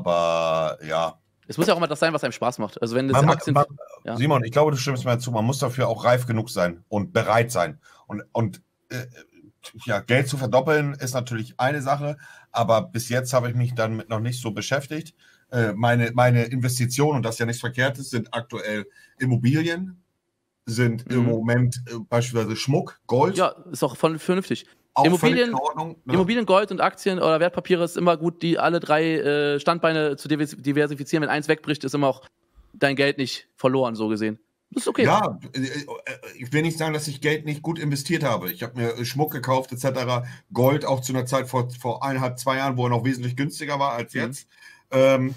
aber ja. Es muss ja auch immer das sein, was einem Spaß macht. Also wenn das Man, Aktien... man, ja. Simon, ich glaube, du stimmst mir zu, man muss dafür auch reif genug sein und bereit sein. Und, und äh, ja, Geld zu verdoppeln ist natürlich eine Sache, aber bis jetzt habe ich mich damit noch nicht so beschäftigt. Äh, meine, meine Investitionen, und das ja nichts Verkehrtes, sind aktuell Immobilien, sind Mhm. im Moment äh, beispielsweise Schmuck, Gold. Ja, ist auch voll vernünftig. auch Immobilien- völlig in Ordnung. Ne? Immobilien, Gold und Aktien oder Wertpapiere ist immer gut, die alle drei äh, Standbeine zu divers- diversifizieren. Wenn eins wegbricht, ist immer auch dein Geld nicht verloren, so gesehen. Das ist okay. Ja, äh, äh, ich will nicht sagen, dass ich Geld nicht gut investiert habe. Ich habe mir Schmuck gekauft et cetera. Gold auch zu einer Zeit vor, vor eineinhalb, zwei Jahren, wo er noch wesentlich günstiger war als Mhm. jetzt. Ähm,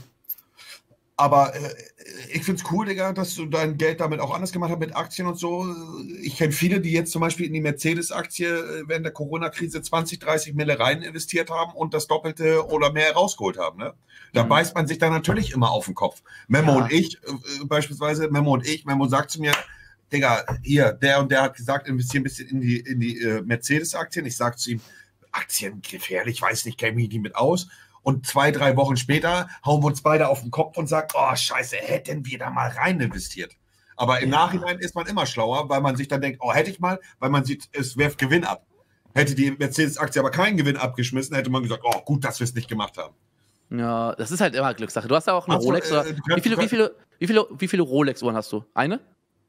aber äh, ich finde es cool, Digga, dass du dein Geld damit auch anders gemacht hast mit Aktien und so. Ich kenne viele, die jetzt zum Beispiel in die Mercedes-Aktie äh, während der Corona-Krise zwanzig, dreißig Mille rein investiert haben und das Doppelte oder mehr rausgeholt haben. Ne? Da Mhm. beißt man sich dann natürlich immer auf den Kopf. Memo Ja. und ich, äh, beispielsweise, Memo und ich, Memo sagt zu mir, Digga, hier, der und der hat gesagt, investiere ein bisschen in die, in die äh, Mercedes-Aktien. Ich sage zu ihm, Aktien gefährlich, weiß nicht, kenne mich nicht mit aus. Und zwei, drei Wochen später hauen wir uns beide auf den Kopf und sagen, oh scheiße, hätten wir da mal rein investiert. Aber im Ja. Nachhinein ist man immer schlauer, weil man sich dann denkt, oh, hätte ich mal, weil man sieht, es wirft Gewinn ab. Hätte die Mercedes-Aktie aber keinen Gewinn abgeschmissen, hätte man gesagt, oh, gut, dass wir es nicht gemacht haben. Ja, das ist halt immer Glückssache. Du hast ja auch eine Ach so, Rolex. äh, Oder du kannst- wie, viele, du wie, viele, wie, viele, wie viele Rolex-Uhren hast du? Eine?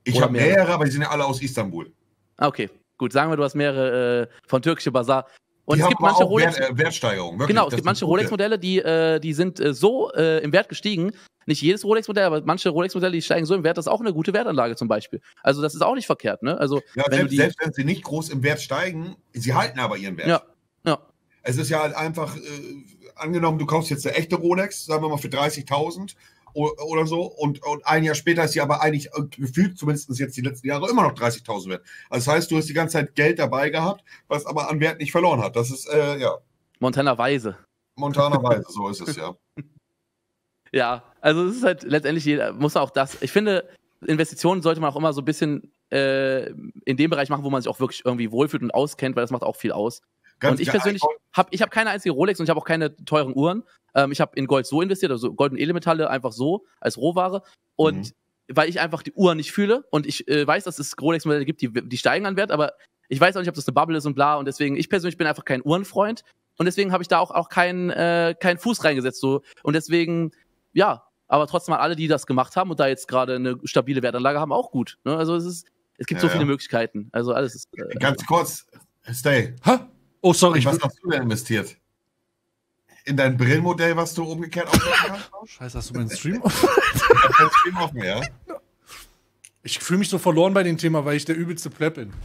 Ich habe mehrere, aber die sind ja alle aus Istanbul. Okay, gut. Sagen wir, du hast mehrere äh, von Türkische Bazar. Und die es gibt manche auch Rolex. Wert, äh, Wertsteigerung. Wirklich, genau, es gibt manche Rolex-Modelle, die, äh, die sind äh, so äh, im Wert gestiegen. Nicht jedes Rolex-Modell, aber manche Rolex-Modelle, die steigen so im Wert, das ist auch eine gute Wertanlage zum Beispiel. Also das ist auch nicht verkehrt, ne? Also, ja, wenn selbst, die, selbst wenn sie nicht groß im Wert steigen, sie halten aber ihren Wert. Ja, ja. Es ist ja halt einfach, äh, angenommen, du kaufst jetzt eine echte Rolex, sagen wir mal für dreißigtausend oder so, und, und ein Jahr später ist sie aber eigentlich äh, gefühlt, zumindest jetzt die letzten Jahre, immer noch dreißigtausend wert. Also das heißt, du hast die ganze Zeit Geld dabei gehabt, was aber an Wert nicht verloren hat. Das ist, äh, ja. Montana Weise. Montana Weise, so ist es, ja. Ja, also es ist halt letztendlich, jeder, muss auch das, ich finde, Investitionen sollte man auch immer so ein bisschen äh, in dem Bereich machen, wo man sich auch wirklich irgendwie wohlfühlt und auskennt, weil das macht auch viel aus. Ganz und ich persönlich habe ich hab keine einzige Rolex und ich habe auch keine teuren Uhren. Ähm, ich habe in Gold so investiert, also Gold und Edelmetalle einfach so als Rohware. Und mhm. weil ich einfach die Uhren nicht fühle und ich äh, weiß, dass es Rolex-Modelle gibt, die, die steigen an Wert, aber ich weiß auch nicht, ob das eine Bubble ist und bla. Und deswegen, ich persönlich bin einfach kein Uhrenfreund. Und deswegen habe ich da auch, auch keinen äh, keinen Fuß reingesetzt. So. Und deswegen, ja, aber trotzdem mal alle, die das gemacht haben und da jetzt gerade eine stabile Wertanlage haben, auch gut. Ne? Also es ist, es gibt ja, so viele ja. Möglichkeiten. Also alles ist. Äh, Ganz kurz, Stay. Hä? Oh, sorry. Was hast du denn investiert? In dein Brillenmodell, was du umgekehrt aufsetzen kannst? Scheiße, hast du meinen Stream offen? Ich hab deinen Stream offen, ja. Ich fühle mich so verloren bei dem Thema, weil ich der übelste Pleb bin.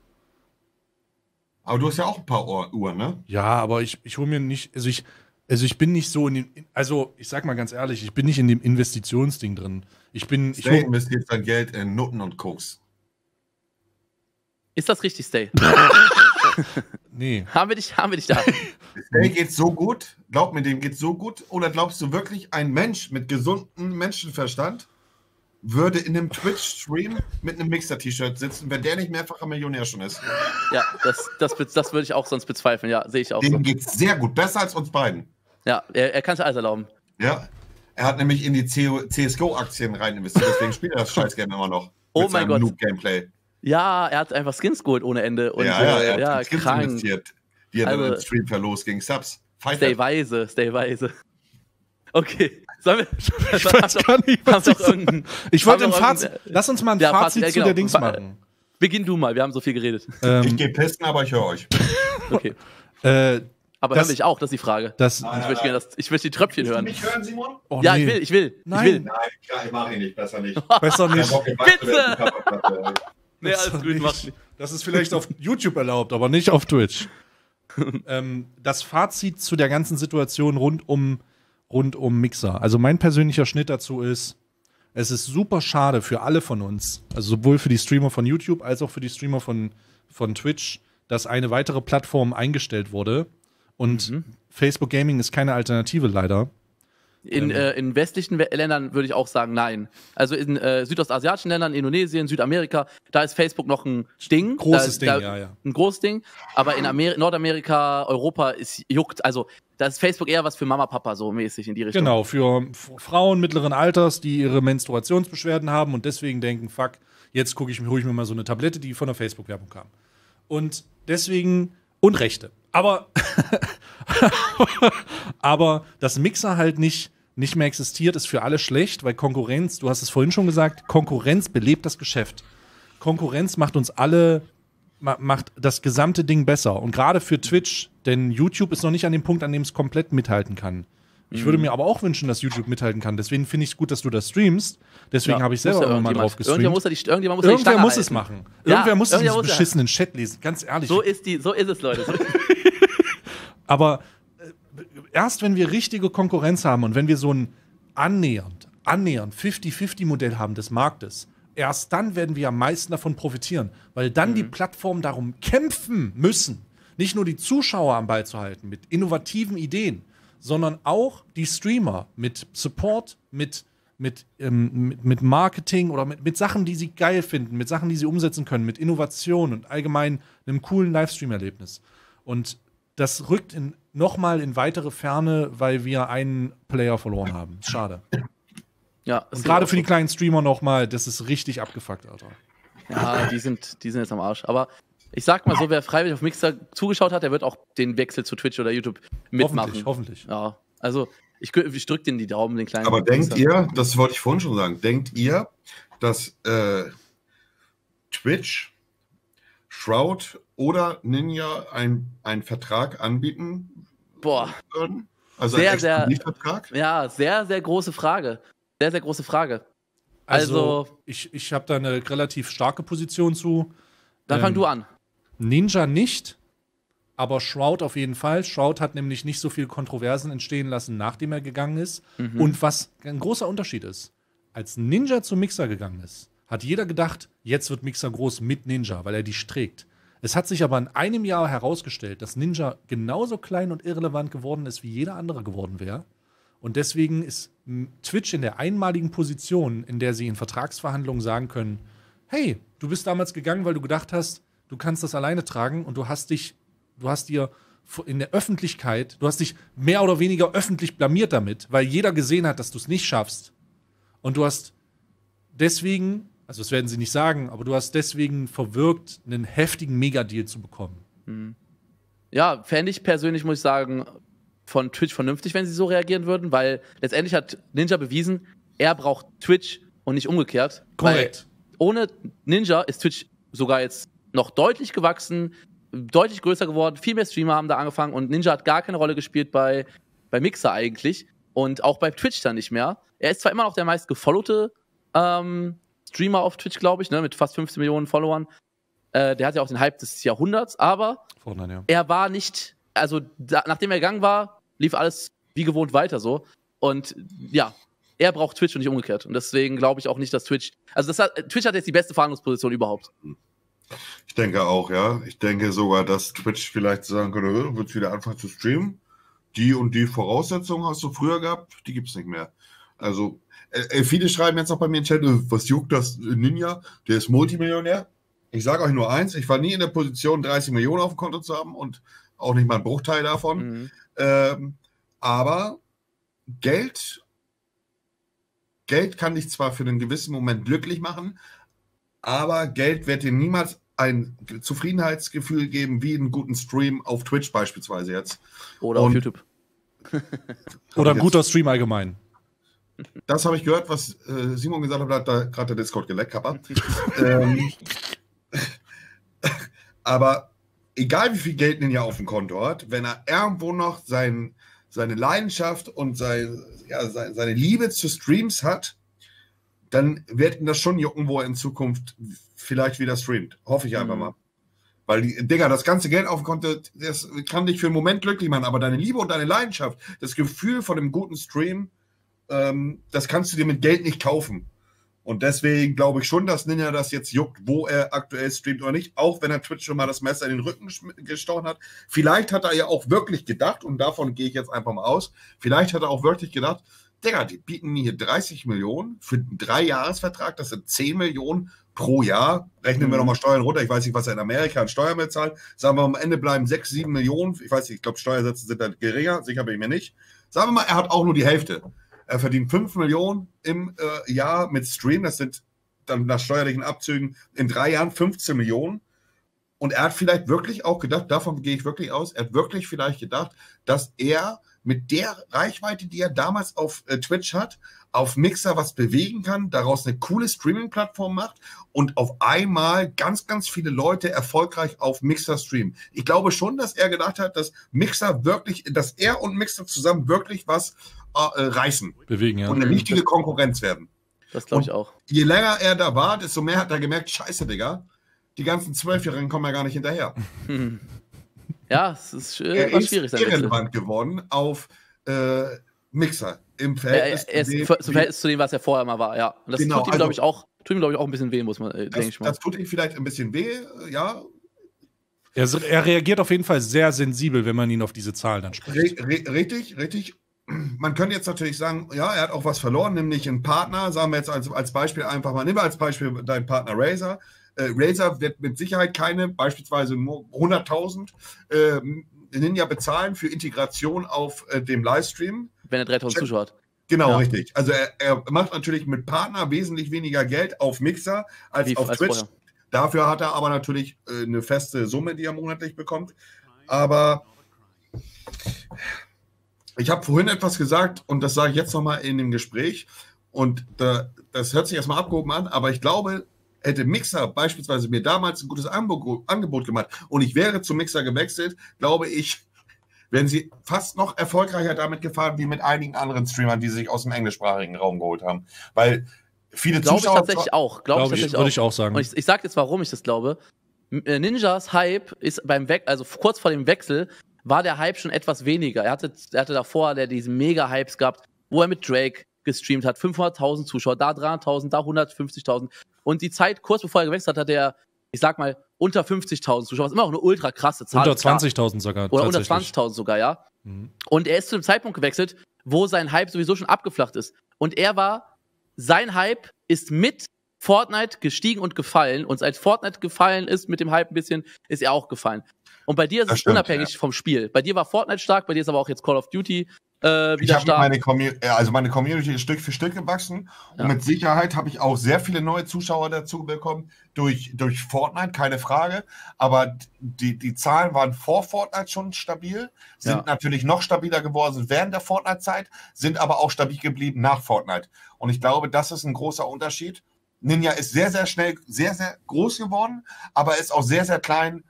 Aber du hast ja auch ein paar Uhren, ne? Ja, aber ich, ich hole mir nicht, also ich, also ich bin nicht so in dem, also ich sag mal ganz ehrlich, ich bin nicht in dem Investitionsding drin. Ich bin, Stay ich investiert sein Geld in Nutten und Koks. Ist das richtig, Stay? Nee. Haben wir dich, haben wir dich da? Stay geht so gut, glaub mir, dem geht so gut. Oder glaubst du wirklich, ein Mensch mit gesundem Menschenverstand würde in einem Twitch-Stream mit einem Mixer-T-Shirt sitzen, wenn der nicht mehrfacher Millionär schon ist? Ja, das, das, das würde ich auch sonst bezweifeln, ja, sehe ich auch dem so. Dem geht's sehr gut, besser als uns beiden. Ja, er, er kann sich alles erlauben. Ja, er hat nämlich in die C S G O-Aktien rein investiert, deswegen spielt er das Scheißgame immer noch. Oh mein Gott. Noob-Gameplay. Ja, er hat einfach Skins geholt ohne Ende. Und, ja, ja, äh, er hat ja, Skins krank. investiert, die er also, dann im Stream verlost gegen Subs. Fight stay weise, stay weise. Okay, sollen wir... Ich weiß gar nicht, was ich sagen. Ich wollte ein Fazit... Lass uns mal ein ja, Fazit, Fazit ja, genau. zu der Dings machen. Beginn du mal, wir haben so viel geredet. Ähm, ich gehe pissen, aber ich höre euch. Okay. äh, aber hören wir dich auch, das ist die Frage. Das, nein, ich möchte das, ich möchte die Tröpfchen hören. Willst du mich hören, Simon? Oh, ja, nee. ich will, ich will. Nein, ich, will. Nein, klar, ich mache ihn nicht, besser nicht. Besser nicht. Bitte! Nee, alles gut, mach nicht. Das ist vielleicht auf YouTube erlaubt, aber nicht auf Twitch. ähm, das Fazit zu der ganzen Situation rund um, rund um Mixer. Also mein persönlicher Schnitt dazu ist, es ist super schade für alle von uns, also sowohl für die Streamer von YouTube als auch für die Streamer von, von Twitch, dass eine weitere Plattform eingestellt wurde. Und mhm. Facebook Gaming ist keine Alternative leider. In, äh, in westlichen Ländern würde ich auch sagen, nein. Also in äh, südostasiatischen Ländern, Indonesien, Südamerika, da ist Facebook noch ein Ding. Großes da, Ding, da, ja, ja. Ein großes Ding. Aber in Amer- Nordamerika, Europa ist juckt. Also da ist Facebook eher was für Mama, Papa so mäßig in die Richtung. Genau, für F- Frauen mittleren Alters, die ihre Menstruationsbeschwerden haben und deswegen denken, fuck, jetzt gucke ich mir, hole ich mir mal so eine Tablette, die von der Facebook-Werbung kam. Und deswegen, und Rechte. Aber, aber das Mixer halt nicht, nicht mehr existiert, ist für alle schlecht, weil Konkurrenz, du hast es vorhin schon gesagt, Konkurrenz belebt das Geschäft. Konkurrenz macht uns alle, ma- macht das gesamte Ding besser. Und gerade für Twitch, denn YouTube ist noch nicht an dem Punkt, an dem es komplett mithalten kann. Ich mhm. würde mir aber auch wünschen, dass YouTube mithalten kann. Deswegen finde ich es gut, dass du das streamst. Deswegen ja, habe ich selber immer mal drauf gestreamt. Irgendjemand muss, die, irgendjemand muss, irgendwer die muss halten. es machen. Ja, irgendwer muss diesen muss beschissenen Chat lesen. Ganz ehrlich. So ist, die, so ist es, Leute. So aber äh, erst wenn wir richtige Konkurrenz haben und wenn wir so ein annähernd, annähernd fünfzig fünfzig Modell haben des Marktes, erst dann werden wir am meisten davon profitieren. Weil dann mhm. die Plattformen darum kämpfen müssen, nicht nur die Zuschauer am Ball zu halten mit innovativen Ideen, sondern auch die Streamer mit Support, mit, mit, ähm, mit, mit Marketing oder mit, mit Sachen, die sie geil finden, mit Sachen, die sie umsetzen können, mit Innovation und allgemein einem coolen Livestream-Erlebnis. Und das rückt in, nochmal in weitere Ferne, weil wir einen Player verloren haben. Schade. Ja, und gerade für die kleinen Streamer nochmal, das ist richtig abgefuckt, Alter. Ja, die sind, die sind jetzt am Arsch. Aber ich sag mal so, wer freiwillig auf Mixer zugeschaut hat, der wird auch den Wechsel zu Twitch oder YouTube mitmachen. Hoffentlich, hoffentlich. Ja, also ich, ich drück denen die Daumen, den kleinen. Aber denkt ihr, das wollte ich vorhin schon sagen, denkt ihr, dass äh, Twitch, Shroud oder Ninja einen Vertrag anbieten Boah. würden? Also sehr, ein sehr, Vertrag? Ja, sehr, sehr große Frage. Sehr, sehr große Frage. Also, Also ich, ich habe da eine relativ starke Position zu. Dann ähm, fang du an. Ninja nicht, aber Shroud auf jeden Fall. Shroud hat nämlich nicht so viel Kontroversen entstehen lassen, nachdem er gegangen ist. Mhm. Und was ein großer Unterschied ist, als Ninja zu Mixer gegangen ist, hat jeder gedacht, jetzt wird Mixer groß mit Ninja, weil er die trägt. Es hat sich aber in einem Jahr herausgestellt, dass Ninja genauso klein und irrelevant geworden ist, wie jeder andere geworden wäre. Und deswegen ist Twitch in der einmaligen Position, in der sie in Vertragsverhandlungen sagen können, hey, du bist damals gegangen, weil du gedacht hast, du kannst das alleine tragen und du hast dich, du hast dir in der Öffentlichkeit, du hast dich mehr oder weniger öffentlich blamiert damit, weil jeder gesehen hat, dass du es nicht schaffst. Und du hast deswegen, also das werden sie nicht sagen, aber du hast deswegen verwirkt, einen heftigen Megadeal zu bekommen. Mhm. Ja, fände ich persönlich, muss ich sagen, von Twitch vernünftig, wenn sie so reagieren würden, weil letztendlich hat Ninja bewiesen, er braucht Twitch und nicht umgekehrt. Korrekt. Weil ohne Ninja ist Twitch sogar jetzt noch deutlich gewachsen, deutlich größer geworden, viel mehr Streamer haben da angefangen und Ninja hat gar keine Rolle gespielt bei, bei Mixer eigentlich und auch bei Twitch dann nicht mehr. Er ist zwar immer noch der meist gefollowte ähm, Streamer auf Twitch, glaube ich, ne, mit fast fünfzehn Millionen Followern. Äh, der hat ja auch den Hype des Jahrhunderts, aber Fortnite, ja. er war nicht, also da, nachdem er gegangen war, lief alles wie gewohnt weiter so. Und ja, er braucht Twitch und nicht umgekehrt. Und deswegen glaube ich auch nicht, dass Twitch, also das hat, Twitch hat jetzt die beste Verhandlungsposition überhaupt. Ich denke auch, ja. Ich denke sogar, dass Twitch vielleicht sagen könnte, du willst wieder anfangen zu streamen. Die und die Voraussetzungen hast du früher gehabt, die gibt es nicht mehr. Also, äh, viele schreiben jetzt auch bei mir im Chat, was juckt das Ninja? Der ist Multimillionär. Ich sage euch nur eins, ich war nie in der Position, dreißig Millionen auf dem Konto zu haben und auch nicht mal ein Bruchteil davon. Mhm. Ähm, aber Geld, Geld kann dich zwar für einen gewissen Moment glücklich machen, aber Geld wird dir niemals ein Zufriedenheitsgefühl geben, wie einen guten Stream auf Twitch beispielsweise jetzt. Oder Und auf YouTube. Oder ein guter Stream allgemein. Das habe ich gehört, was äh, Simon gesagt hat, hat da gerade der Discord geleckt, Kappa. ähm, aber egal wie viel Geld Ninja auf dem Konto hat, wenn er irgendwo noch sein, seine Leidenschaft und sein, ja, seine, seine Liebe zu Streams hat, dann wird ihn das schon jucken, wo er in Zukunft vielleicht wieder streamt. Hoffe ich einfach mhm. mal. Weil, Digga, das ganze Geld auf dem Konto, das kann dich für einen Moment glücklich machen, aber deine Liebe und deine Leidenschaft, das Gefühl von einem guten Stream, ähm, das kannst du dir mit Geld nicht kaufen. Und deswegen glaube ich schon, dass Ninja das jetzt juckt, wo er aktuell streamt oder nicht, auch wenn er Twitch schon mal das Messer in den Rücken gestochen hat. Vielleicht hat er ja auch wirklich gedacht, und davon gehe ich jetzt einfach mal aus, vielleicht hat er auch wirklich gedacht, Digga, die bieten mir hier dreißig Millionen für einen Drei-Jahres-Vertrag, das sind zehn Millionen pro Jahr. Rechnen mhm. wir nochmal Steuern runter, ich weiß nicht, was er in Amerika an Steuern bezahlt. Sagen wir, am Ende bleiben sechs, sieben Millionen, ich weiß nicht, ich glaube, Steuersätze sind dann geringer, sicher bin ich mir nicht. Sagen wir mal, er hat auch nur die Hälfte. Er verdient fünf Millionen im äh, Jahr mit Stream, das sind dann nach steuerlichen Abzügen in drei Jahren fünfzehn Millionen. Und er hat vielleicht wirklich auch gedacht, davon gehe ich wirklich aus, er hat wirklich vielleicht gedacht, dass er mit der Reichweite, die er damals auf äh, Twitch hat, auf Mixer was bewegen kann, daraus eine coole Streaming-Plattform macht und auf einmal ganz, ganz viele Leute erfolgreich auf Mixer streamen. Ich glaube schon, dass er gedacht hat, dass Mixer wirklich, dass er und Mixer zusammen wirklich was äh, reißen. Bewegen, ja. Und eine richtige Konkurrenz werden. Das glaube ich auch. Je länger er da war, desto mehr hat er gemerkt, scheiße, Digga, die ganzen Zwölfjährigen kommen ja gar nicht hinterher. Hm. Ja, es ist äh, er ist schwierig. irrelevant geworden auf äh, Mixer im Verhältnis, ja, er ist zu, dem, zu Verhältnis zu dem, was er vorher mal war, ja. Und das genau, tut ihm, also, glaube ich, auch, tut ihm, glaube ich, auch ein bisschen weh, muss man, äh, denke ich mal. Das tut ihm vielleicht ein bisschen weh, ja. Er, er reagiert auf jeden Fall sehr sensibel, wenn man ihn auf diese Zahlen dann spricht. R richtig, richtig. Man könnte jetzt natürlich sagen, ja, er hat auch was verloren, nämlich einen Partner, sagen wir jetzt als, als Beispiel einfach mal, nimm mal als Beispiel deinen Partner Razer. Äh, Razer wird mit Sicherheit keine, beispielsweise nur hunderttausend äh, Ninja bezahlen für Integration auf äh, dem Livestream. Wenn er dreitausend Zuschauer hat. Genau, ja. richtig. Also er, er macht natürlich mit Partner wesentlich weniger Geld auf Mixer als Wie, auf als Twitch. Vorher. Dafür hat er aber natürlich äh, eine feste Summe, die er monatlich bekommt. Aber ich habe vorhin etwas gesagt und das sage ich jetzt nochmal in dem Gespräch und da, das hört sich erstmal abgehoben an, aber ich glaube, hätte Mixer beispielsweise mir damals ein gutes Angebot, Angebot gemacht und ich wäre zum Mixer gewechselt, glaube ich, wären sie fast noch erfolgreicher damit gefahren, wie mit einigen anderen Streamern, die sich aus dem englischsprachigen Raum geholt haben. Weil viele Glaube Zuschauer... ich tatsächlich auch. Glaube Glaub ich, ich, tatsächlich würde auch. ich auch sagen. Und ich, ich sag jetzt, warum ich das glaube. Ninjas Hype ist beim Wechsel, also kurz vor dem Wechsel, war der Hype schon etwas weniger. Er hatte, er hatte davor der diese Mega-Hypes gehabt, wo er mit Drake gestreamt hat, fünfhunderttausend Zuschauer, da dreihunderttausend, da hundertfünfzigtausend. Und die Zeit, kurz bevor er gewechselt hat, hat er, ich sag mal, unter fünfzigtausend Zuschauer, was immer auch eine ultra krasse Zahl. Unter zwanzigtausend sogar. Oder unter zwanzigtausend sogar, ja. Mhm. Und er ist zu dem Zeitpunkt gewechselt, wo sein Hype sowieso schon abgeflacht ist. Und er war, sein Hype ist mit Fortnite gestiegen und gefallen. Und als Fortnite gefallen ist, mit dem Hype ein bisschen, ist er auch gefallen. Und bei dir ist das es stimmt, unabhängig ja. vom Spiel. Bei dir war Fortnite stark, bei dir ist aber auch jetzt Call of Duty äh, wieder ich stark. Meine Commu- also meine Community ist Stück für Stück gewachsen. Ja. Und mit Sicherheit habe ich auch sehr viele neue Zuschauer dazu bekommen durch, durch Fortnite, keine Frage. Aber die, die Zahlen waren vor Fortnite schon stabil, sind ja. natürlich noch stabiler geworden während der Fortnite-Zeit, sind aber auch stabil geblieben nach Fortnite. Und ich glaube, das ist ein großer Unterschied. Ninja ist sehr, sehr schnell, sehr, sehr groß geworden, aber ist auch sehr, sehr klein,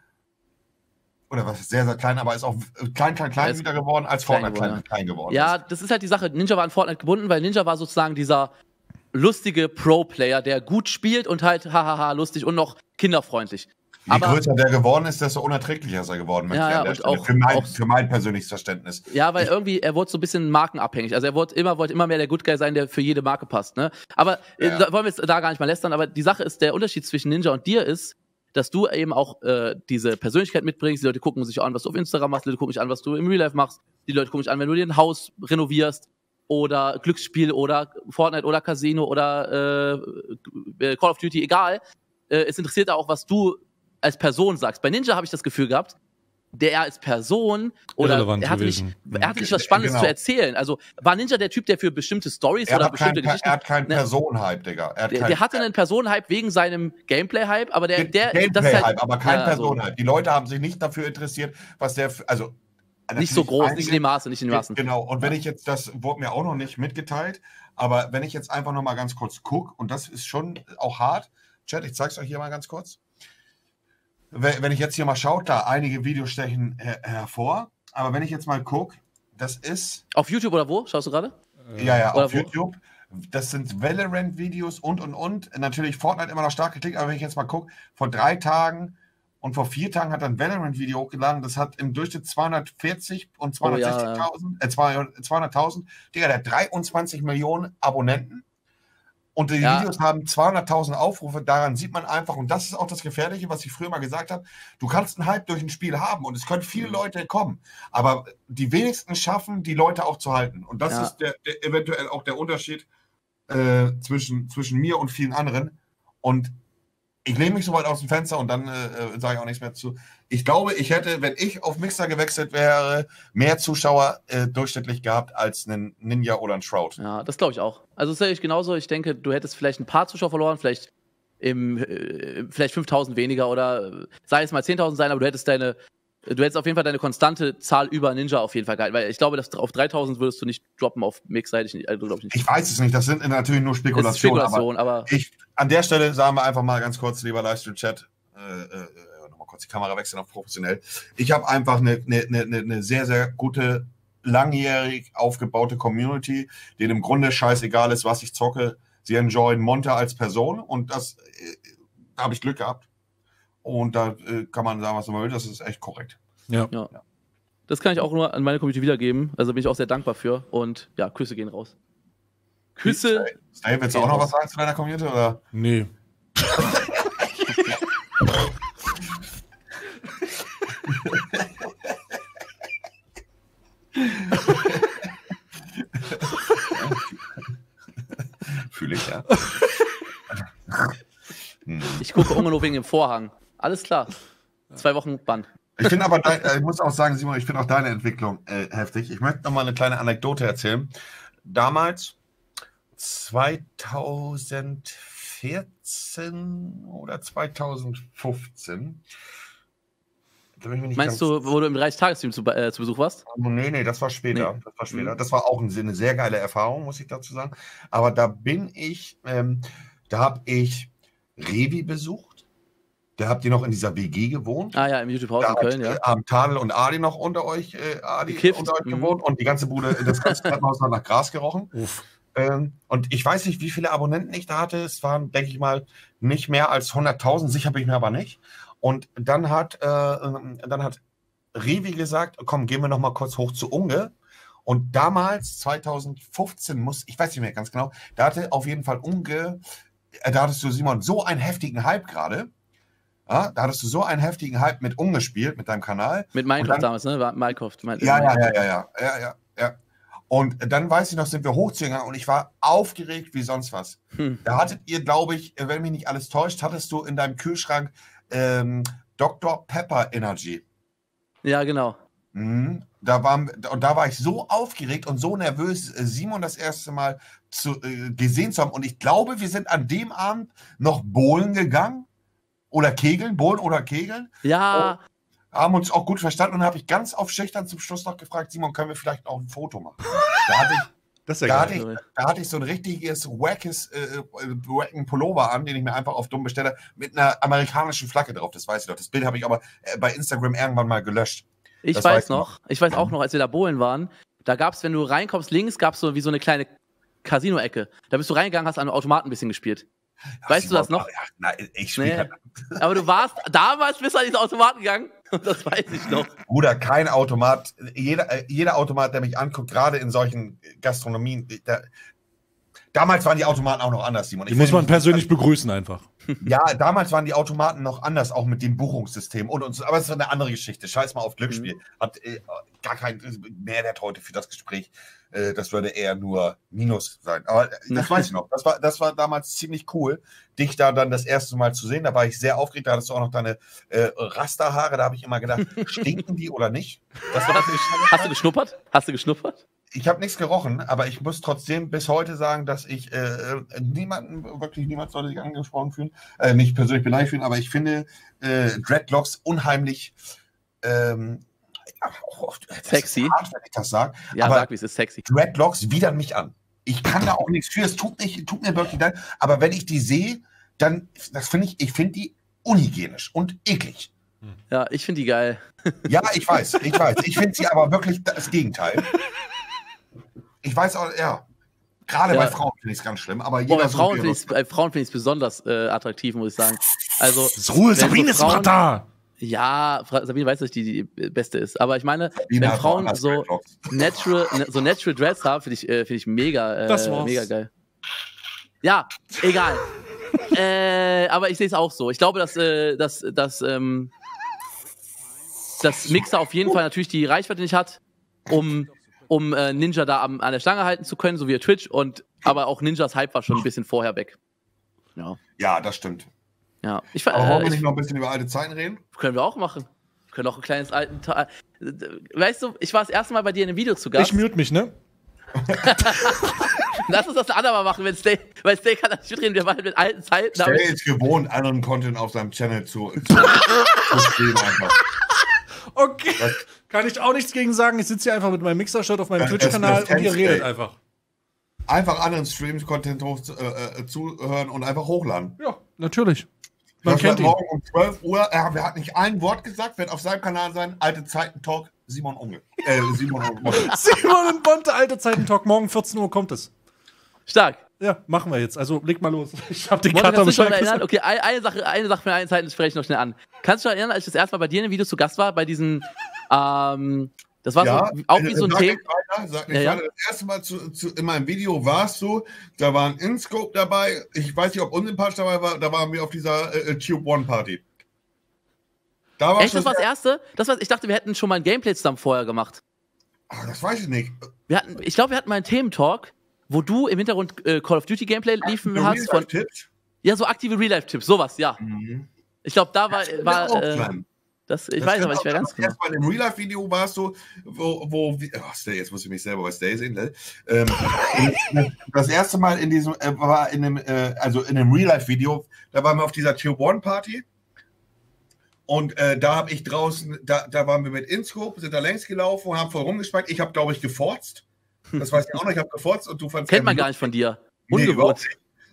oder was ist sehr, sehr klein, aber ist auch klein, klein, klein wieder geworden, als Fortnite klein, klein, klein geworden ja, ist. Ja, das ist halt die Sache. Ninja war an Fortnite gebunden, weil Ninja war sozusagen dieser lustige Pro-Player, der gut spielt und halt hahaha lustig und noch kinderfreundlich. Je aber, größer der geworden ist, desto unerträglicher ist er geworden. Ja, ja, und auch, für, mein, auch, für mein persönliches Verständnis. Ja, weil ich, irgendwie, er wurde so ein bisschen markenabhängig. Also er wollte immer, wollte immer mehr der Good Guy sein, der für jede Marke passt. Ne? Aber ja. äh, wollen wir jetzt da gar nicht mal lästern, aber die Sache ist, der Unterschied zwischen Ninja und dir ist, dass du eben auch äh, diese Persönlichkeit mitbringst. Die Leute gucken sich an, was du auf Instagram machst, die Leute gucken sich an, was du im Real Life machst, die Leute gucken sich an, wenn du dir ein Haus renovierst oder Glücksspiel oder Fortnite oder Casino oder äh, Call of Duty, egal. Äh, es interessiert auch, was du als Person sagst. Bei Ninja habe ich das Gefühl gehabt, der als Person oder er hatte, nicht, er hatte nicht was Spannendes genau. zu erzählen. Also war Ninja der Typ, der für bestimmte Stories oder bestimmte kein, Geschichten... Er hat keinen Personenhype, Digga. Er hat der, kein, der hatte einen Personenhype wegen seinem Gameplay-Hype, aber der... der Gameplay-Hype, halt, aber kein ja, Personenhype. So. Die Leute haben sich nicht dafür interessiert, was der... Also nicht so groß, einige, nicht in dem Maße, nicht in dem Maße. Genau, und wenn ich jetzt, das wurde mir auch noch nicht mitgeteilt, aber wenn ich jetzt einfach noch mal ganz kurz gucke, und das ist schon auch hart, Chat, ich zeig's euch hier mal ganz kurz. Wenn ich jetzt hier mal schaue, da einige Videos stechen her hervor, aber wenn ich jetzt mal gucke, das ist... Auf YouTube oder wo? Schaust du gerade? Ja, ja, oder auf wo? YouTube. Das sind Valorant-Videos und, und, und. Natürlich Fortnite immer noch stark geklickt, aber wenn ich jetzt mal gucke, vor drei Tagen und vor vier Tagen hat er ein Valorant-Video hochgeladen, das hat im Durchschnitt zweihundertvierzig und zweihundertsechzigtausend, oh, ja, ja. äh, zweihunderttausend. Digga, der hat dreiundzwanzig Millionen Abonnenten. Und die ja. Videos haben zweihunderttausend Aufrufe, daran sieht man einfach, und das ist auch das Gefährliche, was ich früher mal gesagt habe, du kannst einen Hype durch ein Spiel haben und es können viele Leute kommen, aber die wenigsten schaffen, die Leute auch zu halten. Und das ja. ist der, der, eventuell auch der Unterschied äh, zwischen, zwischen mir und vielen anderen. Und ich lehne mich so weit aus dem Fenster und dann äh, sage ich auch nichts mehr zu. Ich glaube, ich hätte, wenn ich auf Mixer gewechselt wäre, mehr Zuschauer äh, durchschnittlich gehabt als einen Ninja oder ein Shroud. Ja, das glaube ich auch. Also das sehe ich genauso. Ich denke, du hättest vielleicht ein paar Zuschauer verloren, vielleicht im, äh, vielleicht fünftausend weniger oder sei es mal zehntausend sein, aber du hättest deine, du hättest auf jeden Fall deine konstante Zahl über Ninja auf jeden Fall gehalten, weil ich glaube, dass auf dreitausend würdest du nicht droppen auf Mixer, hätte ich nicht, also, glaube ich nicht. Ich weiß es nicht, das sind natürlich nur Spekulationen. Spekulation, aber, aber ich, an der Stelle sagen wir einfach mal ganz kurz, lieber Livestream-Chat, äh, äh, nochmal kurz die Kamera wechseln auf professionell. Ich habe einfach eine, eine, eine, eine sehr, sehr gute, langjährig aufgebaute Community, denen im Grunde scheißegal ist, was ich zocke. Sie enjoyen Monte als Person und das äh, da habe ich Glück gehabt. Und da äh, kann man sagen, was man will, das ist echt korrekt. Ja. ja. Das kann ich auch nur an meine Community wiedergeben. Also bin ich auch sehr dankbar für. Und ja, Küsse gehen raus. Küsse. Stay, willst du auch noch was sagen zu deiner Community? Oder? Nee. Fühle ich, ja. Ich gucke immer nur wegen dem Vorhang. Alles klar. Zwei Wochen Bann. Ich finde aber, dein, ich muss auch sagen, Simon, ich finde auch deine Entwicklung äh, heftig. Ich möchte noch mal eine kleine Anekdote erzählen. Damals, zweitausendvierzehn oder zweitausendfünfzehn. Da bin ich mir nicht Meinst du, wo du im dreißig-Tages-Stream zu, äh, zu Besuch warst? Oh, nee, nee, das war später. Nee. Das war später. Das war auch eine sehr geile Erfahrung, muss ich dazu sagen. Aber da bin ich, ähm, da habe ich Revi besucht. Da habt ihr noch in dieser W G gewohnt. Ah ja, im YouTube-Haus in Köln, ja. Da haben Tadel und Adi noch unter euch, äh, Adi Gekifft. unter euch Mhm. gewohnt und die ganze Bude, das ganze Treppenhaus hat nach Gras gerochen. Uff. Ähm, und ich weiß nicht, wie viele Abonnenten ich da hatte. Es waren, denke ich mal, nicht mehr als hunderttausend. Sicher bin ich mir aber nicht. Und dann hat, äh, dann hat Revi gesagt, komm, gehen wir noch mal kurz hoch zu Unge. Und damals, zweitausendfünfzehn, muss, ich weiß nicht mehr ganz genau, da hatte auf jeden Fall Unge, äh, da hattest du, Simon, so einen heftigen Hype gerade. Ja, da hattest du so einen heftigen Hype mit Unge gespielt, mit deinem Kanal. Mit Minecraft dann, damals, ne? War Minecraft. Mein, ja, ja, ja, ja, ja, ja, ja, ja. Und dann weiß ich noch, sind wir hochgegangen und ich war aufgeregt wie sonst was. Hm. Da hattet ihr, glaube ich, wenn mich nicht alles täuscht, hattest du in deinem Kühlschrank ähm, Doktor Pepper Energy. Ja, genau. Mhm. Da war, und da war ich so aufgeregt und so nervös, Simon das erste Mal zu, äh, gesehen zu haben. Und ich glaube, wir sind an dem Abend noch bowlen gegangen. Oder kegeln, bowlen oder kegeln. Ja. Und haben uns auch gut verstanden. Und dann habe ich ganz auf schüchtern zum Schluss noch gefragt, Simon, können wir vielleicht auch ein Foto machen? Da hatte ich, Das ist ja da geil. hatte ich, da hatte ich so ein richtiges wackes äh, wacken Pullover an, den ich mir einfach auf dumm bestelle, mit einer amerikanischen Flagge drauf. Das weiß ich doch. Das Bild habe ich aber äh, bei Instagram irgendwann mal gelöscht. Ich Das weiß weiß ich noch, ich weiß auch noch, als wir da bowlen waren, da gab es, wenn du reinkommst, links gab es so wie so eine kleine Casino-Ecke. Da bist du reingegangen, hast an einem Automaten ein bisschen gespielt. Ach, Weißt du das Simon, noch? Ja, nein, ich spiele Nee. Aber du warst, damals bist du an diesen Automaten gegangen. Das weiß ich noch. Bruder, kein Automat. Jeder, äh, jeder Automat, der mich anguckt, gerade in solchen Gastronomien, der, damals waren die Automaten auch noch anders, Simon. Die muss man persönlich begrüßen einfach. Ja, damals waren die Automaten noch anders, auch mit dem Buchungssystem und, und so. Aber es ist eine andere Geschichte. Scheiß mal auf Glücksspiel. Hat äh, gar keinen Mehrwert heute für das Gespräch. Äh, das würde eher nur Minus sein. Aber äh, das weiß ich noch. Das war, das war damals ziemlich cool, dich da dann das erste Mal zu sehen. Da war ich sehr aufgeregt. Da hattest du auch noch deine äh, Rasterhaare. Da habe ich immer gedacht, stinken die oder nicht? Das war Hast du geschnuppert? Hast du geschnuppert? Ich habe nichts gerochen, aber ich muss trotzdem bis heute sagen, dass ich äh, niemanden, wirklich niemand sollte sich angesprochen fühlen, äh, nicht persönlich beleidigt fühlen, aber ich finde äh, Dreadlocks unheimlich ähm, ja, oh, sexy. Hart, wenn ich das sage. Ja, aber sag, wie es ist sexy. Dreadlocks widern mich an. Ich kann da auch nichts für, es tut, nicht, tut mir wirklich leid, aber wenn ich die sehe, dann, das finde ich, ich finde die unhygienisch und eklig. Ja, ich finde die geil. Ja, ich weiß, ich weiß. Ich finde sie aber wirklich das Gegenteil. Ich weiß auch, ja, gerade Ja. bei Frauen finde ich es ganz schlimm, aber Boah, jeder bei so Frauen wie finde ich es Frauen find besonders äh, attraktiv, muss ich sagen. Also, Ruhe, wenn Sabine so ist noch Frauen- da. Ja, Fra- Sabine weiß, dass die die beste ist. Aber ich meine, Sabine wenn hat Frauen woanders so Dreadlocks. natural, ne- so natural Dress haben, finde ich, äh, find ich mega, äh, Das war's. mega geil. Ja, egal. äh, aber ich sehe es auch so. Ich glaube, dass, äh, dass, dass, ähm, dass Mixer auf jeden Fall natürlich die Reichweite nicht hat, um, um äh, Ninja da am, an der Stange halten zu können, so wie Twitch. Und aber auch Ninjas Hype war schon ein bisschen vorher weg. Ja, Ja, das stimmt. ja. Ich, Aber wollen äh, wir ich, nicht noch ein bisschen über alte Zeiten reden? können wir auch machen. Wir können auch ein kleines alten Teil. Weißt du, ich war das erste Mal bei dir in einem Video zu Gast. Ich mute mich, ne? Lass uns das ein andermal machen, wenn Stay, weil Stay kann natürlich reden, wir waren mit alten Zeiten. aber- Stell ist gewohnt, anderen Content auf seinem Channel zu, zu, zu streamen einfach. Okay. Kann ich auch nichts gegen sagen. Ich sitze hier einfach mit meinem Mixer-Shirt auf meinem Das- Twitch-Kanal das und ihr kennst redet du. einfach. Einfach anderen Streams-Content hoch, äh, äh, zuhören und einfach hochladen. Ja, natürlich. Man Das kennt wird ihn. morgen um zwölf Uhr, er hat nicht ein Wort gesagt, wird auf seinem Kanal sein, alte Zeiten Talk, Simon Unge. Äh, Simon Unge. Simon und Bonte, alte Zeiten-Talk. Morgen vierzehn Uhr kommt es. Stark. Ja, machen wir jetzt. Also leg mal los. Ich hab den Monika, Kater kannst du dich noch Bescheid erinnern? gesagt. Okay, eine, eine Sache, eine Sache von allen Zeiten spreche ich noch schnell an. Kannst du dich noch erinnern, als ich das erste Mal bei dir in einem Video zu Gast war, bei diesen, ähm, das war Ja, so, auch wie äh, so ein sag Thema. nicht weiter, sag nicht Ja, ja. weiter. Das erste Mal zu, zu, in meinem Video warst du, da war ein InScope dabei, ich weiß nicht, ob unsympathisch dabei war, da waren wir auf dieser äh, Tube One Party. Da war Echt, das war das sehr- erste? Das war, ich dachte, wir hätten schon mal ein Gameplay zusammen vorher gemacht. Ah, das weiß ich nicht. Wir hatten, ich glaube, wir hatten mal einen Thementalk, wo du im Hintergrund äh, Call of Duty Gameplay liefen Real hast. Von, Life Tipps? ja, so aktive Real-Life-Tipps, sowas, ja. Mhm. Ich glaube, da war, Das war kann auch äh, sein. das, ich Das weiß kann aber nicht auch mehr sein. ganz genau. Erstmal im Real-Life-Video warst du, wo, wo wie- oh, Stay, jetzt muss ich mich selber bei Stay sehen. Ne? Ähm, das erste Mal in diesem, äh, war in einem, äh, also in einem Real-Life-Video, da waren wir auf dieser Tube One Party. Und äh, da habe ich draußen, da, da waren wir mit InScope, sind da längs gelaufen und haben voll rumgespackt. Ich habe, glaube ich, geforzt. Das weiß ich auch noch, ich habe geforzt und du fandst Kennt man gar nicht von dir. Nee, Ungewohnt. überhaupt nicht.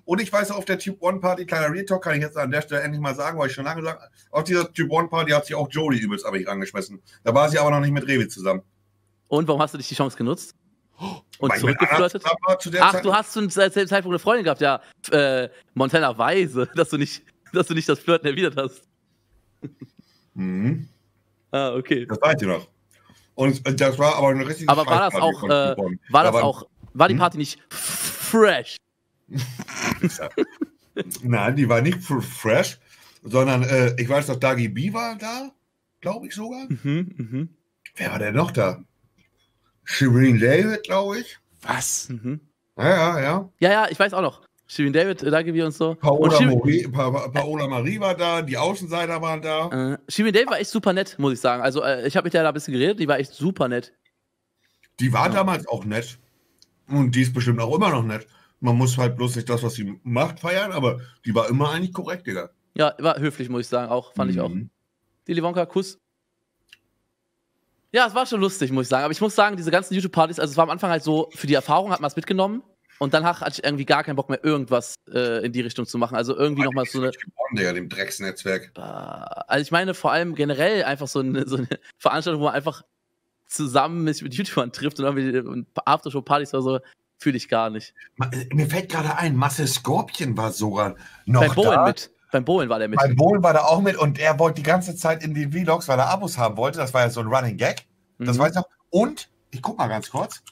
Und ich weiß, auf der Tube One Party, kleiner Real Talk, kann ich jetzt an der Stelle endlich mal sagen, weil ich schon lange gesagt habe, auf dieser Tube One Party hat sich auch Jodie übelst aber rangeschmissen. Da war sie aber noch nicht mit Revi zusammen. Und warum hast du dich die Chance genutzt? Und Weil ich zurückgeflirtet? mit Anna war zu der Ach, Zeit. du hast zu einem Zeitpunkt eine Freundin gehabt, ja. Äh, Montana Weise, dass du nicht, dass du nicht das Flirten erwidert hast. Mhm. Ah, okay. Das weiß ich noch. Und das war aber eine richtige Aber war das Scheißparty auch, von äh, Tube One. war Da das waren- auch, war die Hm? Party nicht fresh? Nein, die war nicht f- fresh, sondern äh, ich weiß noch, Dagi B war da, glaube ich sogar. Mhm, mhm, Wer war denn noch da? Shireen David, glaube ich. Was? mhm. Ja, ja, ja. Ja, ja, ich weiß auch noch. Shirin David, äh, da wir uns so. Und Paola, Shirin, Mori, pa pa Paola Marie war da, die Außenseiter waren da. äh, Shirin David war echt super nett, muss ich sagen. Also, äh, ich habe mit der da ein bisschen geredet, die war echt super nett. Die war Ja. damals auch nett. Und die ist bestimmt auch immer noch nett. Man muss halt bloß nicht das, was sie macht, feiern, aber die war immer eigentlich korrekt, Digga. Ja, war höflich, muss ich sagen, auch. Fand ich auch. Mhm. Die Livonka, Kuss. Ja, es war schon lustig, muss ich sagen. Aber ich muss sagen, diese ganzen YouTube-Partys, also es war am Anfang halt so, für die Erfahrung hat man es mitgenommen. Und danach hatte ich irgendwie gar keinen Bock mehr, irgendwas äh, in die Richtung zu machen. Also irgendwie nochmal so eine. Digga, dem Drecksnetzwerk. Also ich meine vor allem generell einfach so eine, so eine Veranstaltung, wo man einfach zusammen mit YouTubern trifft und irgendwie Aftershow-Partys oder so, fühle ich gar nicht. Ma- Mir fällt gerade ein, Marcel Scorpion war sogar noch Beim Bowen da. mit. Beim Bowen war der mit. Beim Bohlen war da auch mit und er wollte die ganze Zeit in den Vlogs, weil er Abos haben wollte. Das war ja so ein Running Gag. Das Mhm. weiß ich noch. Und, ich guck mal ganz kurz.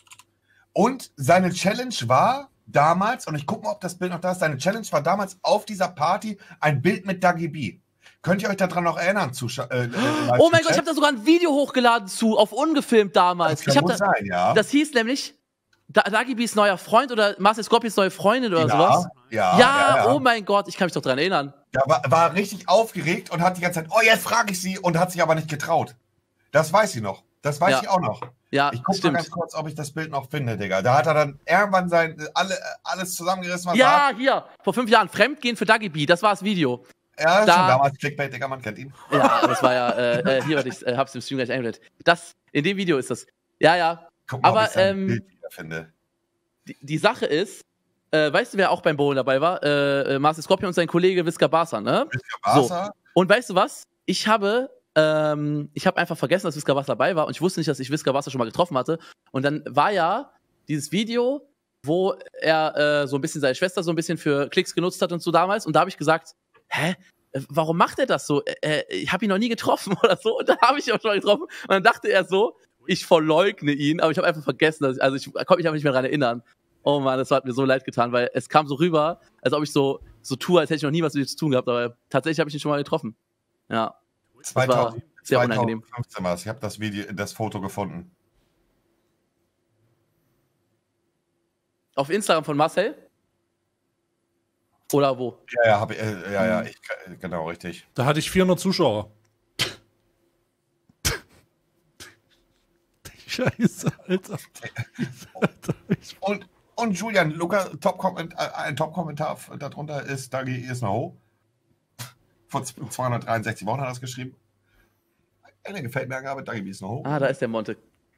Und seine Challenge war damals, und ich guck mal, ob das Bild noch da ist, seine Challenge war damals auf dieser Party ein Bild mit Dagi B. Könnt ihr euch daran noch erinnern? Zuscha äh, äh, Oh mein Gott, ich habe da sogar ein Video hochgeladen zu, auf ungefilmt damals. Das kann Ich hab gut da, sein, ja. Das hieß nämlich, da, Dagi B's neuer Freund oder Marcel Scorpions neue Freundin oder ja, sowas. Ja, Ja, ja, ja. oh mein Gott, ich kann mich doch dran erinnern. Da war, war richtig aufgeregt und hat die ganze Zeit, oh, jetzt frage ich sie und hat sich aber nicht getraut. Das weiß sie noch. Das weiß Ja. ich auch noch. Ja, Ich guck mal stimmt. ganz kurz, ob ich das Bild noch finde, Digga. Da hat er dann irgendwann sein, alle, alles zusammengerissen, was er Ja, hat. hier, vor fünf Jahren, Fremdgehen für Dagi B, das war das Video. Ja, da- schon damals Clickbait, Digga, man kennt ihn. Ja, das war ja, äh, äh, hier, warte, ich äh, hab's im Stream gleich eingeblendet. Das, in dem Video ist das. Ja, ja. Guck mal, Aber, ob ich sein ähm, Bild wieder finde. Die, die Sache ist, äh, weißt du, wer auch beim Bowlen dabei war? Äh, äh, Marcel Scorpion und sein Kollege Visca Barca, ne? Barca? Und weißt du was? Ich habe, ähm, ich habe einfach vergessen, dass Visca Barca dabei war und ich wusste nicht, dass ich Visca Barca schon mal getroffen hatte. Und dann war ja dieses Video, wo er äh, so ein bisschen seine Schwester so ein bisschen für Klicks genutzt hat und so damals. Und da habe ich gesagt, hä? Äh, Warum macht er das so? Äh, äh, ich habe ihn noch nie getroffen oder so. Und dann habe ich ihn auch schon mal getroffen. Und dann dachte er so, ich verleugne ihn, aber ich habe einfach vergessen, dass ich, also ich konnte mich einfach nicht mehr daran erinnern. Oh Mann, das hat mir so leid getan, weil es kam so rüber, als ob ich so, so tue, als hätte ich noch nie was mit ihm zu tun gehabt, aber tatsächlich habe ich ihn schon mal getroffen. Ja, das war zweitausend, sehr unangenehm. zweitausendfünfzehn war es. Ich habe das Video, das Foto gefunden. Auf Instagram von Marcel? Oder wo? Ja, ja, hab ich, äh, ja, Mhm. ja, ich, äh, genau, richtig. Da hatte ich vierhundert Zuschauer. Scheiße, Alter. Alter. Ich- Und, und Julian, Luca, Top -Komment äh, ein Top-Kommentar f- darunter ist, Dagi is no. Vor z- zweihundertdreiundsechzig Wochen hat er das geschrieben. Eine gefällt mir Angabe, Dagi is no. Ah, da ist der Monte.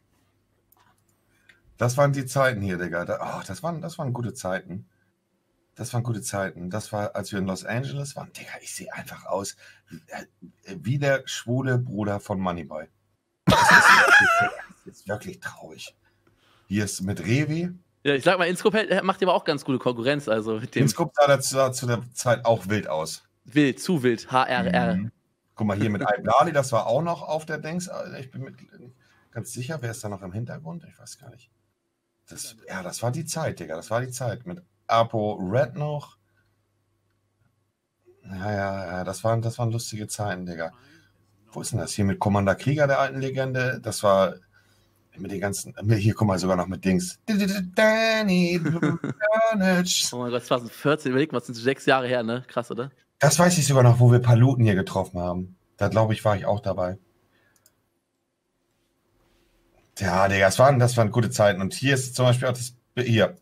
Das waren die Zeiten hier, Digga. Da, oh, das, waren, das waren gute Zeiten. Das waren gute Zeiten. Das war, als wir in Los Angeles waren. Digga, ich sehe einfach aus äh, wie der schwule Bruder von Moneyboy. Das ist, das ist wirklich traurig. Hier ist mit Revi. Ja, ich sag mal, Inscope hält- macht ja aber auch ganz gute Konkurrenz, also mit dem Dem guckt sah dazu, sah zu der Zeit auch wild aus. wild, zu wild, H R R. Mhm. Guck mal, hier mit Al-Ghali, das war auch noch auf der Dings. Ich bin mir ganz sicher, wer ist da noch im Hintergrund? Ich weiß gar nicht. Das, ja, das war die Zeit, Digga. Das war die Zeit. Mit Apo Red noch. Ja, ja, ja, das waren, das waren lustige Zeiten, Digga. Wo ist denn das? Hier mit Commander Krieger, der alten Legende. Das war mit den ganzen. Hier, guck mal, sogar noch mit Dings. Danny Burnage. Oh mein Gott, zwanzig vierzehn, überleg mal, das sind so sechs Jahre her, ne? Krass, oder? Das weiß ich sogar noch, wo wir Paluten hier getroffen haben. Da glaube ich, war ich auch dabei. Ja, Digga, das waren, das waren gute Zeiten. Und hier ist zum Beispiel auch das. Hier.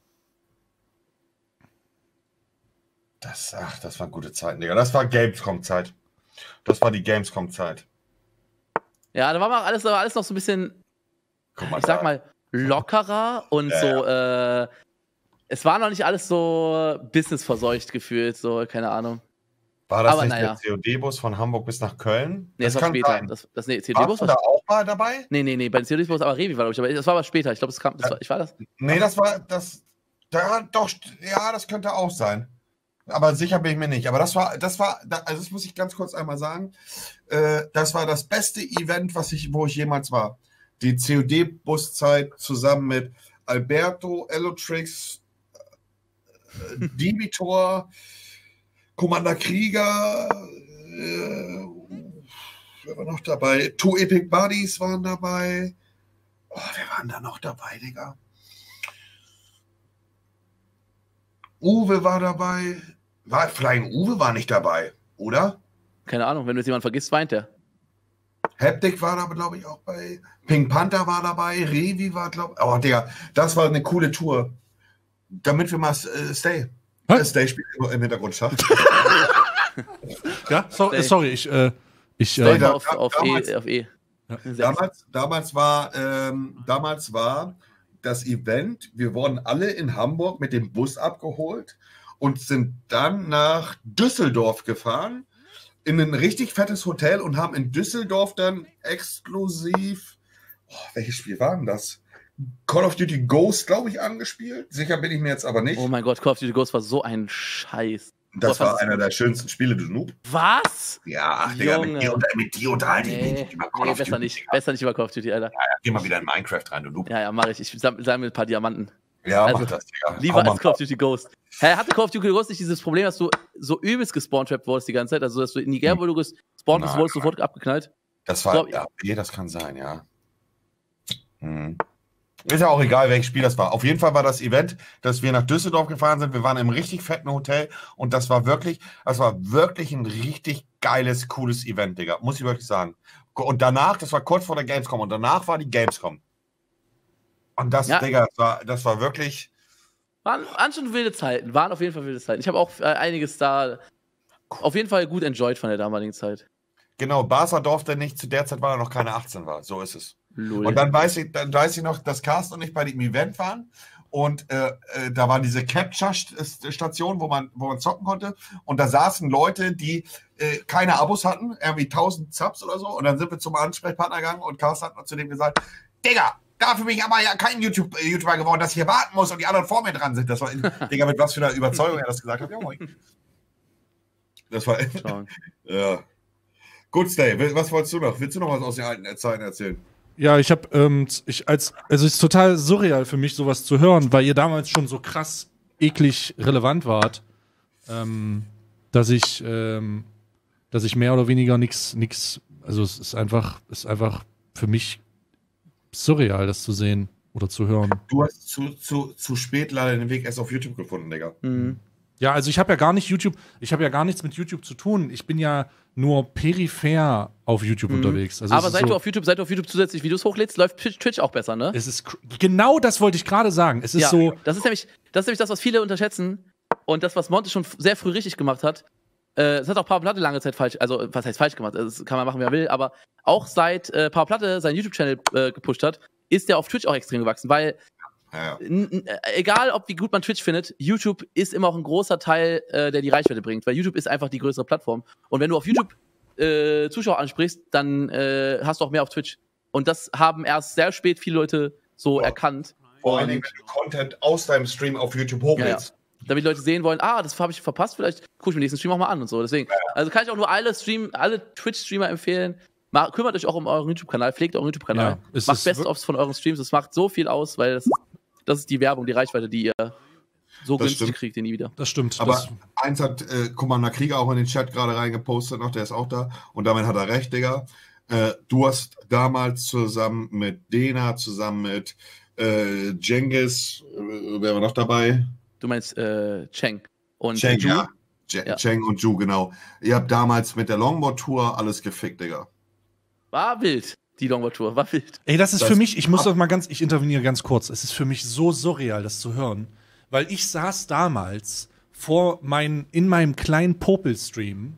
Das, ach, das waren gute Zeiten, Digga. Das war Gamescom-Zeit. Das war die Gamescom-Zeit. Ja, da war mal alles, da war alles noch so ein bisschen, Guck mal, ich sag da. mal, lockerer und Ja, so, äh, es war noch nicht alles so businessverseucht gefühlt, so, keine Ahnung. War das Aber nicht naja. der C O D-Bus von Hamburg bis nach Köln? Nee, das, das war später. Das, das, nee, C O D-Bus war da auch mal dabei? Nee, nee, nee, bei den C O D-Bus, aber Revi war, glaube ich, aber das war aber später. Ich glaube, das kam, das war, ich war das? Nee, das war, das, da, doch, ja, das könnte auch sein. Aber sicher bin ich mir nicht. Aber das war, das war, also das muss ich ganz kurz einmal sagen, äh, das war das beste Event, was ich, wo ich jemals war. Die C O D-Buszeit zusammen mit Alberto, Elotrix, äh, Debitor, Commander Krieger, äh, wer war noch dabei? Two Epic Buddies waren dabei. Oh, wer waren da noch dabei, Digga? Uwe war dabei. War, Flying Uwe war nicht dabei, oder? Keine Ahnung, wenn du jetzt jemanden vergisst, weint der. Haptic war da, glaube ich, auch bei. Pink Panther war dabei. Revi war, glaube ich. Oh, Digga, das war eine coole Tour. Damit wir mal äh, Stay. Äh, Stay spielt im Hintergrund schafft. Ja, so, sorry, ich. Äh, ich Stay äh, da, auf, auf, damals, e, auf E. Ja. Damals, damals, war, ähm, damals war das Event, wir wurden alle in Hamburg mit dem Bus abgeholt und sind dann nach Düsseldorf gefahren, in ein richtig fettes Hotel und haben in Düsseldorf dann exklusiv, oh, welches Spiel war denn das? Call of Duty Ghost, glaube ich, angespielt. Sicher bin ich mir jetzt aber nicht. Oh mein Gott, Call of Duty Ghost war so ein Scheiß. Das war einer der schönsten Spiele, du Noob. Was? Ja, ach, Digga, mit dir, mit dir unterhalte ich nee, mich über Call nee, of besser Duty. nicht. Besser nicht über Call of Duty, Alter. Ja, ja, geh mal wieder in Minecraft rein, du Noob. Ja, ja, mach ich. Ich sammle ein paar Diamanten. Ja, also, mach das, Digga. Lieber als Call of Duty Ghost. Hä, hatte Call of Duty Ghost nicht dieses Problem, dass du so übelst gespawnt-trappt wurdest die ganze Zeit? Also, dass du in Niger, wo du gespawnt bist, wurdest du sofort abgeknallt? Das war, ja, ja, das kann sein, ja. Hm. Ist ja auch egal, welches Spiel das war. Auf jeden Fall war das Event, dass wir nach Düsseldorf gefahren sind. Wir waren im richtig fetten Hotel und das war wirklich, das war wirklich ein richtig geiles, cooles Event, Digga. Muss ich wirklich sagen. Und danach, das war kurz vor der Gamescom und danach war die Gamescom. Und das, ja. Digga, das war, das war wirklich. Waren, waren schon wilde Zeiten, waren auf jeden Fall wilde Zeiten. Ich habe auch äh, einiges da auf jeden Fall gut enjoyed von der damaligen Zeit. Genau, Barca durfte nicht zu der Zeit, weil er noch keine achtzehn war. So ist es. Lul. Und dann weiß ich, dann weiß ich noch, dass Carsten und ich bei dem Event waren und äh, äh, da war diese Capture-Station, wo man, wo man zocken konnte und da saßen Leute, die äh, keine Abos hatten, irgendwie tausend Subs oder so und dann sind wir zum Ansprechpartner gegangen und Carsten hat zu dem gesagt, Digga, dafür bin ich aber ja kein YouTube, äh, YouTuber geworden, dass ich hier warten muss und die anderen vor mir dran sind. Das war, in, Digga, mit was für einer Überzeugung er das gesagt hat. Ja, moin. Das war, ja. Gut, Stay, was wolltest du noch? Willst du noch was aus den alten Zeiten erzählen? Ja, ich habe, ähm, ich als, also es ist total surreal für mich, sowas zu hören, weil ihr damals schon so krass eklig relevant wart, ähm, dass ich, ähm, dass ich mehr oder weniger nichts, nichts, also es ist einfach, ist einfach für mich surreal, das zu sehen oder zu hören. Du hast zu, zu, zu spät leider den Weg erst auf YouTube gefunden, Digga. Mhm. Ja, also ich habe ja gar nicht YouTube, ich habe ja gar nichts mit YouTube zu tun. Ich bin ja nur peripher auf YouTube mhm. unterwegs. Also aber seit so, du auf YouTube, seit du auf YouTube zusätzlich Videos hochlädst, läuft Twitch auch besser, ne? Es ist genau das wollte ich gerade sagen. Es ist ja, so. Das ist nämlich, das ist nämlich das, was viele unterschätzen und das, was Monte schon sehr früh richtig gemacht hat. Äh, das hat auch Power Platte lange Zeit falsch, also was heißt falsch gemacht? Das kann man machen, wie er will. Aber auch seit äh, Power Platte seinen YouTube-Channel äh, gepusht hat, ist der auf Twitch auch extrem gewachsen, weil Ja. egal, ob wie gut man Twitch findet, YouTube ist immer auch ein großer Teil, äh, der die Reichweite bringt, weil YouTube ist einfach die größere Plattform. Und wenn du auf YouTube äh, Zuschauer ansprichst, dann äh, hast du auch mehr auf Twitch. Und das haben erst sehr spät viele Leute so oh. erkannt. Vor allen Dingen, wenn du Content aus deinem Stream auf YouTube hochlädst. Ja, ja. Damit die Leute sehen wollen, ah, das habe ich verpasst, vielleicht gucke ich mir nächsten Stream auch mal an und so. Deswegen, ja. also kann ich auch nur alle Stream, alle Twitch-Streamer empfehlen. Mal, kümmert euch auch um euren YouTube-Kanal, pflegt euren YouTube-Kanal. Ja, macht Best-ofs von euren Streams, das macht so viel aus, weil das ist Das ist die Werbung, die Reichweite, die ihr so das günstig stimmt. kriegt, ihr nie wieder. Das stimmt. Aber das eins hat äh, Commander Krieger auch in den Chat gerade reingepostet, noch, der ist auch da. Und damit hat er recht, Digga. Äh, du hast damals zusammen mit Dena, zusammen mit äh, Cengiz, äh, wer war noch dabei? Du meinst äh, Cheng und Cheng, Ju? Ja. ja. Cheng und Ju, genau. Ihr habt damals mit der Longboard-Tour alles gefickt, Digga. War wild. Die Longboard-Tour, war wild. Ey, das ist das für mich, ich muss doch mal ganz, ich interveniere ganz kurz. Es ist für mich so surreal, das zu hören. Weil ich saß damals vor mein, in meinem kleinen Popel-Stream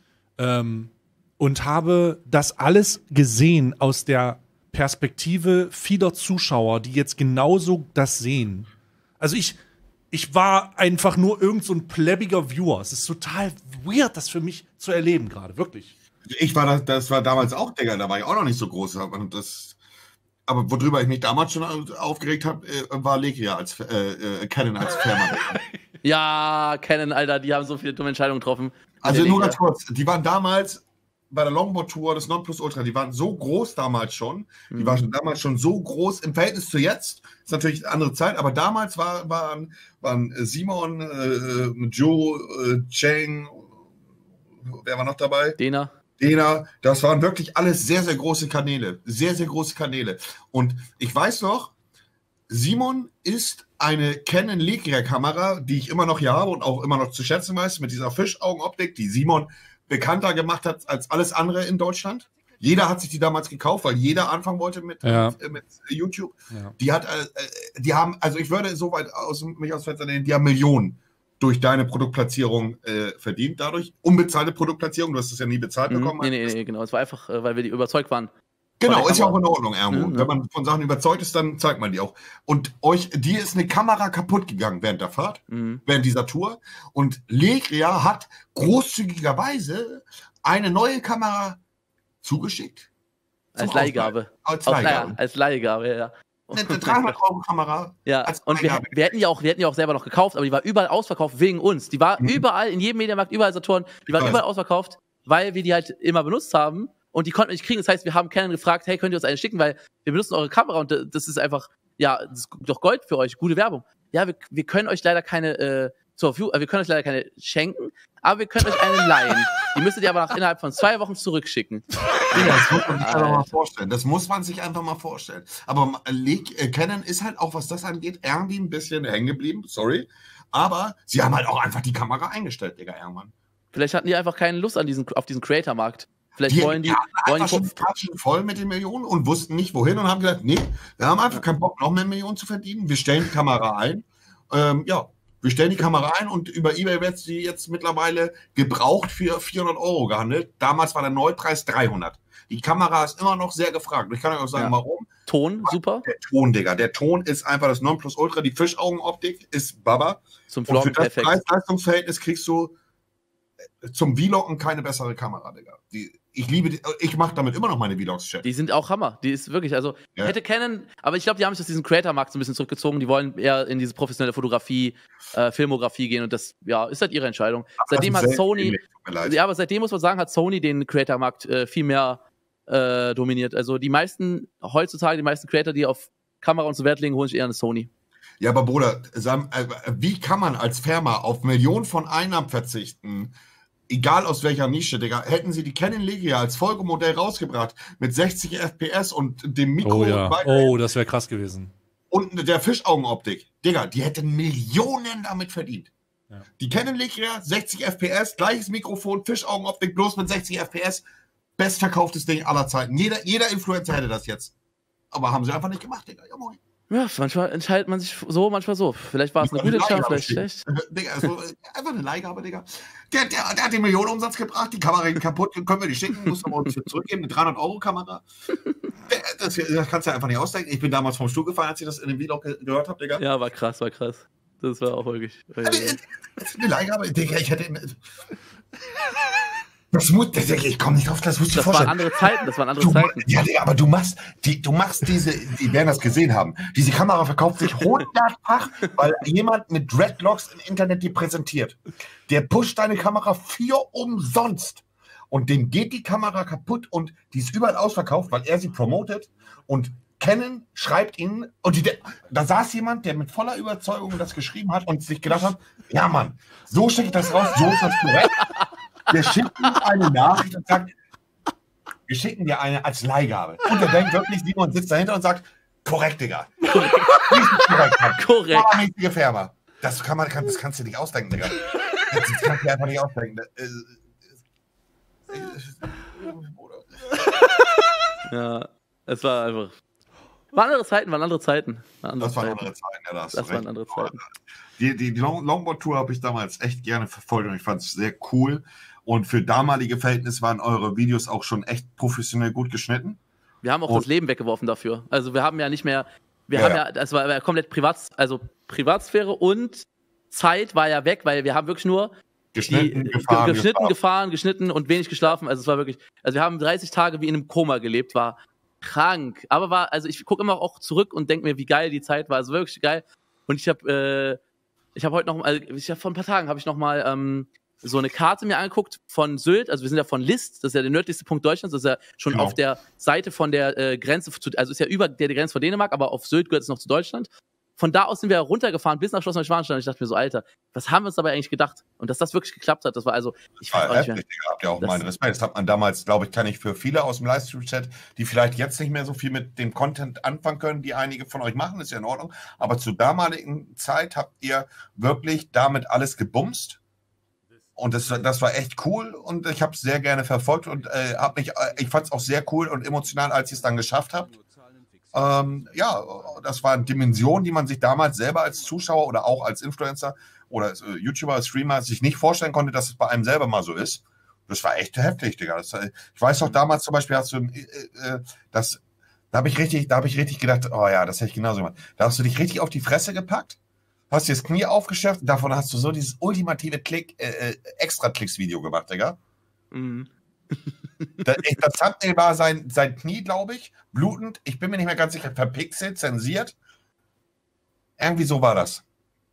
ähm, und habe das alles gesehen aus der Perspektive vieler Zuschauer, die jetzt genauso das sehen. Also ich, ich war einfach nur irgend so ein plebbiger Viewer. Es ist total weird, das für mich zu erleben gerade, wirklich. Ich war das, das war damals auch, Digga, da war ich auch noch nicht so groß. Und das, aber worüber ich mich damals schon aufgeregt habe, war Legria als äh, Canon als Firma. Ja, Canon, Alter, die haben so viele dumme Entscheidungen getroffen. Also nur ganz kurz, die waren damals bei der Longboard-Tour des Nonplusultra, die waren so groß damals schon, die mhm. waren damals schon so groß im Verhältnis zu jetzt, ist natürlich eine andere Zeit, aber damals war, waren, waren Simon, äh, Joe, äh, Cheng, wer war noch dabei? Dena. Dena, das waren wirklich alles sehr, sehr große Kanäle, sehr, sehr große Kanäle. Und ich weiß noch, Simon ist eine Canon Legria-Kamera, die ich immer noch hier habe und auch immer noch zu schätzen weiß, mit dieser Fischaugenoptik, die Simon bekannter gemacht hat als alles andere in Deutschland. Jeder hat sich die damals gekauft, weil jeder anfangen wollte mit, ja. mit, mit YouTube. Ja. Die hat, äh, die haben, also ich würde so weit aus, mich aus Fenster nehmen, die haben Millionen durch deine Produktplatzierung äh, verdient, dadurch. Unbezahlte Produktplatzierung, du hast es ja nie bezahlt mhm. bekommen. Nee, nee, nee, genau. Es war einfach, weil wir die überzeugt waren. Genau, ist ja auch in Ordnung, irgendwo. Mhm. Wenn man von Sachen überzeugt ist, dann zeigt man die auch. Und euch, dir ist eine Kamera kaputt gegangen während der Fahrt, mhm. während dieser Tour. Und Legria hat großzügigerweise eine neue Kamera zugeschickt. Als Leihgabe. Als Aus, Leihgabe. Ja, als Leihgabe, ja. Eine dreihundert Euro Kamera. Ja, und wir, wir, hätten die auch, wir hätten die auch selber noch gekauft, aber die war überall ausverkauft wegen uns. Die war mhm. überall, in jedem Mediamarkt, überall Saturn, die war überall ausverkauft, weil wir die halt immer benutzt haben. Und die konnten wir nicht kriegen. Das heißt, wir haben Canon gefragt, hey, könnt ihr uns eine schicken, weil wir benutzen eure Kamera und das ist einfach, ja, das ist doch Gold für euch, gute Werbung. Ja, wir, wir können euch leider keine, äh, zur Verfügung, wir können euch leider keine schenken, aber wir können euch eine leihen. Die müsstet ihr aber nach, innerhalb von zwei Wochen zurückschicken. Ja, das muss man sich einfach mal vorstellen. Das muss man sich einfach mal vorstellen. Aber äh, Canon ist halt auch, was das angeht, irgendwie ein bisschen hängen geblieben, sorry. Aber sie haben halt auch einfach die Kamera eingestellt, Digga, irgendwann. Vielleicht hatten die einfach keine Lust an diesen, auf diesen Creator-Markt. Vielleicht die, wollen die. die wollen die schon Taschen voll mit den Millionen und wussten nicht wohin und haben gesagt, nee, wir haben einfach keinen Bock, noch mehr Millionen zu verdienen. Wir stellen die Kamera ein. Ähm, ja, wir stellen die Kamera ein und über eBay wird sie jetzt mittlerweile gebraucht für vierhundert Euro gehandelt. Damals war der Neupreis dreihundert. Die Kamera ist immer noch sehr gefragt. Und ich kann euch auch sagen, ja. warum. Ton, super. Der Ton, Digga. Der Ton ist einfach das Nonplusultra. Die Fischaugenoptik ist Baba. Zum Vlog, und für das perfekt. Preis-Leistungsverhältnis kriegst du zum Vloggen keine bessere Kamera, Digga. Die, ich liebe die, ich mache damit immer noch meine Vlogs, Chat. Die sind auch Hammer. Die ist wirklich, also ja. hätte Canon, aber ich glaube, die haben sich aus diesem Creator-Markt so ein bisschen zurückgezogen. Die wollen eher in diese professionelle Fotografie, äh, Filmografie gehen und das, ja, ist halt ihre Entscheidung. Ach, seitdem hat Sony, ja, aber seitdem muss man sagen, hat Sony den Creator-Markt äh, viel mehr äh, dominiert. Also die meisten, heutzutage die meisten Creator, die auf Kamera und so Wert legen, holen sich eher eine Sony. Ja, aber Bruder, wie kann man als Firma auf Millionen von Einnahmen verzichten? Egal aus welcher Nische, Digga. Hätten sie die Canon Legria als Folgemodell rausgebracht mit sechzig F P S und dem Mikro. Oh ja, oh, das wäre krass gewesen. Und der Fischaugenoptik. Digga, die hätten Millionen damit verdient. Ja. Die Canon Legria, sechzig F P S, gleiches Mikrofon, Fischaugenoptik, bloß mit sechzig F P S. Bestverkauftes Ding aller Zeiten. Jeder, jeder Influencer hätte das jetzt. Aber haben sie einfach nicht gemacht, Digga. Ja, moin. Ja, manchmal entscheidet man sich so, manchmal so. Vielleicht war es eine gute Entscheidung, vielleicht schlecht. Digga, also, einfach eine Leihgabe, Digga. Der, der, der hat den Millionenumsatz gebracht, die Kamera ging kaputt, können wir die schicken, muss aber uns zurückgeben, eine dreihundert Euro Kamera. Das, das kannst du ja einfach nicht ausdenken. Ich bin damals vom Stuhl gefallen, als ich das in dem Vlog gehört habe, Digga. Ja, war krass, war krass. Das war auch wirklich. Das ist eine Leihgabe, Digga, ich hätte. Das muss, ich komme nicht drauf, das musst du dir vorstellen. Das waren andere Zeiten, das waren andere du, Zeiten. Ja, aber du machst, die, du machst diese, die werden das gesehen haben. Diese Kamera verkauft sich hundertfach, weil jemand mit Dreadlocks im Internet die präsentiert. Der pusht deine Kamera für umsonst. Und dem geht die Kamera kaputt und die ist überall ausverkauft, weil er sie promotet. Und Canon schreibt ihnen, und die, da saß jemand, der mit voller Überzeugung das geschrieben hat und sich gedacht hat, ja Mann, so schicke ich das raus, so ist das korrekt. Wir schicken eine Nachricht und sagt, wir schicken dir eine als Leihgabe. Und der denkt wirklich, Simon sitzt dahinter und sagt, korrekt, Digga. korrekt. Korrekt. Mäßige Firma. Das, kann man, das kannst du nicht ausdenken, Digga. Das kannst du einfach nicht ausdenken. Ja, es war einfach. Waren andere Zeiten, waren andere Zeiten. Waren andere das waren Zeiten. andere Zeiten, ja, da hast Das du waren recht. andere Zeiten. Die, die, die Longboard-Tour habe ich damals echt gerne verfolgt und ich fand es sehr cool. Und für damalige Verhältnisse waren eure Videos auch schon echt professionell gut geschnitten. Wir haben auch und das Leben weggeworfen dafür. Also wir haben ja nicht mehr, wir ja, haben ja, das war komplett Privat, also Privatsphäre und Zeit war ja weg, weil wir haben wirklich nur Geschnitten, die, gefahren, ge geschnitten, gefahren. gefahren, geschnitten und wenig geschlafen. Also es war wirklich, also wir haben dreißig Tage wie in einem Koma gelebt, war krank. Aber war, also ich gucke immer auch zurück und denke mir, wie geil die Zeit war. Also wirklich geil. Und ich habe, äh, ich habe heute noch, also ich hab, vor ein paar Tagen habe ich noch mal ähm, so eine Karte mir angeguckt von Sylt. Also wir sind ja von List, das ist ja der nördlichste Punkt Deutschlands. Das ist ja schon Genau. auf der Seite von der äh, Grenze, zu, also ist ja über der, der Grenze von Dänemark, aber auf Sylt gehört es noch zu Deutschland. Von da aus sind wir runtergefahren bis nach Schloss Neuschwanstein. Und ich dachte mir so, Alter, was haben wir uns dabei eigentlich gedacht? Und dass das wirklich geklappt hat, das war also, ich weiß Ah, auch nicht mehr. heftig, Digga, habt ihr auch Das- meinen Respekt. Das hat man damals, glaube ich, kann ich für viele aus dem Livestream-Chat, die vielleicht jetzt nicht mehr so viel mit dem Content anfangen können, die einige von euch machen, ist ja in Ordnung. Aber zur damaligen Zeit habt ihr wirklich damit alles gebumst. Und das, das war echt cool und ich habe es sehr gerne verfolgt und äh, hab mich, äh, ich fand es auch sehr cool und emotional, als ihr es dann geschafft habt. Ähm, ja, das waren Dimensionen, die man sich damals selber als Zuschauer oder auch als Influencer oder als, äh, YouTuber, Streamer sich nicht vorstellen konnte, dass es bei einem selber mal so ist. Das war echt heftig, Digga. Das, äh, ich weiß doch, damals zum Beispiel hast du, äh, äh, das, da habe ich richtig, da habe ich richtig gedacht, oh ja, das hätte ich genauso gemacht. Da hast du dich richtig auf die Fresse gepackt, hast dir das Knie aufgeschärft und davon hast du so dieses ultimative Klick, äh, äh, Extra-Klicks-Video gemacht, Digga. Mhm. Das, das Thumbnail war sein, sein Knie, glaube ich, blutend. Ich bin mir nicht mehr ganz sicher, verpixelt, zensiert. Irgendwie so war das.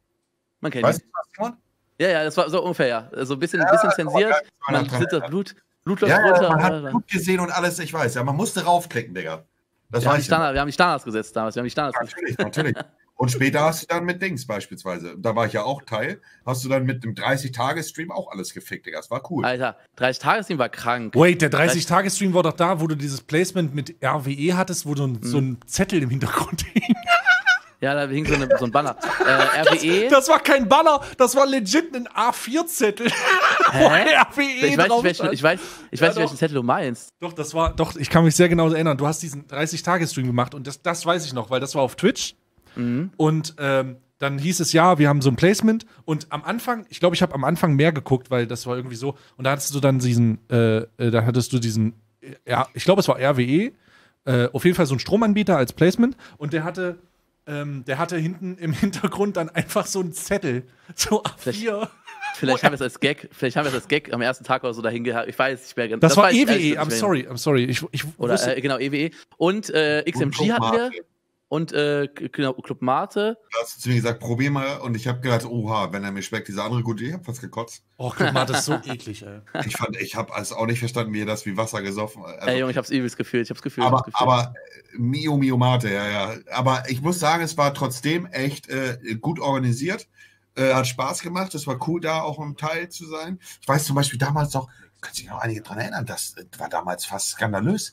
Man kennt Weißt ihn. du was, Simon? Ja, ja, das war so ungefähr, ja. Also ein bisschen, Ja, bisschen das war zensiert, geil. Das war man noch dran, sieht das ja. Blut, Blut läuft Ja, ja, runter. man Ja, hat Blut gesehen und alles, ich weiß. Ja, man musste raufklicken, Digga. Das wir, haben weiß die ich. Standard, wir haben die Standards gesetzt damals, wir haben die Standards gesetzt. Natürlich, natürlich. Und später hast du dann mit Dings beispielsweise, da war ich ja auch Teil, hast du dann mit dem dreißig-Tage-Stream auch alles gefickt, Digga. Das war cool. Alter, dreißig Tage war krank. Wait, der dreißig-Tage-Stream war doch da, wo du dieses Placement mit R W E hattest, wo du so ein Zettel im Hintergrund hing. Ja, da hing so, eine, so ein Banner. Äh, R W E. Das war kein Banner, das war legit ein A vier Zettel. Wo R W E Ich weiß drauf nicht, welchen, stand. ich weiß, ich Ja, weiß nicht, welchen doch. Zettel du meinst. Doch, das war, doch, ich kann mich sehr genau erinnern. Du hast diesen dreißig-Tage-Stream gemacht und das, das weiß ich noch, weil das war auf Twitch. Mhm. Und ähm, dann hieß es, ja, wir haben so ein Placement. Und am Anfang, ich glaube, ich habe am Anfang mehr geguckt, weil das war irgendwie so. Und da hattest du dann diesen, äh, äh, da hattest du diesen, äh, ja, ich glaube, es war R W E, äh, auf jeden Fall so ein Stromanbieter als Placement. Und der hatte, ähm, der hatte hinten im Hintergrund dann einfach so einen Zettel, so A vier. Vielleicht haben wir es als Gag, vielleicht haben wir es als Gag am ersten Tag oder so dahin gehabt. Ich weiß nicht mehr ganz. Das, war weiß ich E W ehrlich E, gesagt I'm nicht mehr. sorry, I'm sorry. Ich, ich Oder wusste, äh, genau, E W E. Und äh, X M G hatten wir. Und äh, genau, Club Mate. Da hast du zu mir gesagt, probier mal. Und ich habe gedacht, oha, wenn er mir schmeckt, dieser andere gute, ich habe fast gekotzt. oh, guck mal, das ist so eklig, ey. Ich fand, ich habe also auch nicht verstanden, wie er das wie Wasser gesoffen hat. Also, Ey, Junge, ich hab's übelst gefühlt. Ich hab's gefühlt. aber, ich hab's gefühlt. aber äh, Mio Mio Mate, ja, ja. Aber ich muss sagen, es war trotzdem echt äh, gut organisiert. Äh, hat Spaß gemacht. Es war cool, da auch ein Teil zu sein. Ich weiß zum Beispiel damals noch, können sich noch einige daran erinnern, das äh, war damals fast skandalös.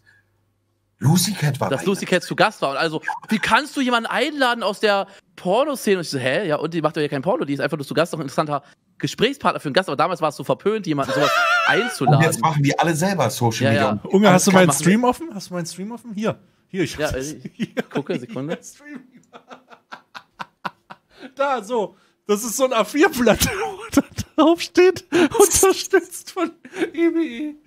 Lucy Cat war Dass bei Lucy Cat zu Gast war. Und also, wie kannst du jemanden einladen aus der Pornoszene? Und ich so, hä? Ja, und die macht doch ja kein Porno, die ist einfach nur zu Gast, doch ein interessanter Gesprächspartner für einen Gast. Aber damals war es so verpönt, jemanden sowas Und einzuladen. jetzt machen die alle selber Social Ja, Media. ja. Und Unge, hast du meinen machen wir. Stream offen? Hast du meinen Stream offen? Hier. Hier, ich Ja, hab's. ich Hier. gucke, Sekunde. Hier, Stream. Da, so. Das ist so ein A vier Blatt, wo da drauf steht, unterstützt von E W E.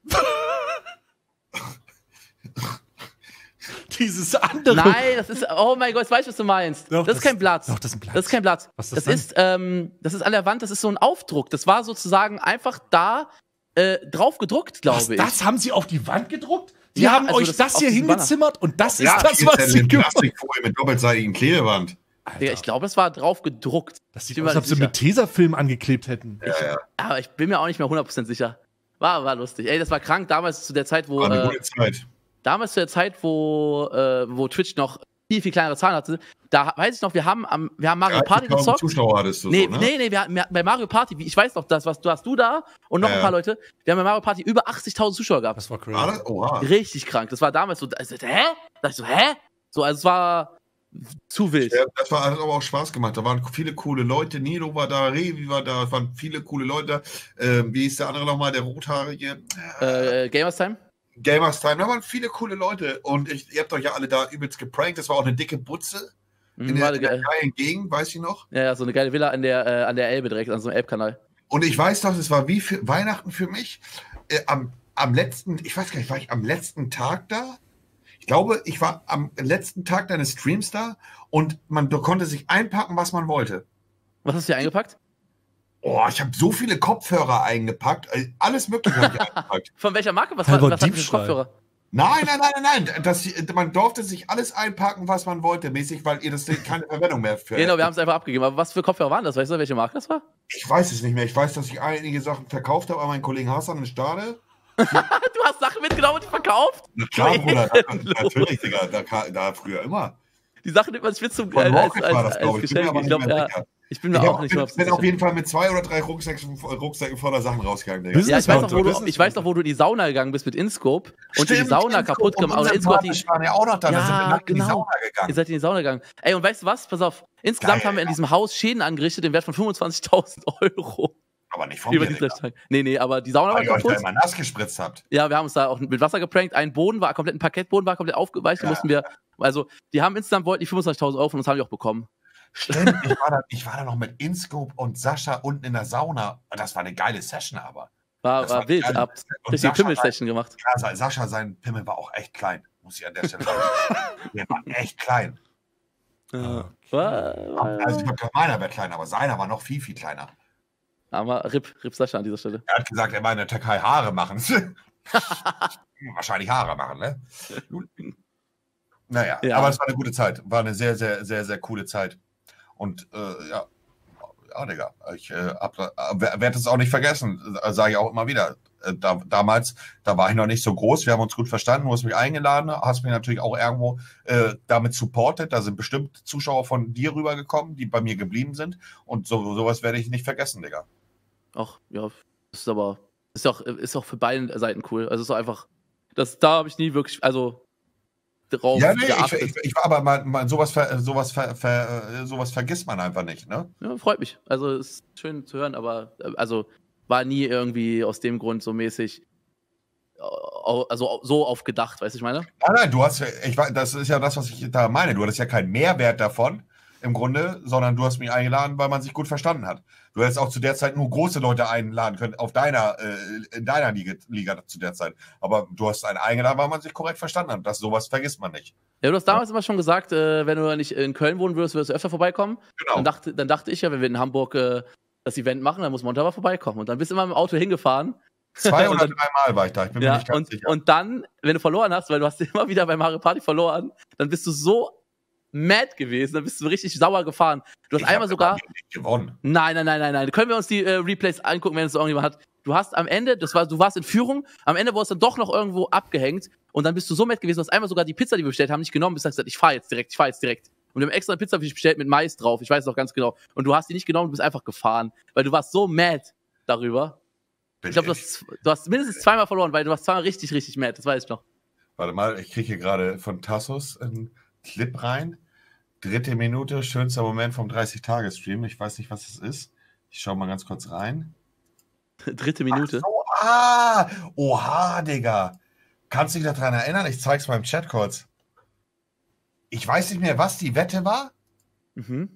Dieses andere. Nein, das ist, oh mein Gott, ich weiß, was du meinst. Doch, das ist das- kein Blatt. doch, das ist ein Blatt. Das ist kein Blatt. Was ist das das ist, ähm, das ist an der Wand, das ist so ein Aufdruck. Das war sozusagen einfach da äh, drauf gedruckt, Was, glaube ich. das haben sie auf die Wand gedruckt? Die Ja, haben also euch das das, ist hier auf diesem Banner. hingezimmert und das ja, ist das, hier was ist sie eine gemacht haben. Plastikfolie mit doppelseitigen Klebeband. Ja, ich glaube, es war drauf gedruckt. Das Ich sieht bin aus, mir als ob sie sicher. mit Tesafilm angeklebt hätten. Ja, ja. Aber ich bin mir auch nicht mehr hundert Prozent sicher. War, war lustig. Ey, das war krank damals zu der Zeit, wo War eine äh, gute Zeit. damals zu der Zeit, wo äh, wo Twitch noch viel viel kleinere Zahlen hatte. Da weiß ich noch, wir haben am wir haben Mario Party dreißigtausend gezockt. Zuschauer hattest du Nee, so, ne? nee, nee, wir hatten, wir hatten bei Mario Party, wie- ich weiß noch, das was du hast du da und noch Ja, ein paar ja. Leute. Wir haben bei Mario Party über achtzigtausend Zuschauer gehabt. Das war crazy. War das? Oha. Richtig krank. Das war damals so, also, hä? Da dachte ich so, hä? So, also es war zu wild. Ja, das war, hat aber auch Spaß gemacht. Da waren viele coole Leute. Nilo war da, Revi war da, es waren viele coole Leute. Ähm, wie ist der andere nochmal, der Rothaarige? Äh, Gamers Time? Gamers Time. Da waren viele coole Leute. Und ich, ihr habt euch ja alle da übelst geprankt. Das war auch eine dicke Butze in Mhm, der, war in der geil. geilen Gegend, weiß ich noch. Ja, ja, so eine geile Villa an der, äh, an der Elbe direkt, an so einem Elbkanal. Und ich weiß noch, es war wie für Weihnachten für mich. Äh, am, am letzten, ich weiß gar nicht, war ich am letzten Tag da? Ich glaube, ich war am letzten Tag deines Streams da und man konnte sich einpacken, was man wollte. Was hast du hier eingepackt? Oh, ich habe so viele Kopfhörer eingepackt. Alles Mögliche habe ich eingepackt. Von welcher Marke? Was war was für Kopfhörer? Nein, nein, nein, nein, nein. Das, man durfte sich alles einpacken, was man wollte, mäßig, weil ihr das keine Verwendung mehr für. Genau, wir haben es einfach abgegeben. Aber was für Kopfhörer waren das? Weißt du, welche Marke das war? Ich weiß es nicht mehr. Ich weiß, dass ich einige Sachen verkauft habe an meinen Kollegen Hassan in Stade. Du hast Sachen mitgenommen und verkauft? Na klar, Bruder. Da, natürlich, Digga. Da, da früher immer. Die Sachen nimmt man sich mit zum Von als, als, als, war das, als ich. Geschenk. Ich, ich glaube, ja. Ich bin mir ich auch hab, nicht bin, so bin auf jeden Fall mit zwei oder drei Rucksäcken, Rucksäcken voller Sachen rausgegangen, Digga. Ja, ich weiß, noch, wo du, ich weiß noch, wo du in die Sauna gegangen bist mit Inscope und Stimmt, die Sauna kaputt gemacht hast. Inscope die waren ja auch noch da, ja, da sind wir genau. in die Sauna gegangen. Ihr seid in die Sauna gegangen. Ey, und weißt du was? Pass auf. Insgesamt Geil, haben wir in diesem Haus Schäden angerichtet im Wert von fünfundzwanzigtausend Euro. Aber nicht von Über mir, Tag. Nee, nee, aber die Sauna Weil war kaputt. Weil ihr euch da immer nass gespritzt habt. Ja, wir haben uns da auch mit Wasser geprankt. Ein Boden war, komplett ein Parkettboden war komplett aufgeweicht. Ja. Mussten wir, also, die haben insgesamt wollten die fünfundzwanzigtausend Euro von uns haben die auch bekommen. Stimmt, ich war, da, ich war da noch mit Inscope und Sascha unten in der Sauna. Das war eine geile Session, aber. War, war, war wild, ab. Richtig Pimmel-Session gemacht. Ja, Sascha, sein Pimmel war auch echt klein, muss ich an der Stelle sagen. Der war echt klein. Ja. Okay. Also ich glaube, meiner wäre kleiner, aber seiner war noch viel, viel kleiner. Aber Rip, Rip Sascha an dieser Stelle. Er hat gesagt, er war in der Türkei Haare machen. Wahrscheinlich Haare machen, ne? Naja, ja. Aber es war eine gute Zeit. War eine sehr, sehr, sehr, sehr coole Zeit. Und äh, ja, ja, Digga, ich äh, werde es auch nicht vergessen, sage ich auch immer wieder. Äh, da, damals, da war ich noch nicht so groß, wir haben uns gut verstanden, du hast mich eingeladen, hast mich natürlich auch irgendwo äh, damit supportet. Da sind bestimmt Zuschauer von dir rübergekommen, die bei mir geblieben sind. Und so, sowas werde ich nicht vergessen, Digga. Ach, ja, ist aber, ist auch, ist auch für beide Seiten cool. Also ist auch einfach, das, da habe ich nie wirklich, also drauf ja, nee, ich, ich, ich war aber mal, mal sowas, ver, sowas, ver, ver, sowas vergisst man einfach nicht, ne? Ja, freut mich. Also ist schön zu hören, aber also war nie irgendwie aus dem Grund so mäßig, also so aufgedacht, weißt du, ich meine? Nein, nein, du hast, ich, das ist ja das, was ich da meine. Du hattest ja keinen Mehrwert davon im Grunde, sondern du hast mich eingeladen, weil man sich gut verstanden hat. Du hättest auch zu der Zeit nur große Leute einladen können, auf deiner, äh, in deiner Liga, Liga zu der Zeit. Aber du hast einen eingeladen, weil man sich korrekt verstanden hat. Das, sowas vergisst man nicht. Ja, du hast damals ja. immer schon gesagt, äh, wenn du nicht in Köln wohnen würdest, würdest du öfter vorbeikommen. Genau. Dann dachte, dann dachte ich ja, wenn wir in Hamburg äh, das Event machen, dann muss Monte aber vorbeikommen. Und dann bist du immer im Auto hingefahren. Zwei oder dreimal war ich da, ich bin ja, mir nicht ganz und, sicher. Und dann, wenn du verloren hast, weil du hast immer wieder bei Mario Party verloren, dann bist du so mad gewesen, dann bist du richtig sauer gefahren. Du hast ich einmal sogar nicht gewonnen. Nein, nein, nein, nein, nein. Können wir uns die äh, Replays angucken, wenn es irgendjemand hat. Du hast am Ende, das war, du warst in Führung, am Ende wurdest du dann doch noch irgendwo abgehängt und dann bist du so mad gewesen, du hast einmal sogar die Pizza, die wir bestellt haben, nicht genommen, bist dann gesagt, ich fahr jetzt direkt, ich fahr jetzt direkt. Und wir haben extra eine Pizza für dich bestellt mit Mais drauf, ich weiß es noch ganz genau. Und du hast die nicht genommen, du bist einfach gefahren, weil du warst so mad darüber. Bin ich glaube, du hast, du hast mindestens zweimal verloren, weil du warst zweimal richtig, richtig mad, das weiß ich noch. Warte mal, ich kriege hier gerade von Tassos einen Clip rein. Dritte Minute, schönster Moment vom dreißig-Tage-Stream. Ich weiß nicht, was es ist. Ich schaue mal ganz kurz rein. Dritte Minute? Ach so, ah! Oha, Digga. Kannst du dich daran erinnern? Ich zeig's mal im Chat kurz. Ich weiß nicht mehr, was die Wette war. Mhm.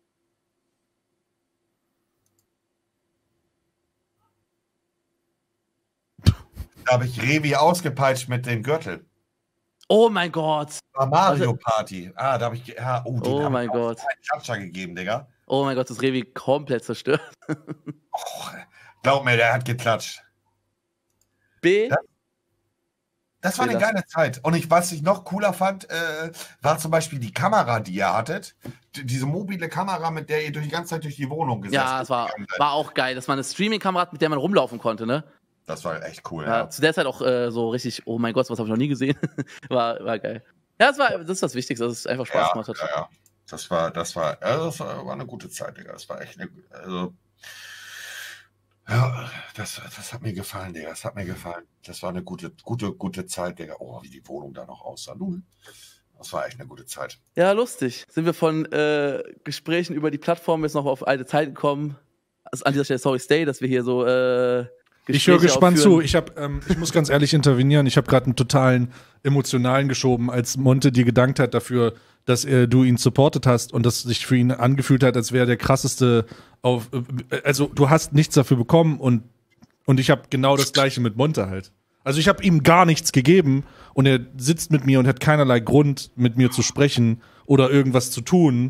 Da habe ich Revi ausgepeitscht mit dem Gürtel. Oh mein Gott. War Mario Party. Ah, da habe ich. Ja, oh, den oh mein ich Gott. einen Klatscher gegeben, Digga. Oh mein Gott, das Revi komplett zerstört. Oh, glaub mir, der hat geklatscht. B. Das, das war eine geile Zeit. Und ich, was ich noch cooler fand, äh, war zum Beispiel die Kamera, die ihr hattet. D diese mobile Kamera, mit der ihr durch die ganze Zeit durch die Wohnung gesessen habt. Ja, es war, war auch geil. Das war eine Streaming-Kamera, mit der man rumlaufen konnte, ne? Das war echt cool, ja. ja. Zu der Zeit auch äh, so richtig, oh mein Gott, was habe ich noch nie gesehen. war, war geil. Ja, das, war, das ist das Wichtigste, dass es einfach Spaß ja, gemacht hat. Ja, ja. Das war, das war, ja, das war, war eine gute Zeit, Digga. Das war echt eine, also, ja, das, das hat mir gefallen, Digga. Das hat mir gefallen. Das war eine gute, gute, gute Zeit, Digga. Oh, wie die Wohnung da noch aussah. Das war echt eine gute Zeit. Ja, lustig. Sind wir von äh, Gesprächen über die Plattform jetzt noch auf alte Zeiten gekommen. Also an dieser Stelle, sorry, Stay, dass wir hier so äh, ich höre gespannt aufführen. zu. Ich, hab, ähm, ich muss ganz ehrlich intervenieren. Ich habe gerade einen totalen emotionalen geschoben, als Monte dir gedankt hat dafür, dass äh, du ihn supportet hast und das sich für ihn angefühlt hat, als wäre der krasseste auf. Äh, also du hast nichts dafür bekommen und, und ich habe genau das Gleiche mit Monte halt. Also ich habe ihm gar nichts gegeben und er sitzt mit mir und hat keinerlei Grund, mit mir zu sprechen oder irgendwas zu tun,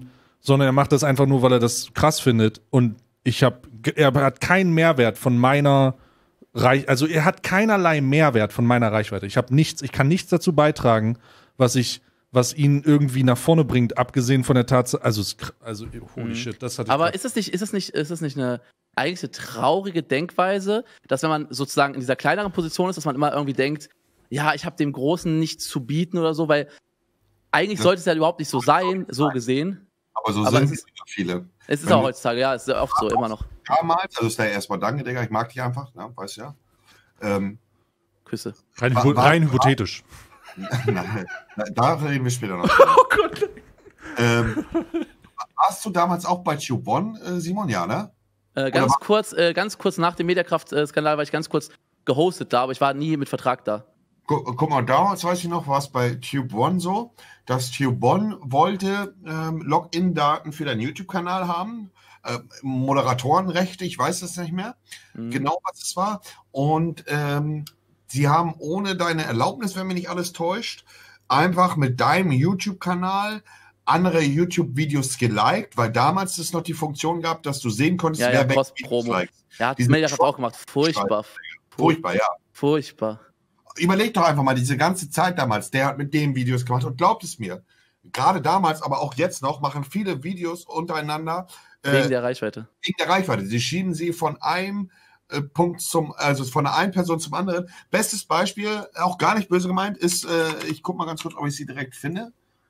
sondern er macht das einfach nur, weil er das krass findet. Und ich habe, er hat keinen Mehrwert von meiner Reich, also er hat keinerlei Mehrwert von meiner Reichweite. Ich habe nichts, ich kann nichts dazu beitragen, was ich, was ihn irgendwie nach vorne bringt, abgesehen von der Tatsache, also, also holy mhm. shit, das hat. Aber ist es nicht, ist es nicht, ist es nicht eine eigentlich eine traurige Denkweise, dass wenn man sozusagen in dieser kleineren Position ist, dass man immer irgendwie denkt, ja, ich habe dem Großen nichts zu bieten oder so, weil eigentlich ja. sollte es ja überhaupt nicht so sein, so gesehen. Aber so aber sind es viele. Es ist wenn auch heutzutage, ja, es ist oft so, immer noch. Damals, also ist da erstmal danke, Digga, ich mag dich einfach, ne, weißt du ja. Ähm, Küsse. Rein, war, war, rein hypothetisch. Nein, da reden wir später noch. Oh Gott. Ähm, warst du damals auch bei Tube One, äh, Simon, ja, ne? Äh, ganz kurz, äh, ganz kurz nach dem Mediakraft-Skandal war ich ganz kurz gehostet da, aber ich war nie mit Vertrag da. Guck, guck mal, damals weiß ich noch, war es bei Tube One so, dass Tube One wollte ähm, Login-Daten für deinen YouTube-Kanal haben, äh, Moderatorenrechte, ich weiß es nicht mehr, mhm. genau was es war. Und ähm, sie haben ohne deine Erlaubnis, wenn mich nicht alles täuscht, einfach mit deinem YouTube-Kanal andere YouTube-Videos geliked, weil damals es noch die Funktion gab, dass du sehen konntest, ja, wer ja, Cross-Promo. liked. Ja, hat Mediakraft auch gemacht. Furchtbar. Furchtbar, ja. Furchtbar. Überleg doch einfach mal diese ganze Zeit damals, der hat mit dem Videos gemacht und glaubt es mir, gerade damals, aber auch jetzt noch, machen viele Videos untereinander. Wegen äh, der Reichweite. Wegen der Reichweite. Sie schieben sie von einem äh, Punkt zum, also von der einen Person zum anderen. Bestes Beispiel, auch gar nicht böse gemeint, ist, äh, ich guck mal ganz kurz, ob ich sie direkt finde.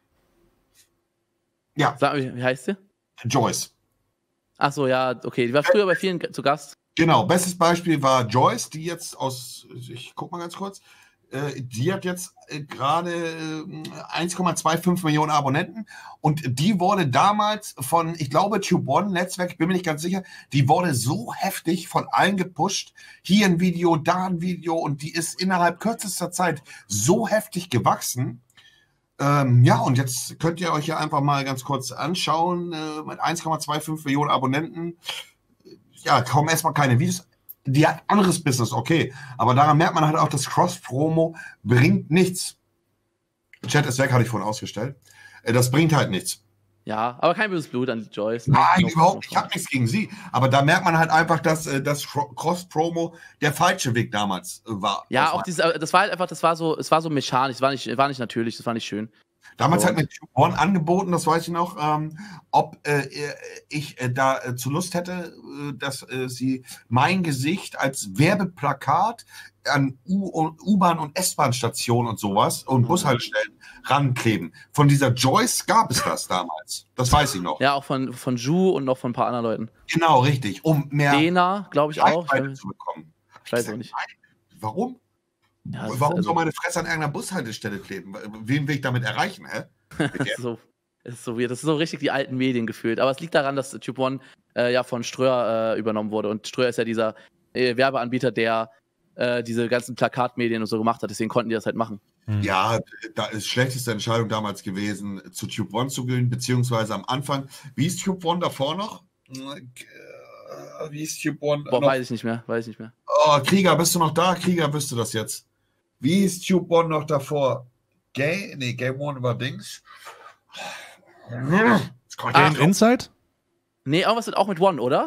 Ja. Sag mir, wie heißt sie? Joyce. Ach so, ja, okay. Die war früher bei vielen zu Gast. Genau, bestes Beispiel war Joyce, die jetzt aus, ich guck mal ganz kurz, äh, die hat jetzt äh, gerade äh, eins Komma fünfundzwanzig Millionen Abonnenten und die wurde damals von, ich glaube, Tube One Netzwerk, ich bin mir nicht ganz sicher, die wurde so heftig von allen gepusht, hier ein Video, da ein Video und die ist innerhalb kürzester Zeit so heftig gewachsen. Ähm, ja, und jetzt könnt ihr euch ja einfach mal ganz kurz anschauen, äh, mit eins Komma fünfundzwanzig Millionen Abonnenten, ja, kaum erstmal keine Videos. Die hat anderes Business, okay. Aber daran merkt man halt auch, dass Cross-Promo bringt nichts. Chat ist weg, hatte ich vorhin ausgestellt. Das bringt halt nichts. Ja, aber kein böses Blut an Joyce. Ne? Nein, überhaupt nicht. Ich habe nichts gegen sie. Aber da merkt man halt einfach, dass das Cross-Promo der falsche Weg damals war. Ja, auch dieses, das war halt einfach, das war so, es war so mechanisch, es war nicht, war nicht natürlich, das war nicht schön. Damals so. Hat mir Tube One angeboten, das weiß ich noch, ähm, ob äh, ich äh, da äh, zu Lust hätte, äh, dass äh, sie mein Gesicht als Werbeplakat an U-Bahn- und S-Bahn-Stationen und sowas und mhm. Bushaltestellen rankleben. Von dieser Joyce gab es das damals. Das weiß ich noch. Ja, auch von, von Ju und noch von ein paar anderen Leuten. Genau, richtig. Um mehr Dena, glaube ich auch. zu bekommen. Ich weiß auch nicht. Warum? Ja, Warum also soll meine Fresse an irgendeiner Bushaltestelle kleben? Wen will ich damit erreichen, hä? so, das ist so weird. Das ist so richtig die alten Medien gefühlt. Aber es liegt daran, dass Tube One äh, ja von Ströer äh, übernommen wurde. Und Ströer ist ja dieser äh, Werbeanbieter, der äh, diese ganzen Plakatmedien und so gemacht hat. Deswegen konnten die das halt machen. Ja, da ist schlechteste Entscheidung damals gewesen, zu Tube One zu gehen, beziehungsweise am Anfang. Wie ist Tube One davor noch? Wie ist Tube One? Boah, noch? weiß ich nicht mehr. Weiß ich nicht mehr. Oh, Krieger, bist du noch da? Krieger, wüsste das jetzt. Wie ist Tube One noch davor? Gay? Nee, Game One war Dings. Game Insight? Nee, auch was mit, auch mit One, oder?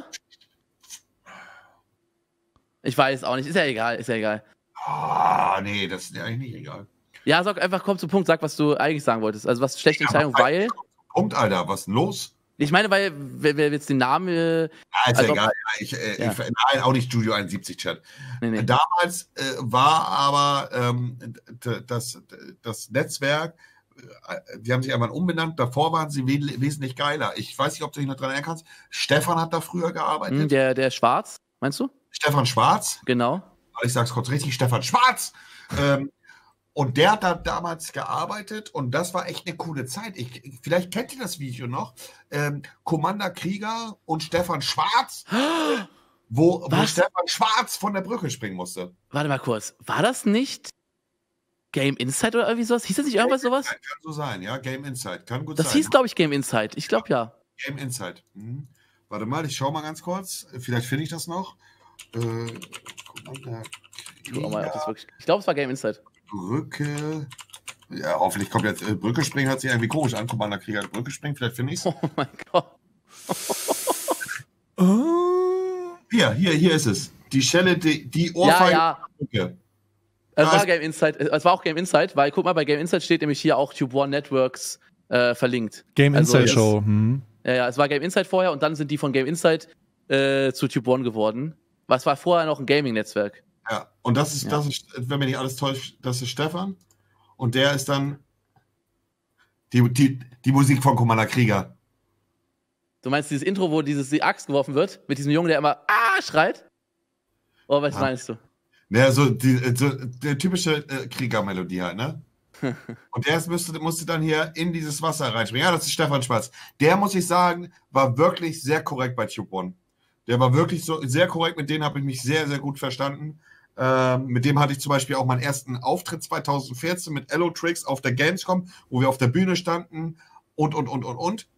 Ich weiß auch nicht. Ist ja egal, ist ja egal. Ah, nee, das ist ja eigentlich nicht egal. Ja, sag einfach, komm zum Punkt, sag, was du eigentlich sagen wolltest. Also, was schlechte Entscheidung, ja, weil. Punkt, Alter, was ist denn los? Ich meine, weil, wer, wer jetzt den Namen. Äh, ja, ist also, egal. Ich, äh, ja. ich, nein, auch nicht Studio einundsiebzig Chat. Nee, nee. Damals äh, war aber ähm, das, das Netzwerk, äh, die haben sich einmal umbenannt. Davor waren sie we wesentlich geiler. Ich weiß nicht, ob du dich noch dran erinnern kannst. Stefan hat da früher gearbeitet. Der, der Schwarz, meinst du? Stefan Schwarz. Genau. Ich sag's kurz richtig, Stefan Schwarz. ähm, Und der hat da damals gearbeitet und das war echt eine coole Zeit. Ich, vielleicht kennt ihr das Video noch. Ähm, Commander Krieger und Stefan Schwarz, wo, wo Stefan Schwarz von der Brücke springen musste. Warte mal kurz. War das nicht Game Insight oder irgendwie sowas? Hieß das nicht irgendwas Game sowas? Insight kann so sein, ja. Game Insight. Kann gut das sein. Das hieß, glaube ich, Game Insight. Ich glaube, ja. Game Insight. Mhm. Warte mal, ich schau mal ganz kurz. Vielleicht finde ich das noch. Äh, Commander Krieger. Ich glaube, es war Game Insight. Brücke Ja, hoffentlich kommt jetzt äh, Brücke springen, hört sich irgendwie komisch an. Commander Krieger Brücke springen, vielleicht finde ich es. Oh mein Gott. Hier, hier, hier ist es. Die Schelle, die, die Ohrfeige. Ja, ja. Es war Game Insight, es war auch Game Insight, weil guck mal, bei Game Insight steht nämlich hier auch Tube One Networks äh, verlinkt. Game also Insight Show. Hm. Ja, ja, es war Game Insight vorher und dann sind die von Game Insight äh, zu Tube One geworden. Was war vorher noch ein Gaming-Netzwerk? Ja, und das ist, Ja. das ist, wenn mich nicht alles täuscht, das ist Stefan. Und der ist dann die, die, die Musik von Commander Krieger. Du meinst dieses Intro, wo dieses die Axt geworfen wird, mit diesem Jungen, der immer ah schreit? Oder was Ja. meinst du? Ja, so die so, der typische äh, Kriegermelodie halt, ne? Und der ist, müsste, musste dann hier in dieses Wasser reinspringen. Ja, das ist Stefan Schwarz. Der, muss ich sagen, war wirklich sehr korrekt bei Tube One. Der war wirklich so sehr korrekt, mit denen habe ich mich sehr, sehr gut verstanden. Ähm, mit dem hatte ich zum Beispiel auch meinen ersten Auftritt zwanzig vierzehn mit Allotrix auf der Gamescom, wo wir auf der Bühne standen und, und, und, und, und.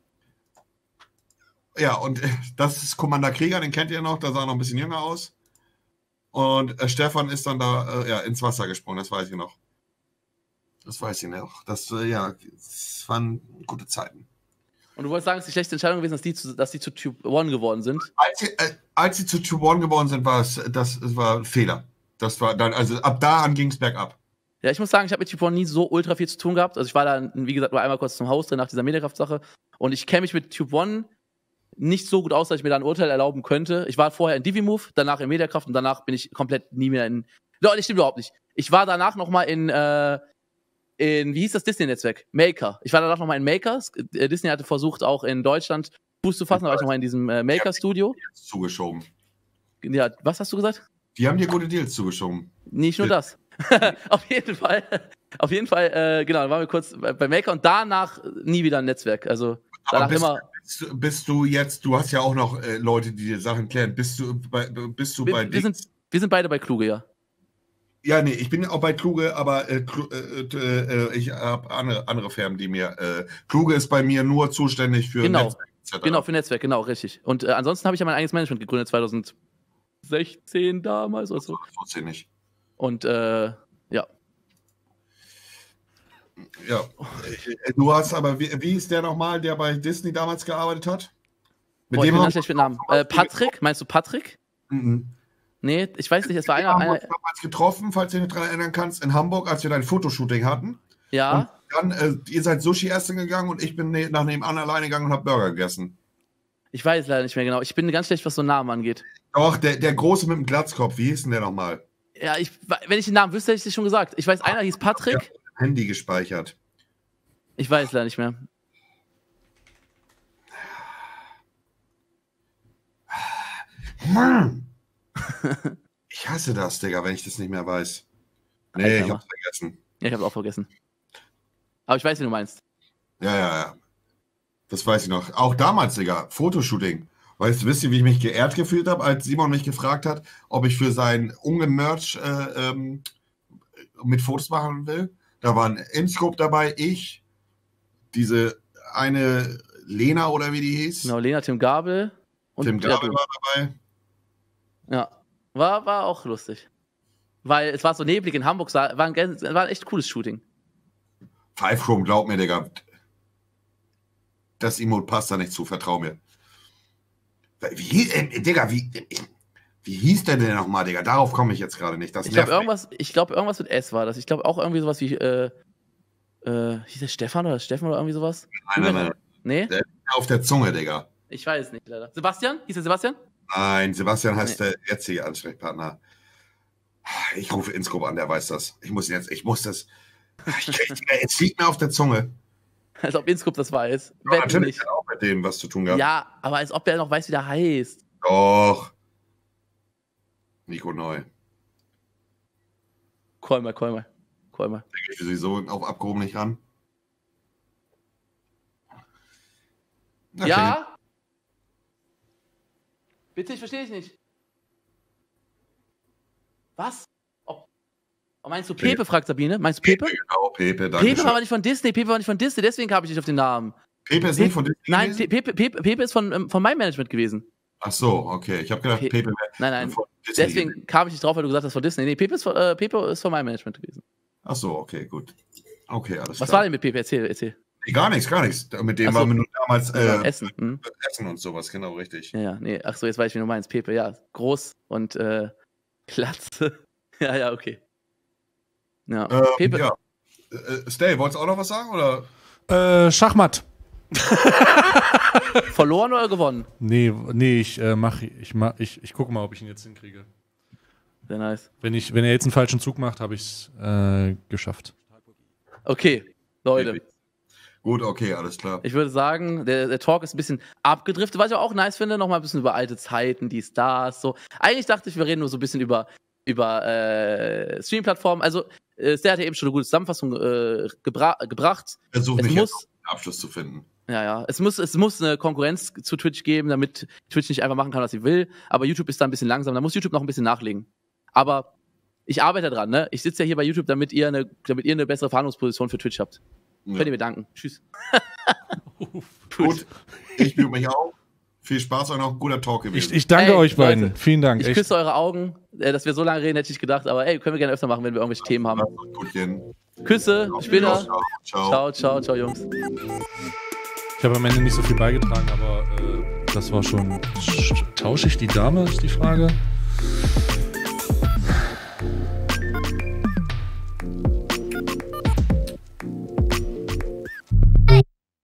Ja, und äh, das ist Commander Krieger, den kennt ihr noch, da sah er noch ein bisschen jünger aus. Und äh, Stefan ist dann da äh, ja, ins Wasser gesprungen, das weiß ich noch. Das weiß ich noch. Das, äh, ja, das waren gute Zeiten. Und du wolltest sagen, es ist die schlechte Entscheidung gewesen, dass die zu, dass die zu Tube One geworden sind? Als sie, äh, als sie zu Tube One geworden sind, war es, das, das war ein Fehler. Das war dann, also ab da an ging es bergab. Ja, ich muss sagen, ich habe mit Tube One nie so ultra viel zu tun gehabt. Also ich war da, wie gesagt, nur einmal kurz zum Haus drin nach dieser Mediakraft-Sache. Und ich kenne mich mit Tube One nicht so gut aus, dass ich mir da ein Urteil erlauben könnte. Ich war vorher in Divimove, danach in Mediakraft und danach bin ich komplett nie mehr in... Doch, das stimmt überhaupt nicht. Ich war danach nochmal in, äh, in, wie hieß das Disney-Netzwerk? Maker. Ich war danach nochmal in Maker. Disney hatte versucht, auch in Deutschland Fuß zu fassen, da war ich nochmal in diesem äh, Maker-Studio. Zugeschoben. Ja, was hast du gesagt? Die haben dir gute Deals zugeschoben. Nicht nur das. Auf jeden Fall. Auf jeden Fall, äh, genau, dann waren wir kurz bei, bei Maker und danach nie wieder ein Netzwerk. Also danach bist, immer... Bist du, bist du jetzt, du hast ja auch noch äh, Leute, die dir Sachen klären. Bist du bei, bist du Wir, bei wir, sind, wir sind beide bei Kluge, ja. Ja, nee, ich bin auch bei Kluge, aber äh, Klu- äh, äh, ich habe andere, andere Firmen, die mir. Äh, Kluge ist bei mir nur zuständig für Genau. Netzwerk et cetera. Genau, für Netzwerk, genau, richtig. Und äh, ansonsten habe ich ja mein eigenes Management gegründet, zwanzig sechzehn damals oder so. Das wusste ich nicht. Und äh, ja. Ja. Äh, Du hast aber, wie, wie ist der nochmal, der bei Disney damals gearbeitet hat? Mit Boah, ich bin haben ganz schlecht mit Namen. Äh, Patrick, meinst du Patrick? Mhm. Nee, ich weiß nicht, es war Wir einer. haben einer uns damals getroffen, falls du dich daran erinnern kannst, in Hamburg, als wir dein Fotoshooting hatten. ja, Dann, äh, ihr seid Sushi essen gegangen und ich bin ne nach nebenan alleine gegangen und habe Burger gegessen. ich weiß leider nicht mehr genau. Ich bin ganz schlecht, was so Namen angeht. Doch, der, der Große mit dem Glatzkopf, wie hieß denn der nochmal? Ja, ich, wenn ich den Namen wüsste, hätte ich es schon gesagt. Ich weiß, einer hieß Patrick. Handy gespeichert. Ich weiß leider nicht mehr. Ich hasse das, Digga, wenn ich das nicht mehr weiß. Nee, Alter, ich hab's vergessen. Ja, ich hab's auch vergessen. Aber ich weiß, wie du meinst. Ja, ja, ja. Das weiß ich noch. Auch damals, Digga, Fotoshooting. Weißt du, wisst ihr, wie ich mich geehrt gefühlt habe, als Simon mich gefragt hat, ob ich für sein Unge-Merch äh, ähm, mit Fotos machen will? Da waren InScope dabei, ich, diese eine Lena oder wie die hieß. Genau, Lena, Tim Gabel. Und Tim ja, Gabel du. war dabei. Ja, war, war auch lustig. Weil es war so neblig in Hamburg, war ein, war ein echt cooles Shooting. Five Chrome, glaub mir, Digga. Das Emote passt da nicht zu, vertrau mir. Wie, äh, Digga, wie, äh, wie hieß der denn nochmal, Digga? Darauf komme ich jetzt gerade nicht. Das Ich glaube, nervt mich. irgendwas, ich glaub, irgendwas mit S war das. Ich glaube auch irgendwie sowas wie, äh, äh, hieß der Stefan oder Steffen oder irgendwie sowas? Nein, nein, nein. Nee? Der ist auf der Zunge, Digga. Ich weiß nicht, leider. Sebastian? Hieß der Sebastian? Nein, Sebastian heißt der jetzige Ansprechpartner. Ich rufe InScope an, der weiß das. Ich muss ihn jetzt, ich muss das. Ich krieg, es liegt mir auf der Zunge. Als ob Inscope das weiß. Ja, Wetten natürlich nicht. hat er auch mit denen was zu tun gehabt. Ja, aber als ob der noch weiß, wie der heißt. Doch. Nico Neu. Call mal, call mal. Call mal. Denke ich sowieso auf abgehoben nicht ran. Na, Ja? Bitte, ich verstehe dich nicht. Was? Ob, oh, meinst du Pepe, Pepe. fragt Sabine. Meinst du Pepe? Pepe, genau, Pepe, danke Pepe war aber schön. nicht von Disney, Pepe war nicht von Disney, deswegen habe ich nicht auf den Namen. Pepe ist Pepe- nicht von Disney Nein, gewesen? Pepe, Pepe, Pepe ist von, ähm, von meinem Management gewesen. Ach so, okay. Ich habe gedacht, Pe- Pepe wäre Nein, nein. von Disney gewesen. Deswegen kam ich nicht drauf, weil du gesagt hast von Disney. Nee, Pepe ist von, äh, Pepe ist von meinem Management gewesen. Ach so, okay, gut. Okay, alles Was klar. war denn mit Pepe? Erzähl, erzähl. Nee, gar nichts, gar nichts. Mit dem Ach so. waren wir nur damals äh, Essen. Hm? Essen und sowas, genau, richtig. Ja, ja, nee. Ach so, jetzt weiß ich, wie du meinst. Pepe, ja. Groß und äh, Glatze. ja, ja, okay. Ja, Ähm, Pepe. ja. Äh, Stay, wolltest du auch noch was sagen? Oder? Äh, Schachmatt. Verloren oder gewonnen? Nee, nee, ich äh, mach, ich mach, ich, ich gucke mal, ob ich ihn jetzt hinkriege. Sehr nice. Wenn ich, wenn er jetzt einen falschen Zug macht, habe ich es äh, geschafft. Okay, Leute. Gut, okay, alles klar. Ich würde sagen, der, der Talk ist ein bisschen abgedriftet, was ich auch nice finde, nochmal ein bisschen über alte Zeiten, die Stars, so. Eigentlich dachte ich, wir reden nur so ein bisschen über, über äh, Stream-Plattformen. Also, äh, Stay hat ja eben schon eine gute Zusammenfassung äh, gebra gebracht. Versuche Es mich muss- jetzt einen Abschluss zu finden. Ja, ja. Es muss, es muss eine Konkurrenz zu Twitch geben, damit Twitch nicht einfach machen kann, was sie will. Aber YouTube ist da ein bisschen langsam. Da muss YouTube noch ein bisschen nachlegen. Aber ich arbeite dran, ne? Ich sitze ja hier bei YouTube, damit ihr eine, damit ihr eine bessere Verhandlungsposition für Twitch habt. Ja. Könnt ihr mir danken. Tschüss. Gut, ich büge mich auch. Viel Spaß, euch noch. Guter Talk gewesen. Ich, ich danke Ey, euch beiden. Leute, Vielen Dank. Ich Echt. küsse eure Augen. Äh, dass wir so lange reden, hätte ich gedacht. Aber ey, können wir gerne öfter machen, wenn wir irgendwelche Themen haben. Gut gehen. Küsse, bis später. Ciao, ciao. Ciao, ciao, ciao, Jungs. Ich habe am Ende nicht so viel beigetragen, aber äh, das war schon. Tausche ich die Dame, ist die Frage.